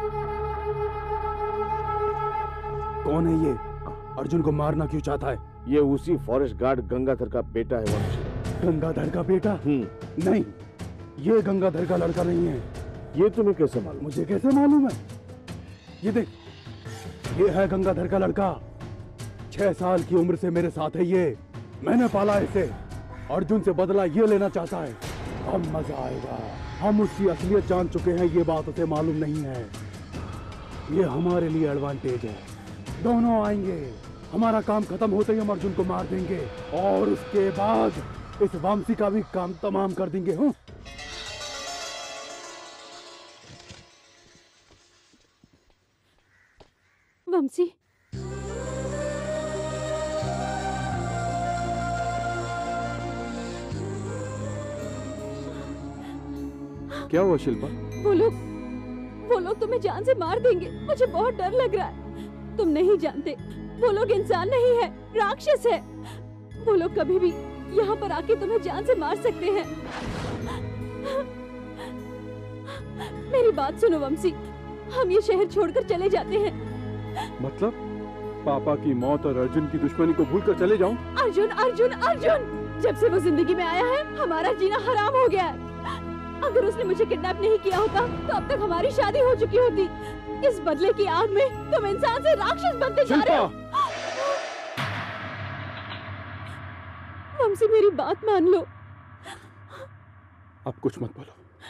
कौन है ये? अर्जुन को मारना क्यों चाहता है? ये उसी फॉरेस्ट गार्ड गंगाधर का बेटा है। वंशी, गंगाधर का बेटा? नहीं, ये गंगाधर का लड़का नहीं है। ये तुम्हें कैसे मालूम? मुझे कैसे मालूम है? ये देख, ये है गंगाधर का लड़का। छह साल की उम्र से मेरे साथ है ये, मैंने पाला इसे। अर्जुन से बदला ये लेना चाहता है। अब मजा आएगा। हम उसकी असलियत जान चुके हैं, ये बात उसे मालूम नहीं है। ये हमारे लिए एडवांटेज है। दोनों आएंगे, हमारा काम खत्म होते ही हम अर्जुन को मार देंगे, और उसके बाद इस वामसी का भी काम तमाम कर देंगे। हूँ वंशी, क्या हुआ शिल्पा? वो लोग वो लोग तुम्हें जान से मार देंगे। मुझे बहुत डर लग रहा है। तुम नहीं जानते, वो लोग इंसान नहीं है, राक्षस है। वो लोग कभी भी यहाँ पर आके तुम्हें जान से मार सकते हैं। मेरी बात सुनो वंशी, हम ये शहर छोड़कर चले जाते हैं। मतलब पापा की मौत और अर्जुन की दुश्मनी को भूलकर चले जाऊं? अर्जुन अर्जुन अर्जुन, जब से वो जिंदगी में आया है हमारा जीना हराम हो गया है। अगर उसने मुझे किडनैप नहीं किया होता तो अब तक हमारी शादी हो चुकी होती। इस बदले की आग में तुम इंसान से राक्षस बनते जा रहे हो। हमसे मेरी बात मान लो। अब कुछ मत बोलो।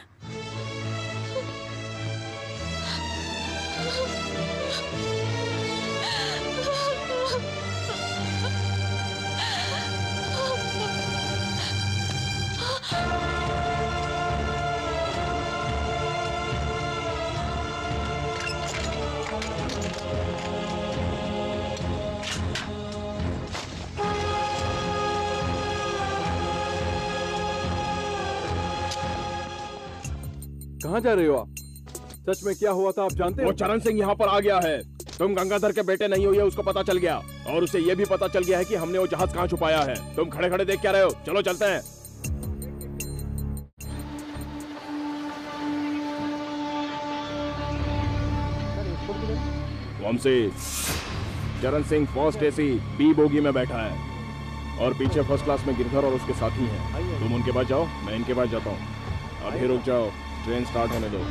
कहाँ जा रहे हो आप? सच में क्या हुआ था आप जानते हो? वो चरण सिंह यहाँ पर आ गया है। तुम गंगाधर के बेटे नहीं हो ये उसको पता चल गया, और उसे ये भी पता चल गया है कि हमने वो जहाज कहाँ छुपाया है। तुम खड़े खड़े देख क्या रहे हो? चलो चलते हैं। Vanshi, Charan Singh first AC B bogie में बैठा है, और पीछे फर्स्ट क्लास में गिरधर और उसके साथी हैं। तुम उनके पास जाओ, मैं इनके पास जाता हूँ। अभी रुक जाओ, ट्रेन स्टार्ट होने दो।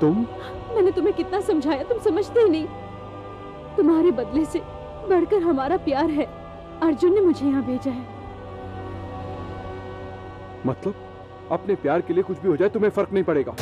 तुम? मैंने तुम्हें कितना समझाया, तुम समझते ही नहीं। तुम्हारे बदले से बढ़कर हमारा प्यार है। अर्जुन ने मुझे यहाँ भेजा है। मतलब अपने प्यार के लिए कुछ भी हो जाए तुम्हें फर्क नहीं पड़ेगा?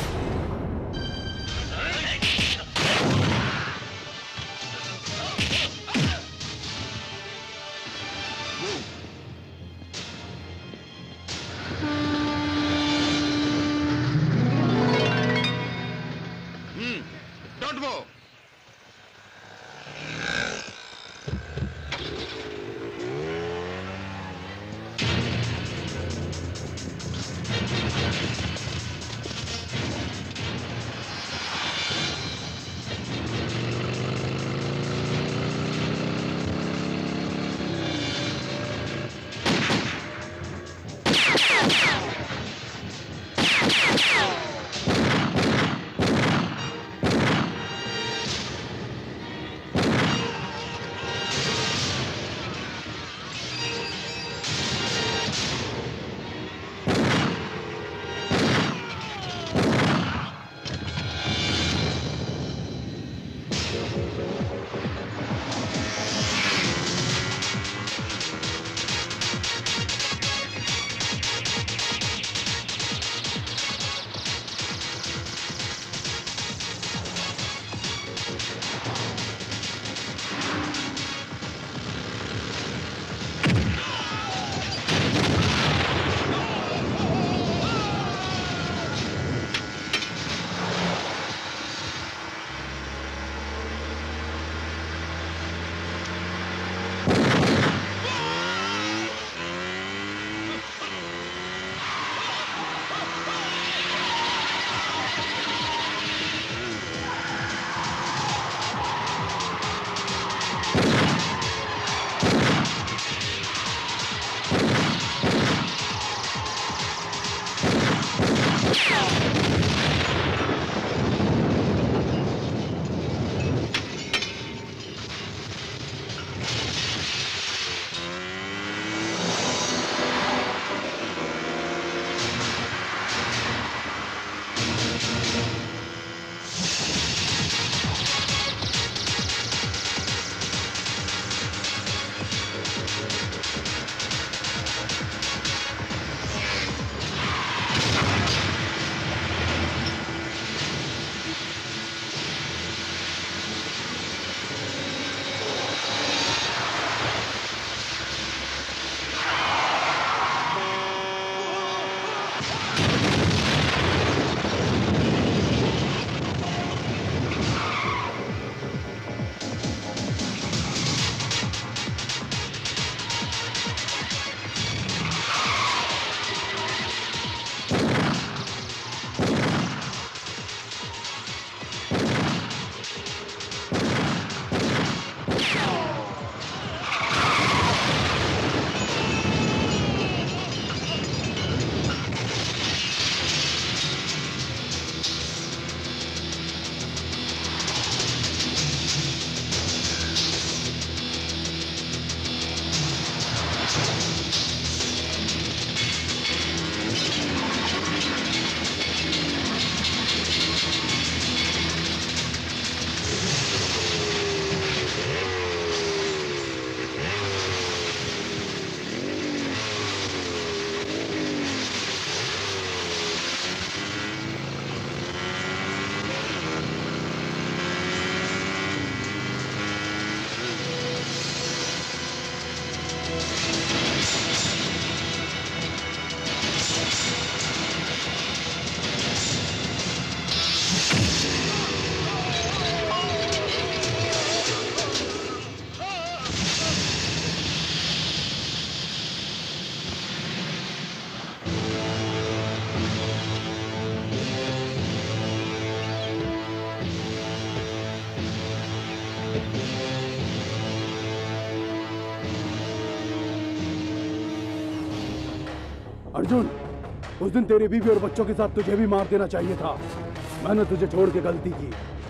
अर्जुन, उस दिन तेरी बीवी और बच्चों के साथ तुझे भी मार देना चाहिए था। मैंने तुझे छोड़ के गलती की।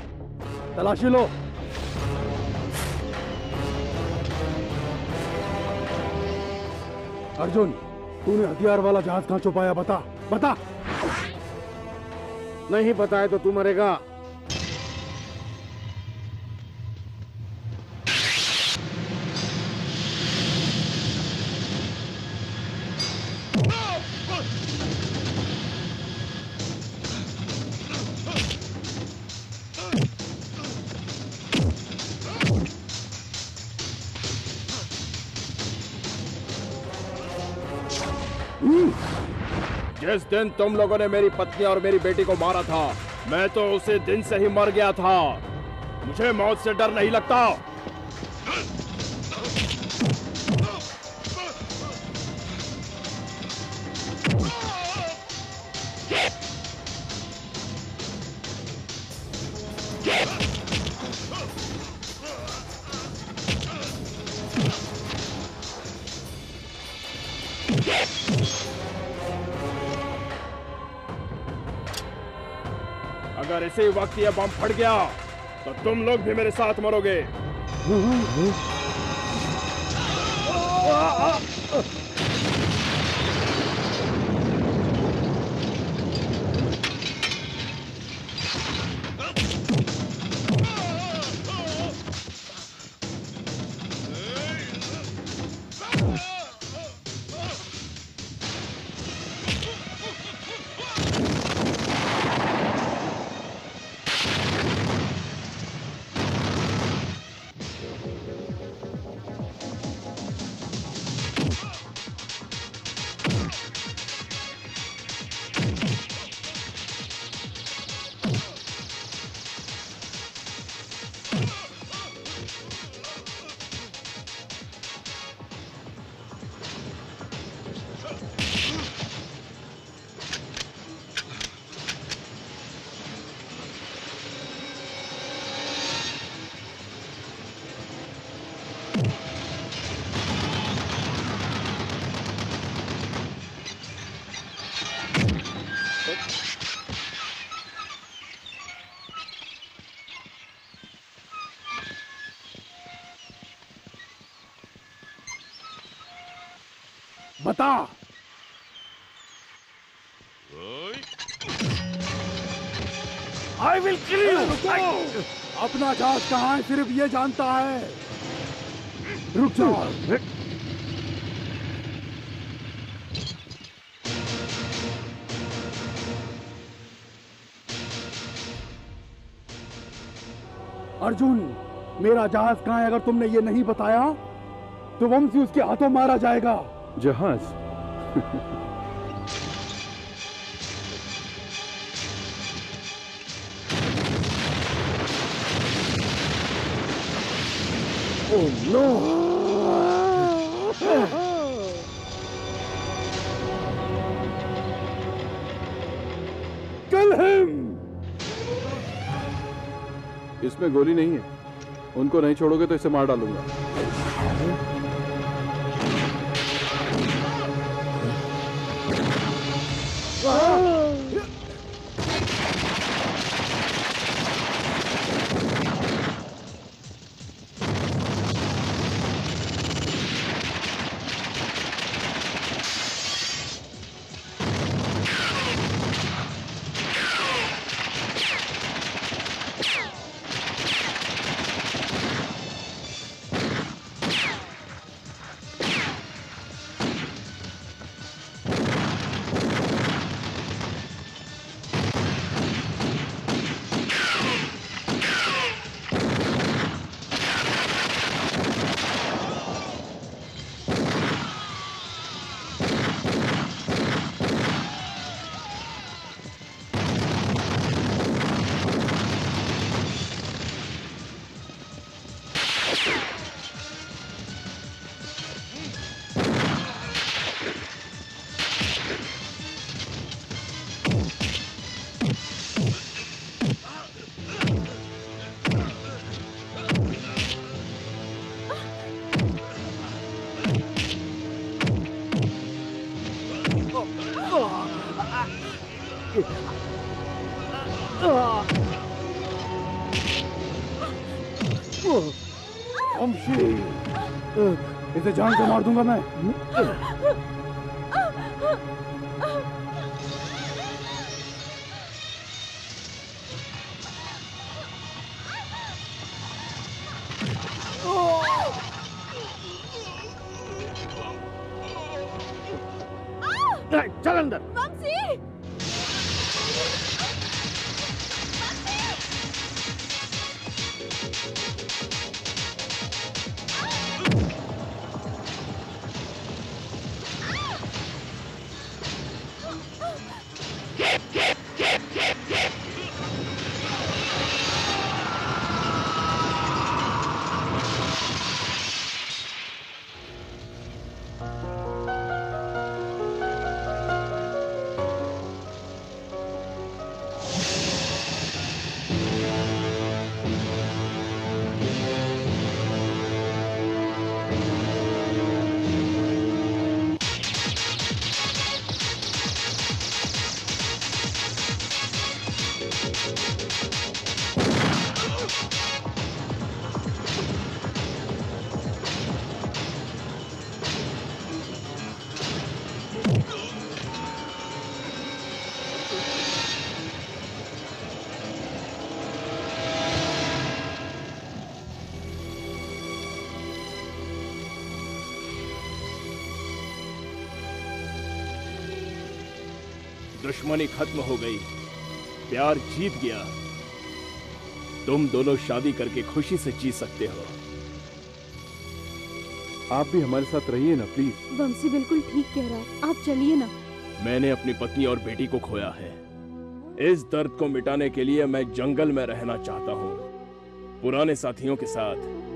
तलाशी लो। अर्जुन, तूने हथियार वाला जहाज कहां छुपाया? बता बता। नहीं बताए तो तू मरेगा। जिस दिन तुम लोगों ने मेरी पत्नी और मेरी बेटी को मारा था, मैं तो उसी दिन से ही मर गया था। मुझे मौत से डर नहीं लगता। अगर इसी वक्त ये बम फट गया तो तुम लोग भी मेरे साथ मरोगे। बता। I will kill you. अपना जहाज कहाँ है सिर्फ ये जानता है। रुक जाओ। अर्जुन, मेरा जहाज कहाँ है? अगर तुमने ये नहीं बताया तो वंशी उसके हाथों मारा जाएगा। जहाज? Oh no! Kill him! इसमें गोली नहीं है। उनको नहीं छोड़ोगे तो इसे मार डालूंगा। वंशी, इसे जान से मार दूंगा मैं। चल अंदर। वंशी! दुश्मनी खत्म हो गई, प्यार जीत गया। तुम दोनों शादी करके खुशी से जी सकते हो। आप भी हमारे साथ रहिए ना प्लीज। वंशी बिल्कुल ठीक कह रहा है, आप चलिए ना। मैंने अपनी पत्नी और बेटी को खोया है। इस दर्द को मिटाने के लिए मैं जंगल में रहना चाहता हूँ, पुराने साथियों के साथ